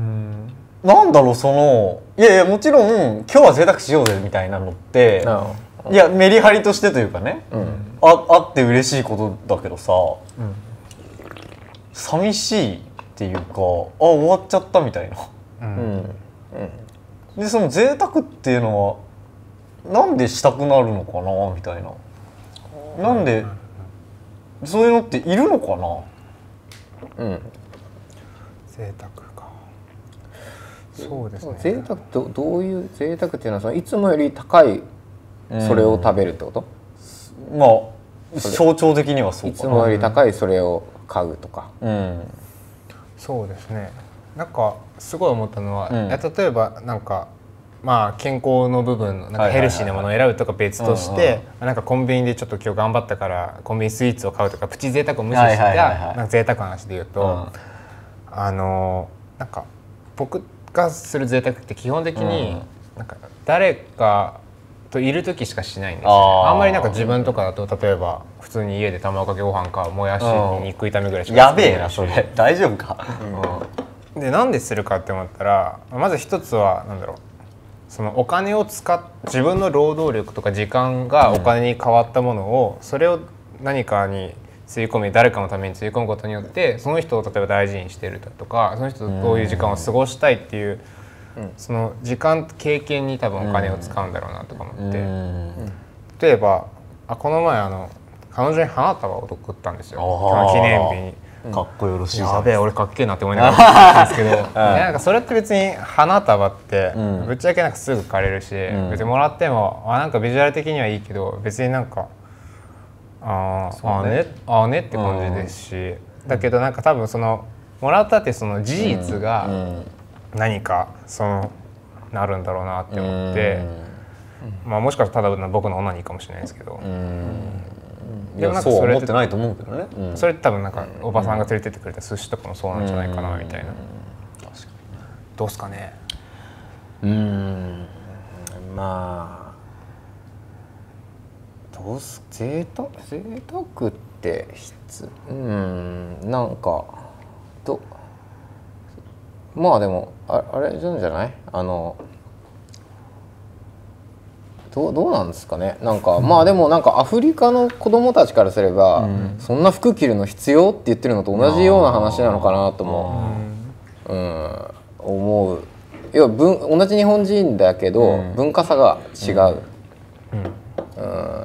なんだろうそのいやいやもちろん今日は贅沢しようぜみたいなのって、うん、いやメリハリとしてというかね、うん、あ, あって嬉しいことだけどさ、うん、寂しいっていうかあ終わっちゃったみたいな、うんうん、でその贅沢っていうのはなんでしたくなるのかなみたいな、なんでそういうのっているのかな。うん。 贅沢か。そうですね。 贅沢どどういう贅沢っていうのはそのいつもより高いそれを食べるってこと？ うん、まあ象徴的にはそうかな。 いつもより高いそれを買うとか。 うん。そうですね。なんかすごい思ったのは、うん、例えばなんか。まあ健康の部分なんかヘルシーなものを選ぶとか別としてなんかコンビニでちょっと今日頑張ったからコンビニスイーツを買うとかプチ贅沢を無視したなんか贅沢な話で言うと、うん、あのなんか僕がする贅沢って基本的になんか誰かといる時しかしないんですよ、ね、あ, あんまりなんか自分とかだと例えば普通に家で卵かけご飯かもやしに肉炒めぐらいしかやべえなそれ大丈夫か、 うん、でなんでするかって思ったらまず一つはなんだろうそのお金を使っ自分の労働力とか時間がお金に変わったものを、それを何かに吸い込み誰かのために吸い込むことによってその人を例えば大事にしてるとかその人とどういう時間を過ごしたいっていう、うん、その時間経験に多分お金を使うんだろうなとか思って、うん、例えばあこの前あの彼女に花束を贈ったんですよ記念日に。 かっこよろしいじゃん。 やべえ俺かっけえなって思いながらですけど、なんかそれって別に花束ってぶっちゃけなんかすぐ枯れるし、うん、別にもらってもあなんかビジュアル的にはいいけど別になんかあー、ね、あねあねって感じですし、うん、だけどなんか多分そのもらったってその事実が何かそのなるんだろうなって思って、うん、まあもしかしたらただ僕のオナニーかもしれないですけど。うんでもなんかそれってないと思うけどね、 うん、それって多分なんかおばさんが連れてってくれた寿司とかもそうなんじゃないかなみたいな、うん、確かにどうすかね。 うーんまあどうす贅沢贅沢って必うんなんかどまあでも あ, あれなんじゃないあのどう, どうなんですかねなんか、うん、まあでもなんかアフリカの子供たちからすれば、うん、そんな服着るの必要って言ってるのと同じような話なのかなとも、うん、思う。要は文同じ日本人だけど、うん、文化差が違う、うんうん、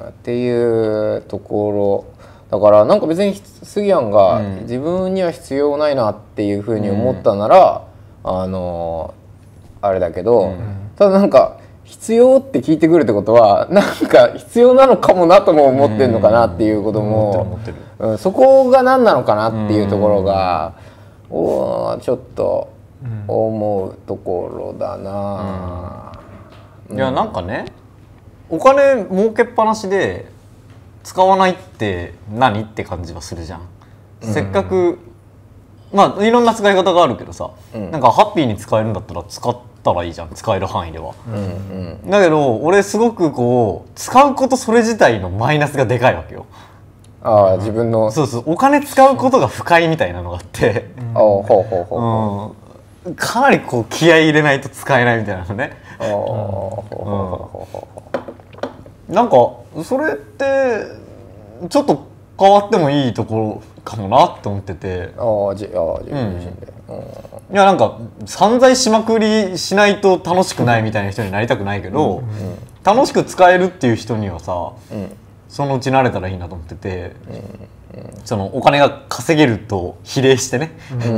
っていうところだからなんか別に杉谷が自分には必要ないなっていうふうに思ったなら、うん、あのあれだけど、うん、ただなんか必要って聞いてくるってことはなんか必要なのかもなとも思ってるのかなっていうことも、うん、そこが何なのかなっていうところが、うん、おちょっと思うところだな、 うん、いやなんかねお金儲けっぱなしで使わないって何って感じはするじゃん、うん、せっかくまあいろんな使い方があるけどさ、うん、なんかハッピーに使えるんだったら使ったらいいじゃん使える範囲では、うんうん、だけど俺すごくこう使うことそれ自体のマイナスがでかいわけよ。 ああ自分のそうそうお金使うことが不快みたいなのがあって、うん、ほうほうほうほう、うん、かなりこう気合い入れないと使えないみたいなのね。なんかそれってちょっと変わってもいいところかもなって思ってて、 ああじああ自分自身で、うん、 いやなんか散財しまくりしないと楽しくないみたいな人になりたくないけど、うんうん、楽しく使えるっていう人にはさ、うん、そのうち慣れたらいいなと思ってて、うんうん、そのお金が稼げると比例してね、うん、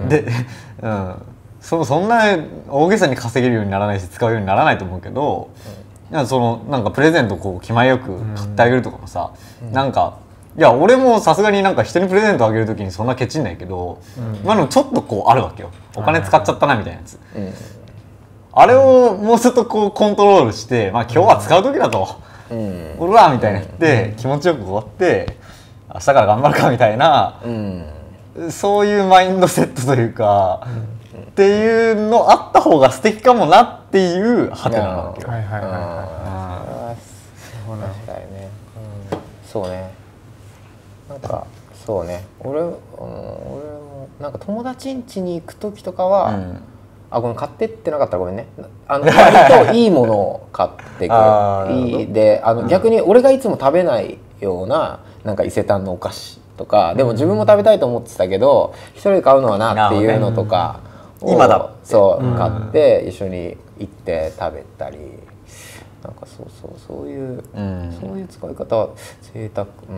で、うん、そ, そんな大げさに稼げるようにならないし使うようにならないと思うけど、うん、そのなんかプレゼントこう気前よく買ってあげるとかもさ、うん、なんかいや俺もさすがになんか人にプレゼントあげるときにそんなケチんないけど、うん、まあでもちょっとこうあるわけよお金使っちゃったなみたいなやつ、うん、あれをもうちょっとこうコントロールしてまあ今日は使う時だと、うん、うわみたいな言って気持ちよく終わって明日から頑張るかみたいな、うん、そういうマインドセットというか、うん、っていうのあった方が素敵かもなっていうハテナなわけよ。はいはいはいはい。 そうなんだよね。そうね。なんかそうね。俺、うん、俺もなんか友達ん家に行く時とかは、うん、あごめん買ってってなかったらごめんね。あの割といいものを買ってくる。いいであの、うん、逆に俺がいつも食べないようななんか伊勢丹のお菓子とかでも自分も食べたいと思ってたけど一人で買うのはなっていうのとかを今だそう買って一緒に行って食べたりなんかそうそうそういう、うん、そういう使い方は贅沢、うん、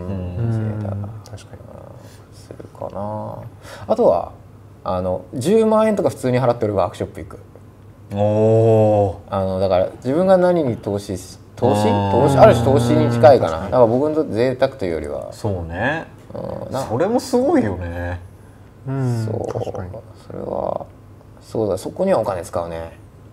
贅沢確かにするかな。あとはあのじゅうまんえんとか普通に払ってるワークショップ行く。おあのだから自分が何に投資し投資投資ある種投資に近いかな。だから僕にとって贅沢というよりはそうね、うん、なそれもすごいよね。 うんそう確かにそれはそうだそこにはお金使うね。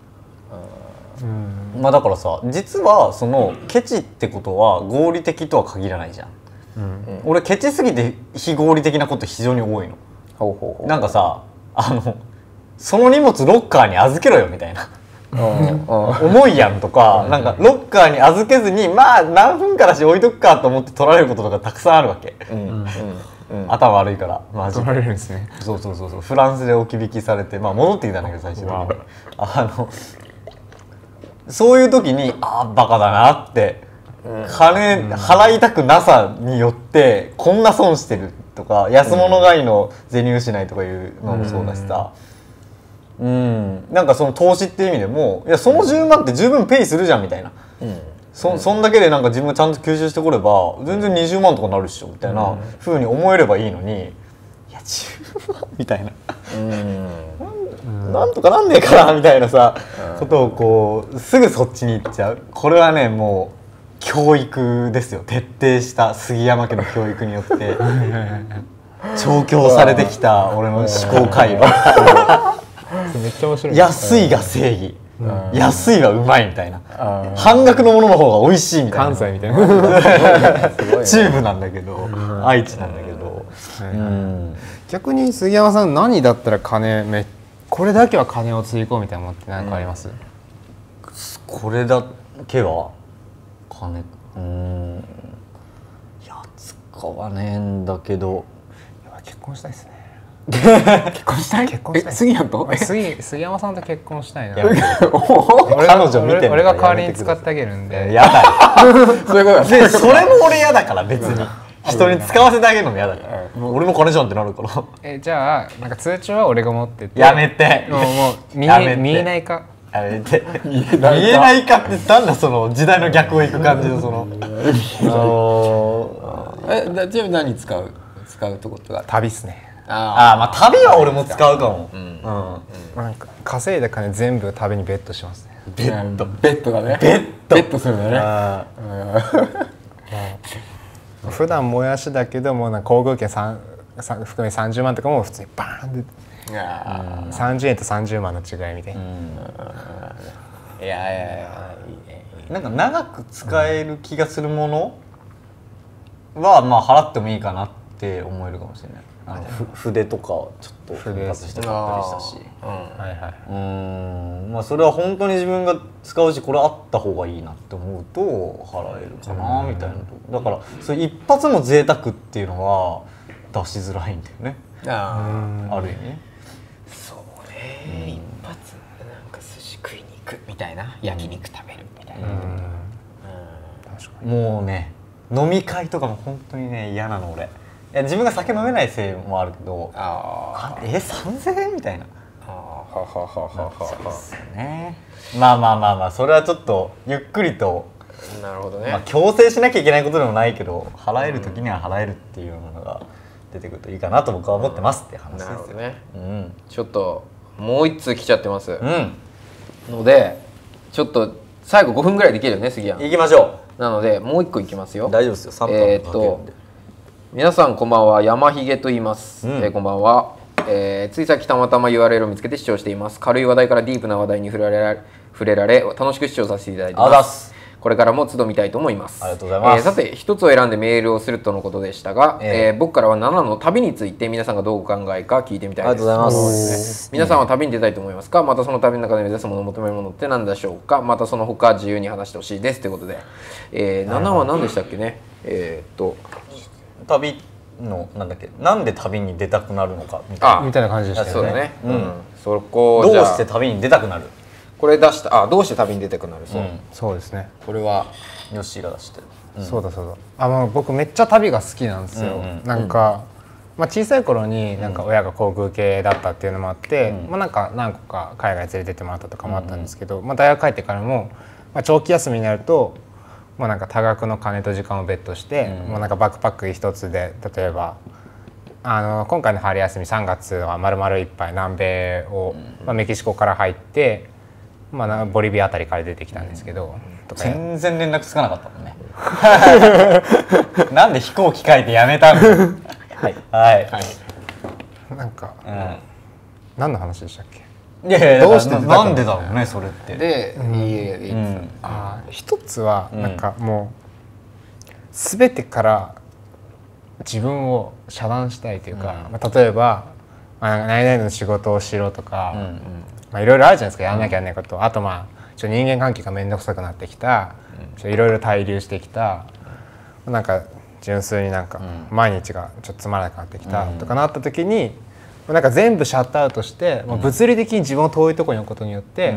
うん、まあだからさ実はそのケチってことは合理的とは限らないじゃん、うん、俺ケチすぎて非合理的なこと非常に多いの。ほうほうほうなんかさあのその荷物ロッカーに預けろよみたいな重いやんとかなんかロッカーに預けずにまあ何分かだし置いとくかと思って取られることとかたくさんあるわけ、うんうんうん、頭悪いからマジで取られるんですね。 そうそうそうそうフランスで置き引きされてまあ戻ってきたんだけど最初にあのそういう時にああバカだなって、うん、金払いたくなさによってこんな損してるとか、安物買いの銭失いとかいうのもそうだしさ、うん、うん、なんかその投資っていう意味でも、いやそのじゅうまんって十分ペイするじゃんみたいな、うん、そ, そんだけでなんか自分ちゃんと吸収してこれば全然にじゅうまんとかなるっしょみたいな風に思えればいいのに、いやじゅうまんみたいな、うん、なんとかなんねえかなみたいなさ、うん、ことをこうすぐそっちに行っちゃう。これはねもう教育ですよ。徹底した杉山家の教育によって調教されてきた俺の思考回路めっちゃ面白い。 安いが正義、うん、安いがうまいみたいな、半額のものの方が美味しいみたいな、 関西みたいな中部なんだけど、愛知なんだけど、 うん、逆に杉山さん何だったら金めこれだけは金をつぎ込むみたいなものって何かあります？うん、 これだけは金、うーん、いや使わねえんだけど、 結婚したいですね。 結婚したい？ 結婚したい。 杉山と？ 杉杉山さんと結婚したいな。 彼女見てる。 俺が代わりに使ってあげるんで。 やだ。そういうことで、それも俺嫌だから別に。人に使わせてあげるのも嫌だから。俺も金じゃんってなるから。 え、じゃあなんか通帳は俺が持ってて。 やめて。 もうもう見え見えないか。 やめて。見えないかってなんだその時代の逆をいく感じのその。 え、ちなみに何使う使うってことが？ 旅っすね。 ああ、まあ旅は俺も使うかも。うん。 なんか稼いだ金全部旅にベットしますね。 ベッド。 ベッドだね。 ベッド。 ベッドするんだね。普段もやしだけどもなんか航空券さん含めさんじゅうまんとかも普通にバーンってさんじゅうえんとさんじゅうまんの違いみたいな。 いやいやいや、 なんか長く使える気がするものはまあ払ってもいいかなって思えるかもしれない。あの筆とかちょっと奮発して買ったりしたし、うん、まあそれは本当に自分が使うしこれあった方がいいなって思うと払えるかなみたいな。だからそれ一発の贅沢っていうのは出しづらいんだよね。あある意味ね。 そうね、一発なんか寿司食いに行くみたいな、焼肉食べるみたいな。 もうね飲み会とかも本当にね嫌なの俺。いや自分が酒飲めないせいもあるけど、あえさんぜんえんみたいな。あはははははね。まあまあまあまあそれはちょっとゆっくりと、 なるほどね。 まあ強制しなきゃいけないことでもないけど払える時には払えるっていうものが出てくるといいかなと僕は思ってますっていう話ですよ。なるほどね。うん、 ちょっともう一通来ちゃってます。うん、のでちょっと最後ごふんぐらいできるよね杉谷。 行きましょう。なのでもう一個いきますよ。 大丈夫ですよ。さんぷんかけるんで。えっと。 皆さんこんばんは、山ひげと言います、うん、えー、こんばんは、えー、ついさっきたまたま ユーアールエル を見つけて視聴しています。軽い話題からディープな話題に触れられ触れられ楽しく視聴させていただいています。これからも都度見たいと思います。 ありがとうございます。 えー、さて一つを選んでメールをするとのことでしたが、えーえー、僕からはななの旅について皆さんがどうお考えか聞いてみたいです。 ありがとうございます。 皆さんは旅に出たいと思いますか？またその旅の中で目指すもの、求めるものって何でしょうか？またその他自由に話してほしいですということで、えー、ななは何でしたっけね。えー、っと旅のなんだっけ、なんで旅に出たくなるのかみたいな、 みたいな感じでしたよね。 そうだね。うん。そこどうして旅に出たくなる？ これ出したあどうして旅に出たくなる？そう、うん、 そうですね。 これはヨッシーが出してる。 うん、そうだそうだ。あの僕めっちゃ旅が好きなんですよ。うんうん、なんか、まあ小さい頃になんか親が航空系だったっていうのもあって、うん、まあなんか何個か海外連れてってもらったとかもあったんですけど、うんうん、まあ大学帰ってからも、まあ長期休みになると。もうなんか多額の金と時間をベットして、うん、もうなんかバックパック一つで例えばあの今回の春休みさんがつは丸々いっぱい南米を、うんまあ、メキシコから入って、まあ、ボリビアあたりから出てきたんですけど、 うん、全然連絡つかなかったもんねなんで飛行機書いてやめたのはいはい、はい、 なんか、うん、何の話でしたっけ？ いやいやどうしてなんでだろうねそれって。 で、うん、いえいえ、うん、 あ一つはなんかもう全てから自分を遮断したいというか、うんまあ、例えば、まあ、何々の仕事をしろとか、うんうんまあ、いろいろあるじゃないですかやらなきゃやらないこと、うん、あとまあちょっと人間関係が面倒くさくなってきた、うん、いろいろ滞留してきた、なんか純粋になんか毎日がちょっとつまらなくなってきたとかなった時に、 なんか全部シャットアウトして、うん、物理的に自分を遠いところに置くことによって、うん、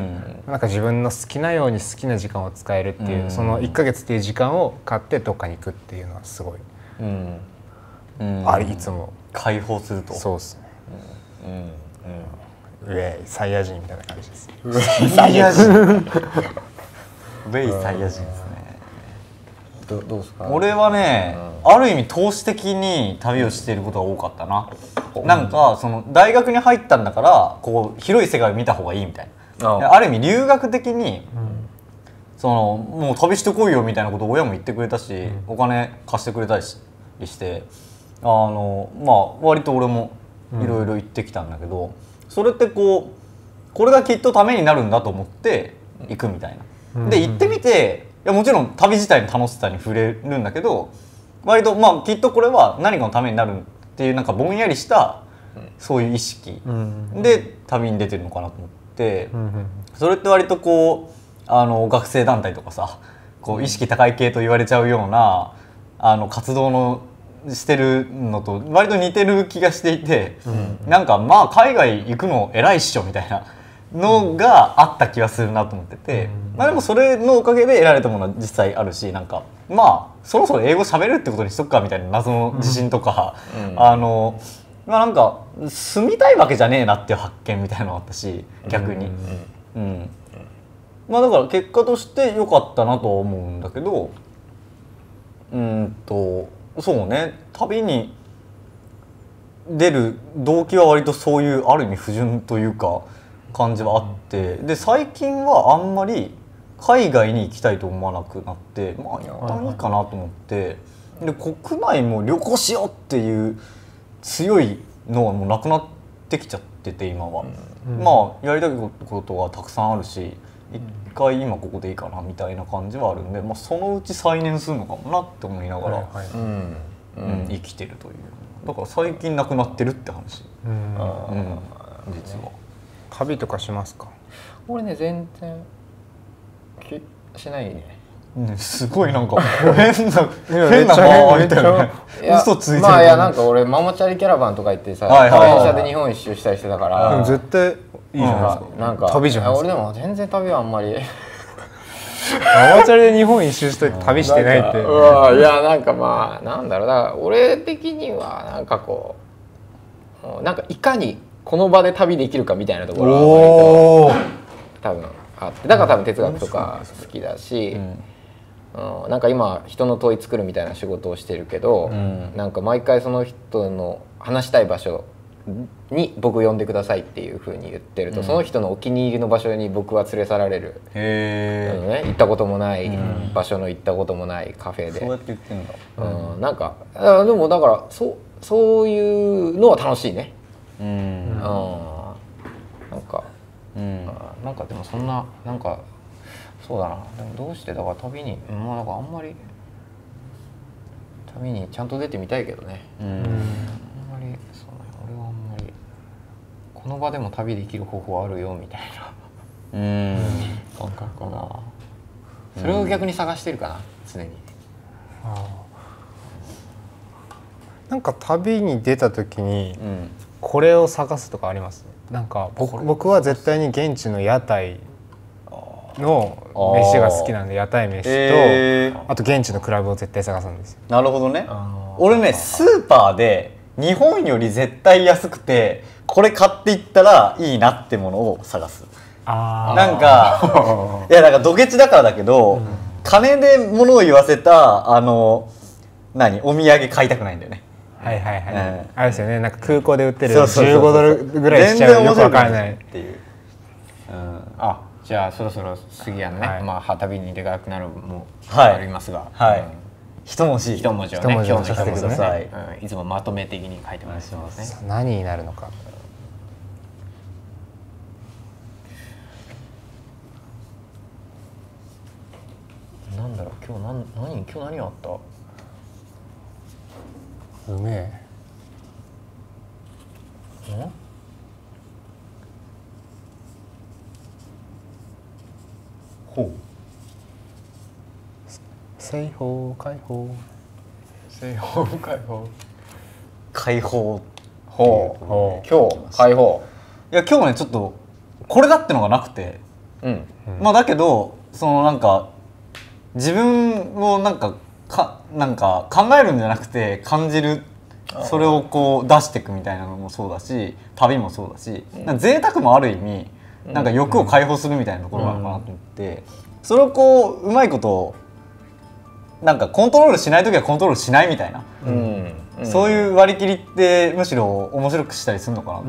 なんか自分の好きなように好きな時間を使えるっていう、うん、そのいっかげつっていう時間を買ってどっかに行くっていうのはすごい、うんうん、あれいつも解放すると。 そうですね、うんうんうん、ウェイサイヤ人みたいな感じです。 ウェイサイヤ人ウェイサイヤ人ですね。 ど, どうですか？ 俺はね、うん、ある意味投資的に旅をしていることが多かったな、うん、なんかその大学に入ったんだからこう広い世界を見た方がいいみたいな、うん、ある意味留学的に、うん、そのもう旅してこいよみたいなことを親も言ってくれたし、うん、お金貸してくれたりしてあのまあ割と俺もいろいろ行ってきたんだけど、うん、それってこうこれがきっとためになるんだと思って行くみたいな、うん、で行ってみていやもちろん旅自体の楽しさに触れるんだけど割とまあきっとこれは何かのためになるっていうなんかぼんやりしたそういう意識で旅に出てるのかなと思って、それって割とこうあの学生団体とかさこう意識高い系と言われちゃうようなあの活動のしてるのと割と似てる気がしていて、なんかまあ海外行くの偉いっしょみたいなのがあった気がするなと思ってて、まあでもそれのおかげで得られたものは実際あるし、なんかまあそろそろ英語喋れるってことにしとくかみたいな謎の自信とか、うん、あのまあなんか住みたいわけじゃねえなっていう発見みたいなのがあったし逆に、うん、うん、まあだから結果として良かったなとは思うんだけど、うんとそうね旅に出る動機は割とそういうある意味不純というか感じはあって、で最近はあんまり海外に行きたいと思わなくなって、まあやったらいいかなと思って、で国内も旅行しようっていう強いのはもうなくなってきちゃってて今は、うん、まあやりたいことはたくさんあるし一回今ここでいいかなみたいな感じはあるんで、まあ、そのうち再燃するのかもなって思いながら、はいはい、うんうん、生きてるという。だから最近なくなってるって話、うん、うん、実は。 旅とかしますか？ 俺ね全然しないね。 ね、すごいなんか変な変な間みたいな嘘ついてる。 まあいやなんか俺ママチャリキャラバンとか行ってさ、電車で日本一周したりしてたから。 でも絶対いいじゃないですか。なんか旅じゃないですか。 俺でも全然旅はあんまり。 ママチャリで日本一周したり旅してないって。 いやなんかまあなんだろうな、俺的にはなんかこうなんかいかにこの場で旅できるかみたいなところが多分あって、だから多分哲学とか好きだし、うんうん、なんか今人の問い作るみたいな仕事をしてるけど、うん、なんか毎回その人の話したい場所に僕呼んでくださいっていう風に言ってると、うん、その人のお気に入りの場所に僕は連れ去られる。へー、ね、行ったこともない場所の行ったこともないカフェで、 そうやって言ってんだ、 うん、なんかでもだからそそういうのは楽しいね。うん、うん、なんか、うん、なんかでもそんななんかそうだな、でもどうしてだから旅にまあなんかあんまり旅にちゃんと出てみたいけどね。うん、あんまりそうね、俺はあんまりこの場でも旅できる方法あるよみたいなうん感覚かな。それを逆に探してるかな常に。あなんか旅に出た時に、うん、これを探すとかあります？なんか 僕, 僕は絶対に現地の屋台の飯が好きなんで、屋台飯と、えー、あと現地のクラブを絶対探すんですよ。 なるほどね。俺ねスーパーで日本より絶対安くてこれ買っていったらいいなってものを探す。あなんかいやなんかドケチだからだけど、うん、金で物を言わせたあの何お土産買いたくないんだよね。 はいはいはい、うん、あれですよね、なんか空港で売ってるじゅうごドルぐらいしちゃうよくわからないっていう、 うん、あじゃあそろそろ次はね、はい、まあ旅に出たくなるもありますが、 はい、はい、一文字一文字をね今日の一文字をね、うん、いつもまとめ的に書いてもらってますね。 何になるのか。 なんだろう今日何何今日何あった？ うめえ。ん？ ほう。 西方解放。 西方解放。 解放。 ほうほう今日解放。 いや今日ねちょっとこれだってのがなくて、うん、まあだけどそのなんか自分をなんかかなんか考えるんじゃなくて感じる、それをこう出していくみたいなのもそうだし、旅もそうだし、なんか贅沢もある意味なんか欲を解放するみたいなところなのかなと思って、それをこううまいことなんかコントロールしない時はコントロールしないみたいな、うんうん、そういう割り切りってむしろ面白くしたりするのかな、うん、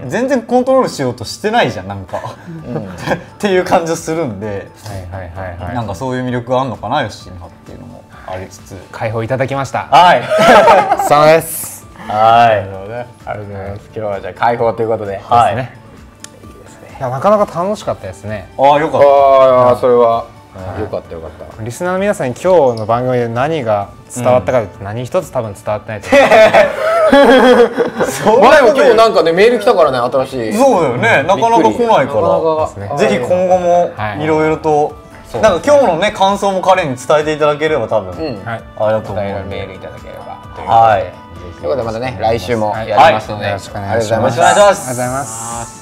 全然コントロールしようとしてないじゃんなんか、うん、っていう感じがするんで、なんかそういう魅力があるのかなヨッシーにはっていうのもありつつ解放いただきました。 はいそうです。 はい、 ありがとうございます。今日はじゃあ解放ということで、 はい、 ね、いやなかなか楽しかったですね。 ああよかった。 ああそれはよかったよかった。 リスナーの皆さんに今日の番組で何が伝わったかって何一つ多分伝わってないと思う。まあでも今日なんかねメール来たからね新しい。 そうだよね。なかなか来ないからぜひ今後もいろいろとなんか今日のね感想も彼に伝えていただければ多分ありがとうございます。 メールいただければ。 はい。 ということでまたね来週もやりますのでよろしくお願いします。 お願いします。 ありがとうございます。